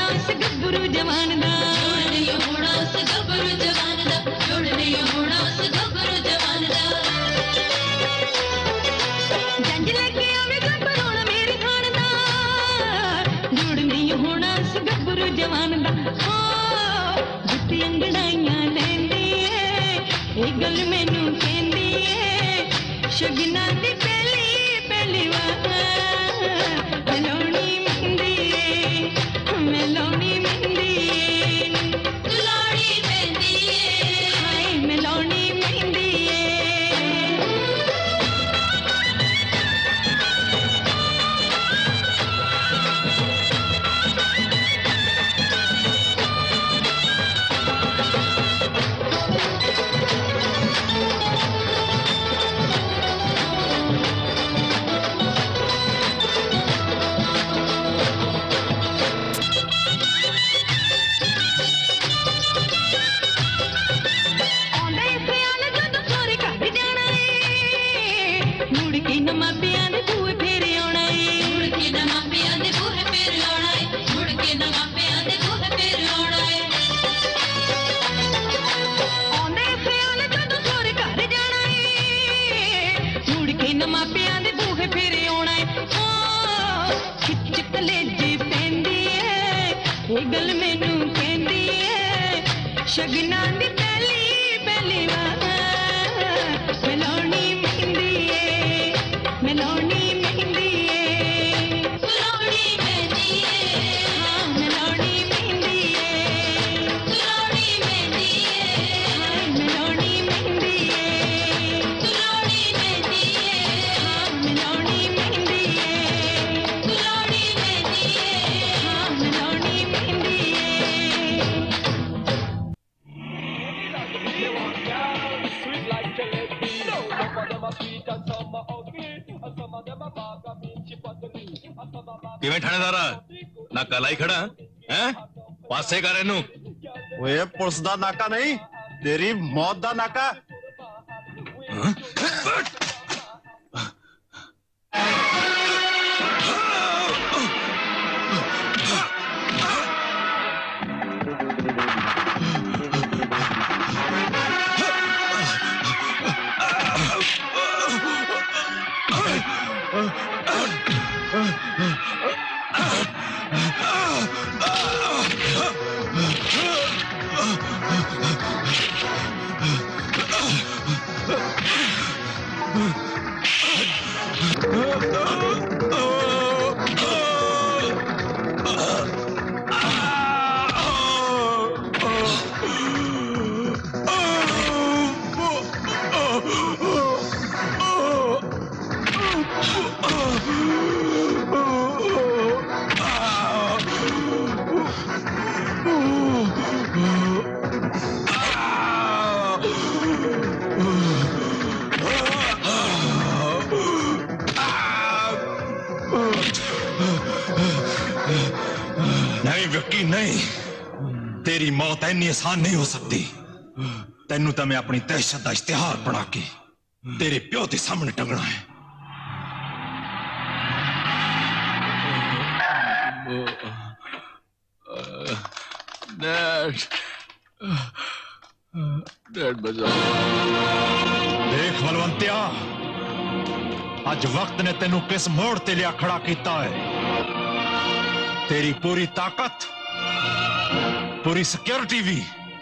ਹੋਣਾ ਉਸ ਗੱਭਰੂ ਜਵਾਨ ਦਾ ਜੋੜ ਨਹੀਂ ਹੋਣਾ ਉਸ ਗੱਭਰੂ ਜਵਾਨ ਦਾ ਜੋੜ ਨਹੀਂ ਹੋਣਾ ਉਸ ਗੱਭਰੂ ਜਵਾਨ ਦਾ ਜੰਜ ਲੱਗੇ ਆਵੇ ਗੱਭਰੂਣ ਮੇਰੇ ਖਾਨ ਦਾ ਜੋੜ ਨਹੀਂ ਹੋਣਾ ਉਸ ਗੱਭਰੂ ਜਵਾਨ ਦਾ ਜੁੱਤੀ ਅੰਗੜਾਈਆਂ ਲੈਂਦੀ ਏ ਇਹ ਗੱਲ ਮੈਨੂੰ ਕਹਿੰਦੀ ਏ ਸ਼ਗਨਾਂ ਦੀ ਪਹਿਲੀ ਪਹਿਲੀ ਵਾਰ ਮਲੋਣੀ ਮਹਿੰਦੀ ਏ ਮਲੋਣੀ ਮਹਿੰਦੀ ਏ ਦੁਲਾੜੀ ਮਹਿੰਦੀ ਏ ਹਾਏ ਮਲੋਣੀ ਮਹਿੰਦੀ ਸ਼ਗਨਾਂ ਦੀ ਪਹਿਲੀ ਪਹਿਲੀ ਵਾਰ ਮਲੋਣੀ ਮਹਿੰਦੀ ਏ ਮਲੋਣੀ ਮਹਿੰਦੀ ਏ ਮਲੋਣੀ ਮਹਿੰਦੀ ਏ ਹਾਂ ਮਲੋਣੀ ਮਹਿੰਦੀ ਏ ਮਲੋਣੀ ਮਹਿੰਦੀ ਏ ਹਾਂ ਮਲੋਣੀ ਮਹਿੰਦੀ ਏ ਮਲੋਣੀ ਮਹਿੰਦੀ ਏ ਹਾਂ ਮਲੋਣੀ ਮਹਿੰਦੀ ਏ ਮਲੋਣੀ ਮਹਿੰਦੀ ਏ ਹਾਂ ਮਲੋਣੀ ਮਹਿੰਦੀ ਏ ਕਿਵੇਂ ਥਾਣੇਦਾਰਾ ਨਾ ਕਲਾਈ ਖੜਾ ਹੈ ਪਾਸੇ ਕਰ ਇਹਨੂੰ ਓਏ ਪੁਲਿਸ ਦਾ ਨਾਕਾ ਨਹੀਂ ਤੇਰੀ ਮੌਤ ਦਾ ਨਾਕਾ नहीं विक्की नहीं तेरी मौत इतनी आसान नहीं हो सकती तेनू तो मैं अपनी दहशत का इश्तिहार बना के तेरे प्यो के सामने टंगना है डैड डैड बचाओ देख बलवंतिया अज वक्त ने तेनू किस मोड़ ते लिया खड़ा किया है तेरी पूरी ताकत पूरी सिक्योरिटी भी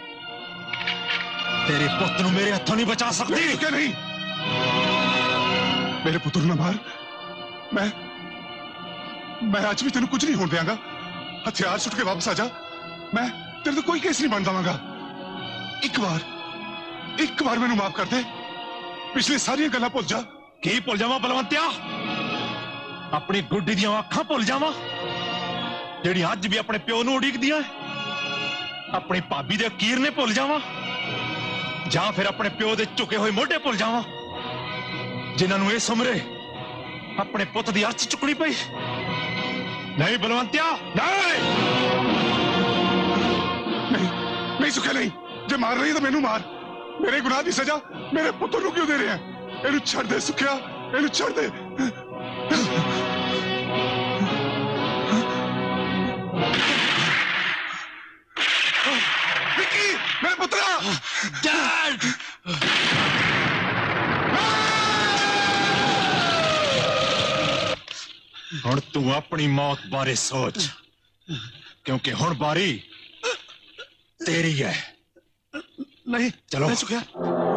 तेरे पुत्र नू मेरे हाथों नहीं बचा सकती नहीं, क्या नहीं मेरे पुत्र ना मार मैं मैं आज भी तेन कुछ नहीं होने देंगा हथियार सुट के वापस आ जा मैं तेरे तो कोई केस नहीं बन देवांगा एक बार एक बार मैनू माफ कर दे पिछली सारी गल्लां भुल जा की भुल जावा बलवंतिया अपनी गुड्डी दी अखां भुल जावा जेड़ी अज भी अपने प्यो नू उड़ीकदियां अपनी भाभी दे अकीर ने भुल जावा जां फिर अपने प्यो दे झुके हुए मोढे भुल जावा जिन्हां नू इस उमरे अपने पुत दी अर्थ चुकनी पई नहीं बलवंतिया नहीं नहीं नहीं सुखिया नहीं जे मार रही तो मैनू मार मेरे गुनाह की सजा मेरे पुत्र नू क्यों दे रहे हैं इनू छड़ दे सुखिया इनू छड़ दे डैड हुण तू अपनी मौत बारे सोच, क्योंकि हुण बारी तेरी है। नहीं चलो नहीं सुखिया।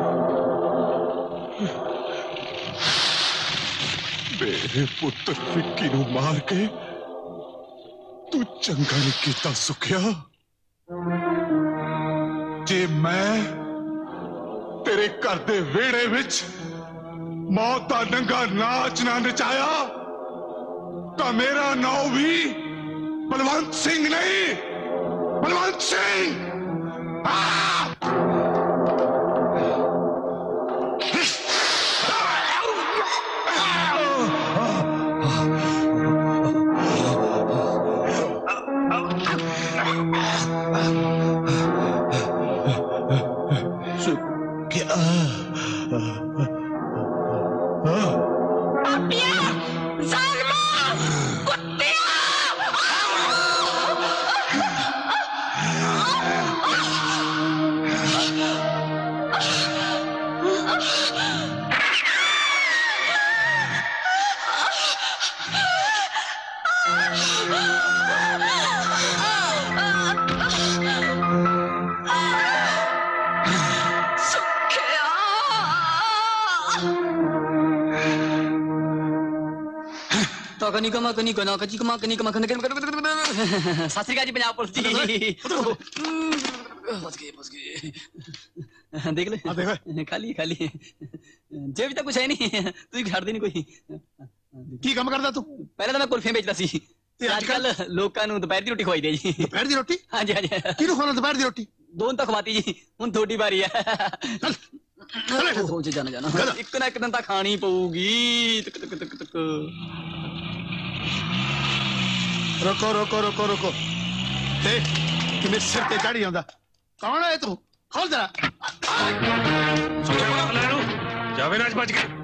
मेरे पुत्र विक्की नू मार के तू चंगा नहीं कीता सुखिया। जे मैं तेरे घर दे वेड़े विच मौत दा नंगा नाच ना नचाया तो मेरा नाम भी बलवंत सिंह नहीं, बलवंत सिंह। कनी कमा कनी कना कची कमा कनी कमा कनी सत श्री अकाल जी पंजाब पुलिस जी। फंस गए फंस गए। देख ले खाली खाली जेब तक कुछ है नहीं, तू छड़ दे नहीं कोई। की काम करदा तू? पहले तो मैं कुल्फियां बेचदा सी, अजकल लोकां नूं दोपहर दी रोटी खवाई दे जी। दोपहर दी रोटी? हां जी हां जी। किहनूं खवाना दोपहर दी रोटी? दोन तक खवाती जी, हुण थोड़ी बारी है। हो जा जाना जाना, एक ना एक दिन तां खानी पऊगी। तक तक तक तक रोको रोको रोको रोको, देख किवें सिर ते चढ़ी आंदा। कौन है तू? खोल जरा। जावे राज बच गए।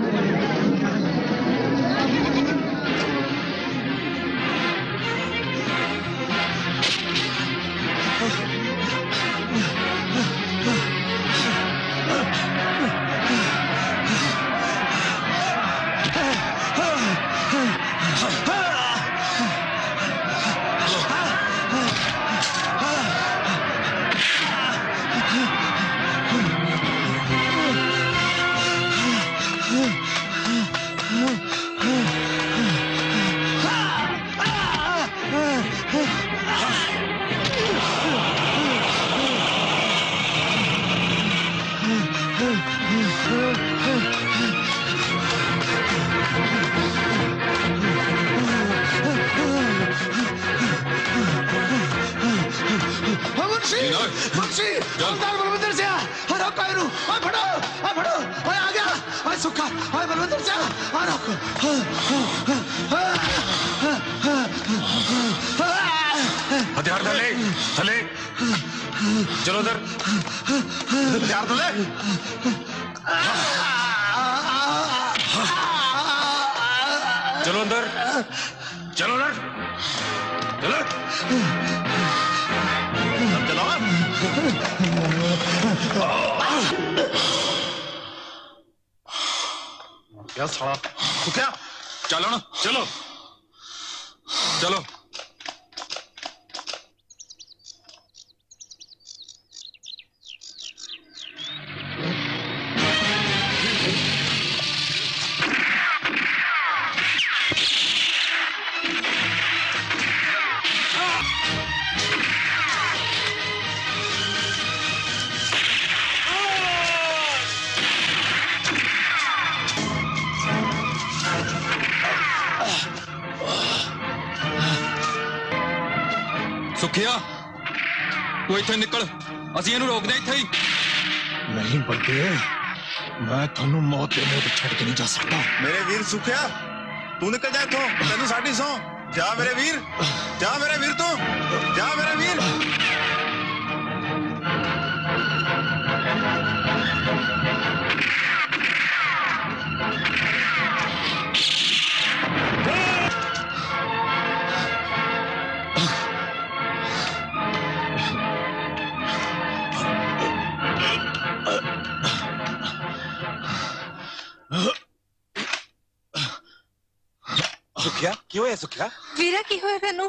मुंशी हवलदार बलविंदर सिंह, आ रोको इनू, आ फड़ो आ फड़ो, आ आ गया, आ सुखा, आ बलविंदर सिंह, आ रोको। हथियार थले थले, चलो उधर। हथियार थले। चलो अंदर, चलो अंदर, चलो चलो। क्या साला तू क्या? चलो ना, चलो चलो। सुखिया तू इत्थे निकल, असीं इहनूं रोकदे इत्थे ही। नहीं बंदे, मैं थानू मौत दे मुंह ते छड़ के नहीं जा सकता। मेरे वीर सुखिया तू निकल जा इत्थों, तैनू साडी सौ। जा मेरे वीर, जा मेरे वीर, तू जा मेरे वीर। ਕੀ ਹੋਇਆ ਸੁਖਿਆ? ਵੀਰਾ ਕੀ ਹੋਇਆ ਤੈਨੂੰ?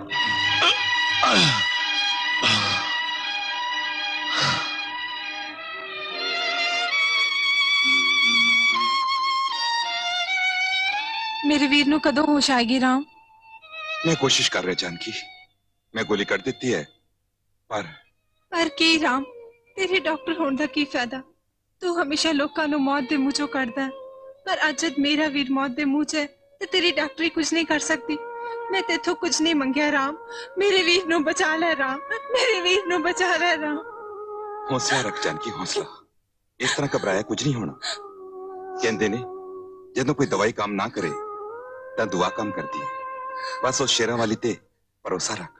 मेरे वीर नू कदों होश आएगी राम? मैं कोशिश कर रहा जानकी, मैं गोली कर देती है पर पर की राम, तेरे डॉक्टर होने दा की फायदा? तू हमेशा लोकां नू मौत दे मुंह चों कढदा है, पर अज जद मेरा वीर मौत दे मुंह च है ते तेरी डॉक्टरी कुछ नहीं कर सकती। मैं तेथों कुछ नहीं मंगया राम, मेरे वीर नू बचा ले राम, मेरे वीर नू बचा ले राम। हौसला रख जानकी, हौसला। इस तरह घबराया कुछ नहीं होना। कहंदे ने जदों कोई दवाई काम ना करे तां दुआ काम करदी है। बस उस शेरां वाली ते भरोसा रख।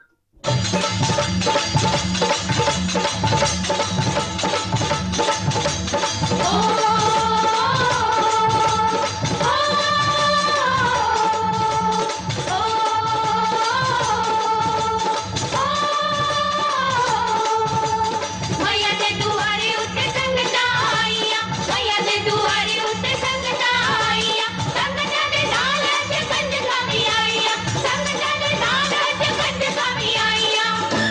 Yeah.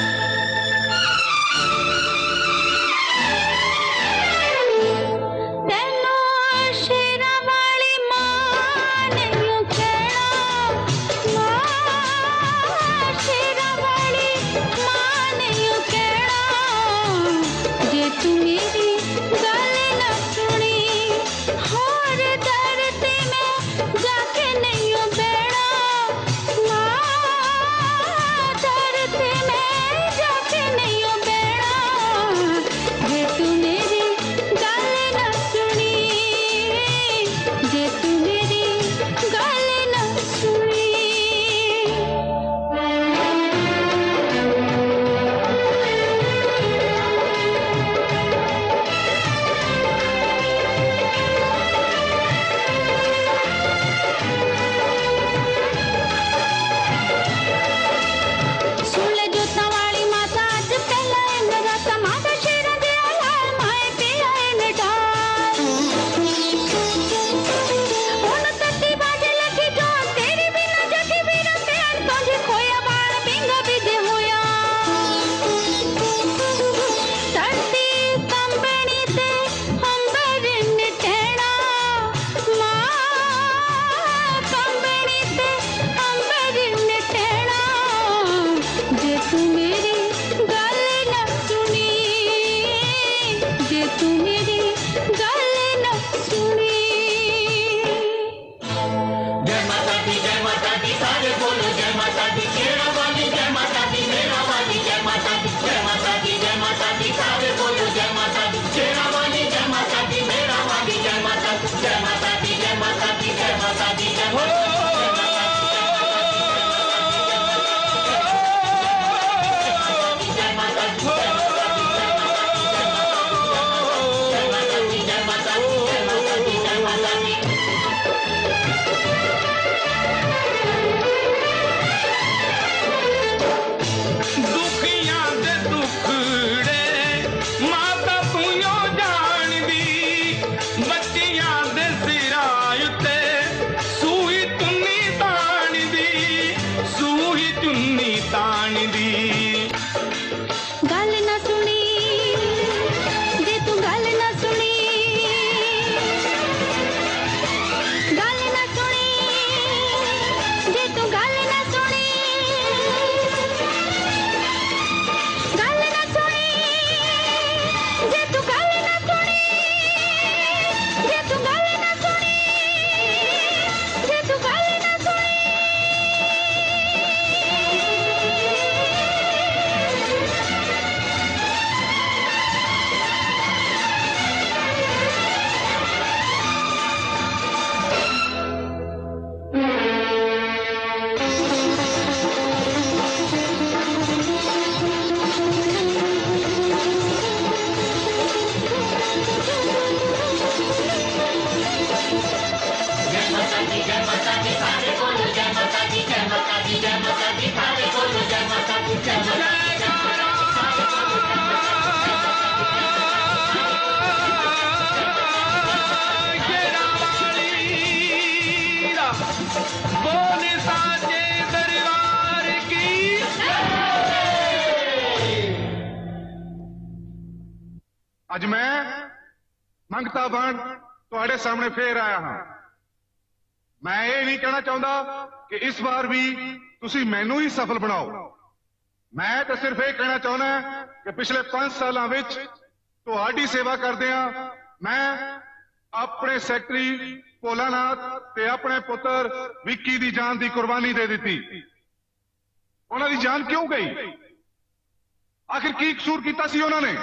ਅੱਜ ਮੈਂ ਮੰਗਤਾ ਬਣ ਤੁਹਾਡੇ ਸਾਹਮਣੇ ਫੇਰ ਆਇਆ ਹਾਂ। ਮੈਂ ਇਹ ਨਹੀਂ ਕਹਿਣਾ ਚਾਹੁੰਦਾ ਕਿ ਇਸ ਵਾਰ ਵੀ ਤੁਸੀਂ ਮੈਨੂੰ ਹੀ ਸਫਲ ਬਣਾਓ। ਮੈਂ ਤਾਂ ਸਿਰਫ ਇਹ ਕਹਿਣਾ ਚਾਹੁੰਦਾ ਕਿ ਪਿਛਲੇ ਪੰਜ ਸਾਲਾਂ ਵਿੱਚ ਤੁਹਾਡੀ ਸੇਵਾ ਕਰਦਿਆਂ ਮੈਂ ਆਪਣੇ ਸੈਕਟਰੀ ਭੋਲਾਨਾਥ ਤੇ ਆਪਣੇ ਪੁੱਤਰ ਵਿੱਕੀ ਦੀ ਜਾਨ ਦੀ ਕੁਰਬਾਨੀ ਦੇ ਦਿੱਤੀ। ਉਹਨਾਂ ਦੀ ਜਾਨ ਕਿਉਂ ਗਈ? ਆਖਿਰ ਕੀ ਕਸੂਰ ਕੀਤਾ ਸੀ ਉਹਨਾਂ ਨੇ?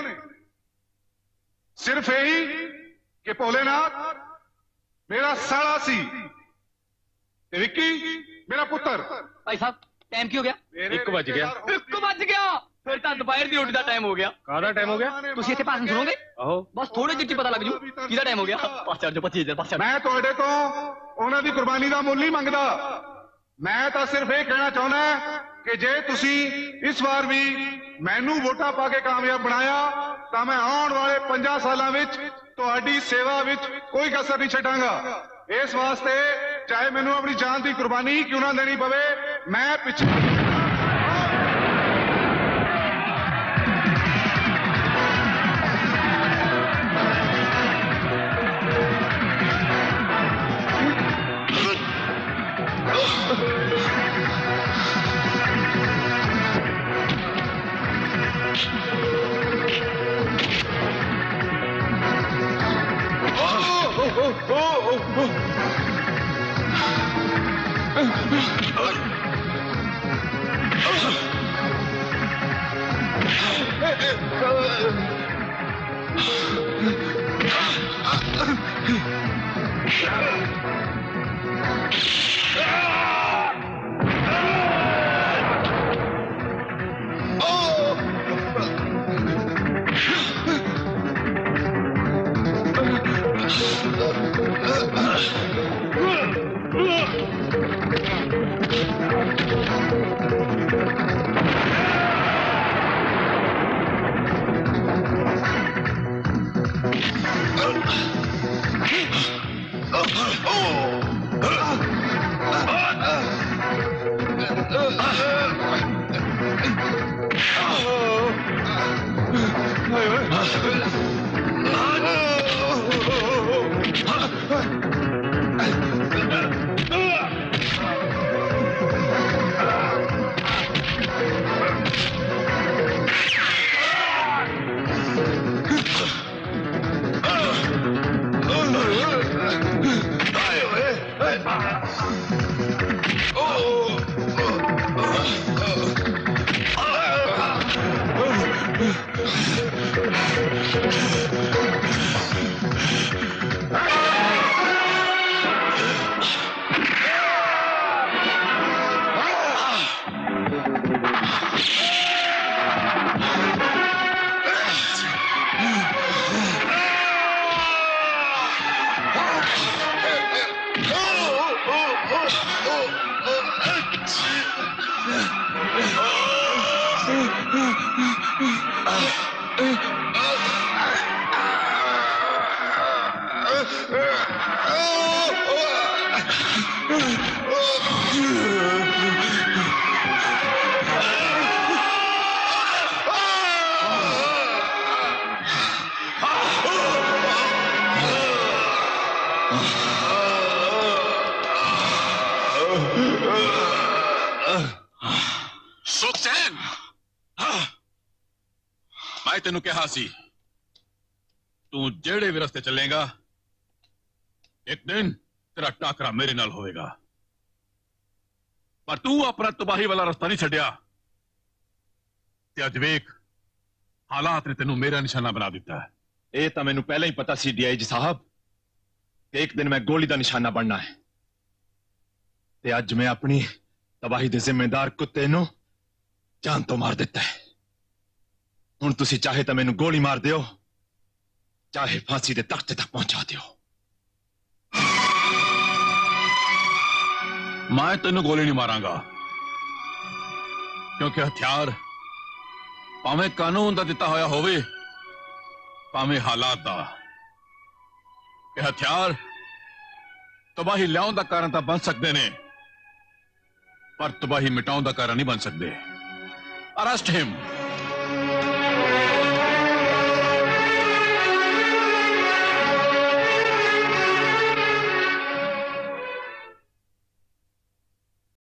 ਸਿਰਫ ਇਹੀ ਕਿ ਭੋਲੇਨਾਥ ਮੇਰਾ ਸਾਲਾ ਸੀ ਤੇ ਵਿੱਕੀ ਮੇਰਾ ਪੁੱਤਰ। ਭਾਈ ਸਾਹਿਬ ਟਾਈਮ ਕੀ ਹੋ ਗਿਆ? ਇੱਕ ਵੱਜ ਗਿਆ। ਇੱਕ ਵੱਜ ਗਿਆ ਫਿਰ ਤਾਂ ਦੁਪਹਿਰ ਦੀ ਰੋਟੀ ਦਾ ਟਾਈਮ ਹੋ ਗਿਆ। ਕਾਹਦਾ ਟਾਈਮ ਹੋ ਗਿਆ? ਤੁਸੀਂ ਇੱਥੇ ਭਾਸ਼ਣ ਸੁਣੋਗੇ? ਆਹੋ ਬਸ ਥੋੜੇ ਜਿਹੀ ਪਤਾ ਲੱਗ ਜੂ ਕਿਹਦਾ ਟਾਈਮ ਹੋ ਗਿਆ। ਪਾਸ ਚੜ ਜਾ ਪੱਚੀ ਹਜ਼ਾਰ ਪਾਸ ਚੜ। ਮੈਂ ਤੁਹਾਡੇ ਤੋਂ ਉਹਨਾਂ ਦੀ ਕੁਰਬਾਨੀ ਦਾ ਮੁੱਲ ਨਹੀਂ ਮੰਗਦਾ। ਮੈਂ ਤਾਂ ਸਿਰਫ ਇਹ ਕਹਿਣਾ ਚਾਹੁੰਦਾ ਕਿ ਜੇ ਤੁਸੀਂ ਇਸ ਵਾਰ ਵੀ ਮੈਨੂੰ ਵੋਟਾਂ ਪਾ ਕੇ ਕਾਮਯਾਬ ਬਣਾਇਆ ਤਾਂ ਮੈਂ ਆਉਣ ਵਾਲੇ ਪੰਜਾਂ ਸਾਲਾਂ ਵਿੱਚ ਤੁਹਾਡੀ ਸੇਵਾ ਵਿੱਚ ਕੋਈ ਕਸਰ ਨਹੀਂ ਛੱਡਾਂਗਾ। ਇਸ ਵਾਸਤੇ ਚਾਹੇ ਮੈਨੂੰ ਆਪਣੀ ਜਾਨ ਦੀ ਕੁਰਬਾਨੀ ਕਿਉਂ ਨਾ ਦੇਣੀ ਪਵੇ, ਮੈਂ ਪਿੱਛੇ ਸੁਖਚੈਨ, ਮੈਂ ਤੈਨੂੰ ਕਿਹਾ ਸੀ ਤੂੰ ਜਿਹੜੇ ਵੀ ਰਸਤੇ ਚੱਲੇਗਾ ਇੱਕ ਦਿਨ ਤੇਰਾ ਟਾਕਰਾ ਮੇਰੇ ਨਾਲ ਹੋਵੇਗਾ, ਪਰ ਤੂੰ ਆਪਣਾ ਤਬਾਹੀ ਵਾਲਾ ਰਸਤਾ ਨਹੀਂ ਛੱਡਿਆ ਤੇ ਅੱਜ ਵੇਖ ਹਾਲਾਤ ਨੇ ਤੈਨੂੰ ਮੇਰਾ ਨਿਸ਼ਾਨਾ ਬਣਾ ਦਿੱਤਾ ਹੈ। ਇਹ ਤਾਂ ਮੈਨੂੰ ਪਹਿਲਾਂ ਹੀ ਪਤਾ ਸੀ ਡੀਆਈਜੀ ਸਾਹਿਬ ਕਿ ਇੱਕ ਦਿਨ ਮੈਂ ਗੋਲੀ ਦਾ ਨਿਸ਼ਾਨਾ ਬਣਨਾ ਹੈ ਤੇ ਅੱਜ ਮੈਂ ਆਪਣੀ ਤਬਾਹੀ ਦੇ ਜ਼ਿੰਮੇਦਾਰ ਕੁੱਤੇ ਨੂੰ ਜਾਨ ਤੋਂ ਮਾਰ ਦਿੱਤਾ ਹੈ। ਹੁਣ ਤੁਸੀਂ ਚਾਹੇ ਤਾਂ ਮੈਨੂੰ ਗੋਲੀ ਮਾਰ ਦਿਓ, ਚਾਹੇ ਫਾਂਸੀ ਦੇ ਤਖਤ ਤੱਕ ਪਹੁੰਚਾ ਦਿਓ। ਮੈਂ ਤੈਨੂੰ ਗੋਲੀ ਨਹੀਂ ਮਾਰਾਂਗਾ ਕਿਉਂਕਿ ਹਥਿਆਰ ਭਾਵੇਂ ਕਾਨੂੰਨ ਦਾ ਦਿੱਤਾ ਹੋਇਆ ਹੋਵੇ, ਭਾਵੇਂ ਹਾਲਾਤ ਦਾ, ਇਹ ਹਥਿਆਰ ਤਬਾਹੀ ਲਿਆਉਣ ਦਾ ਕਾਰਨ ਤਾਂ ਬਣ ਸਕਦੇ ਨੇ ਪਰ ਤਬਾਹੀ ਮਿਟਾਉਣ ਦਾ ਕਾਰਨ ਨਹੀਂ ਬਣ ਸਕਦੇ। ਅਰੈਸਟ ਹਿਮ।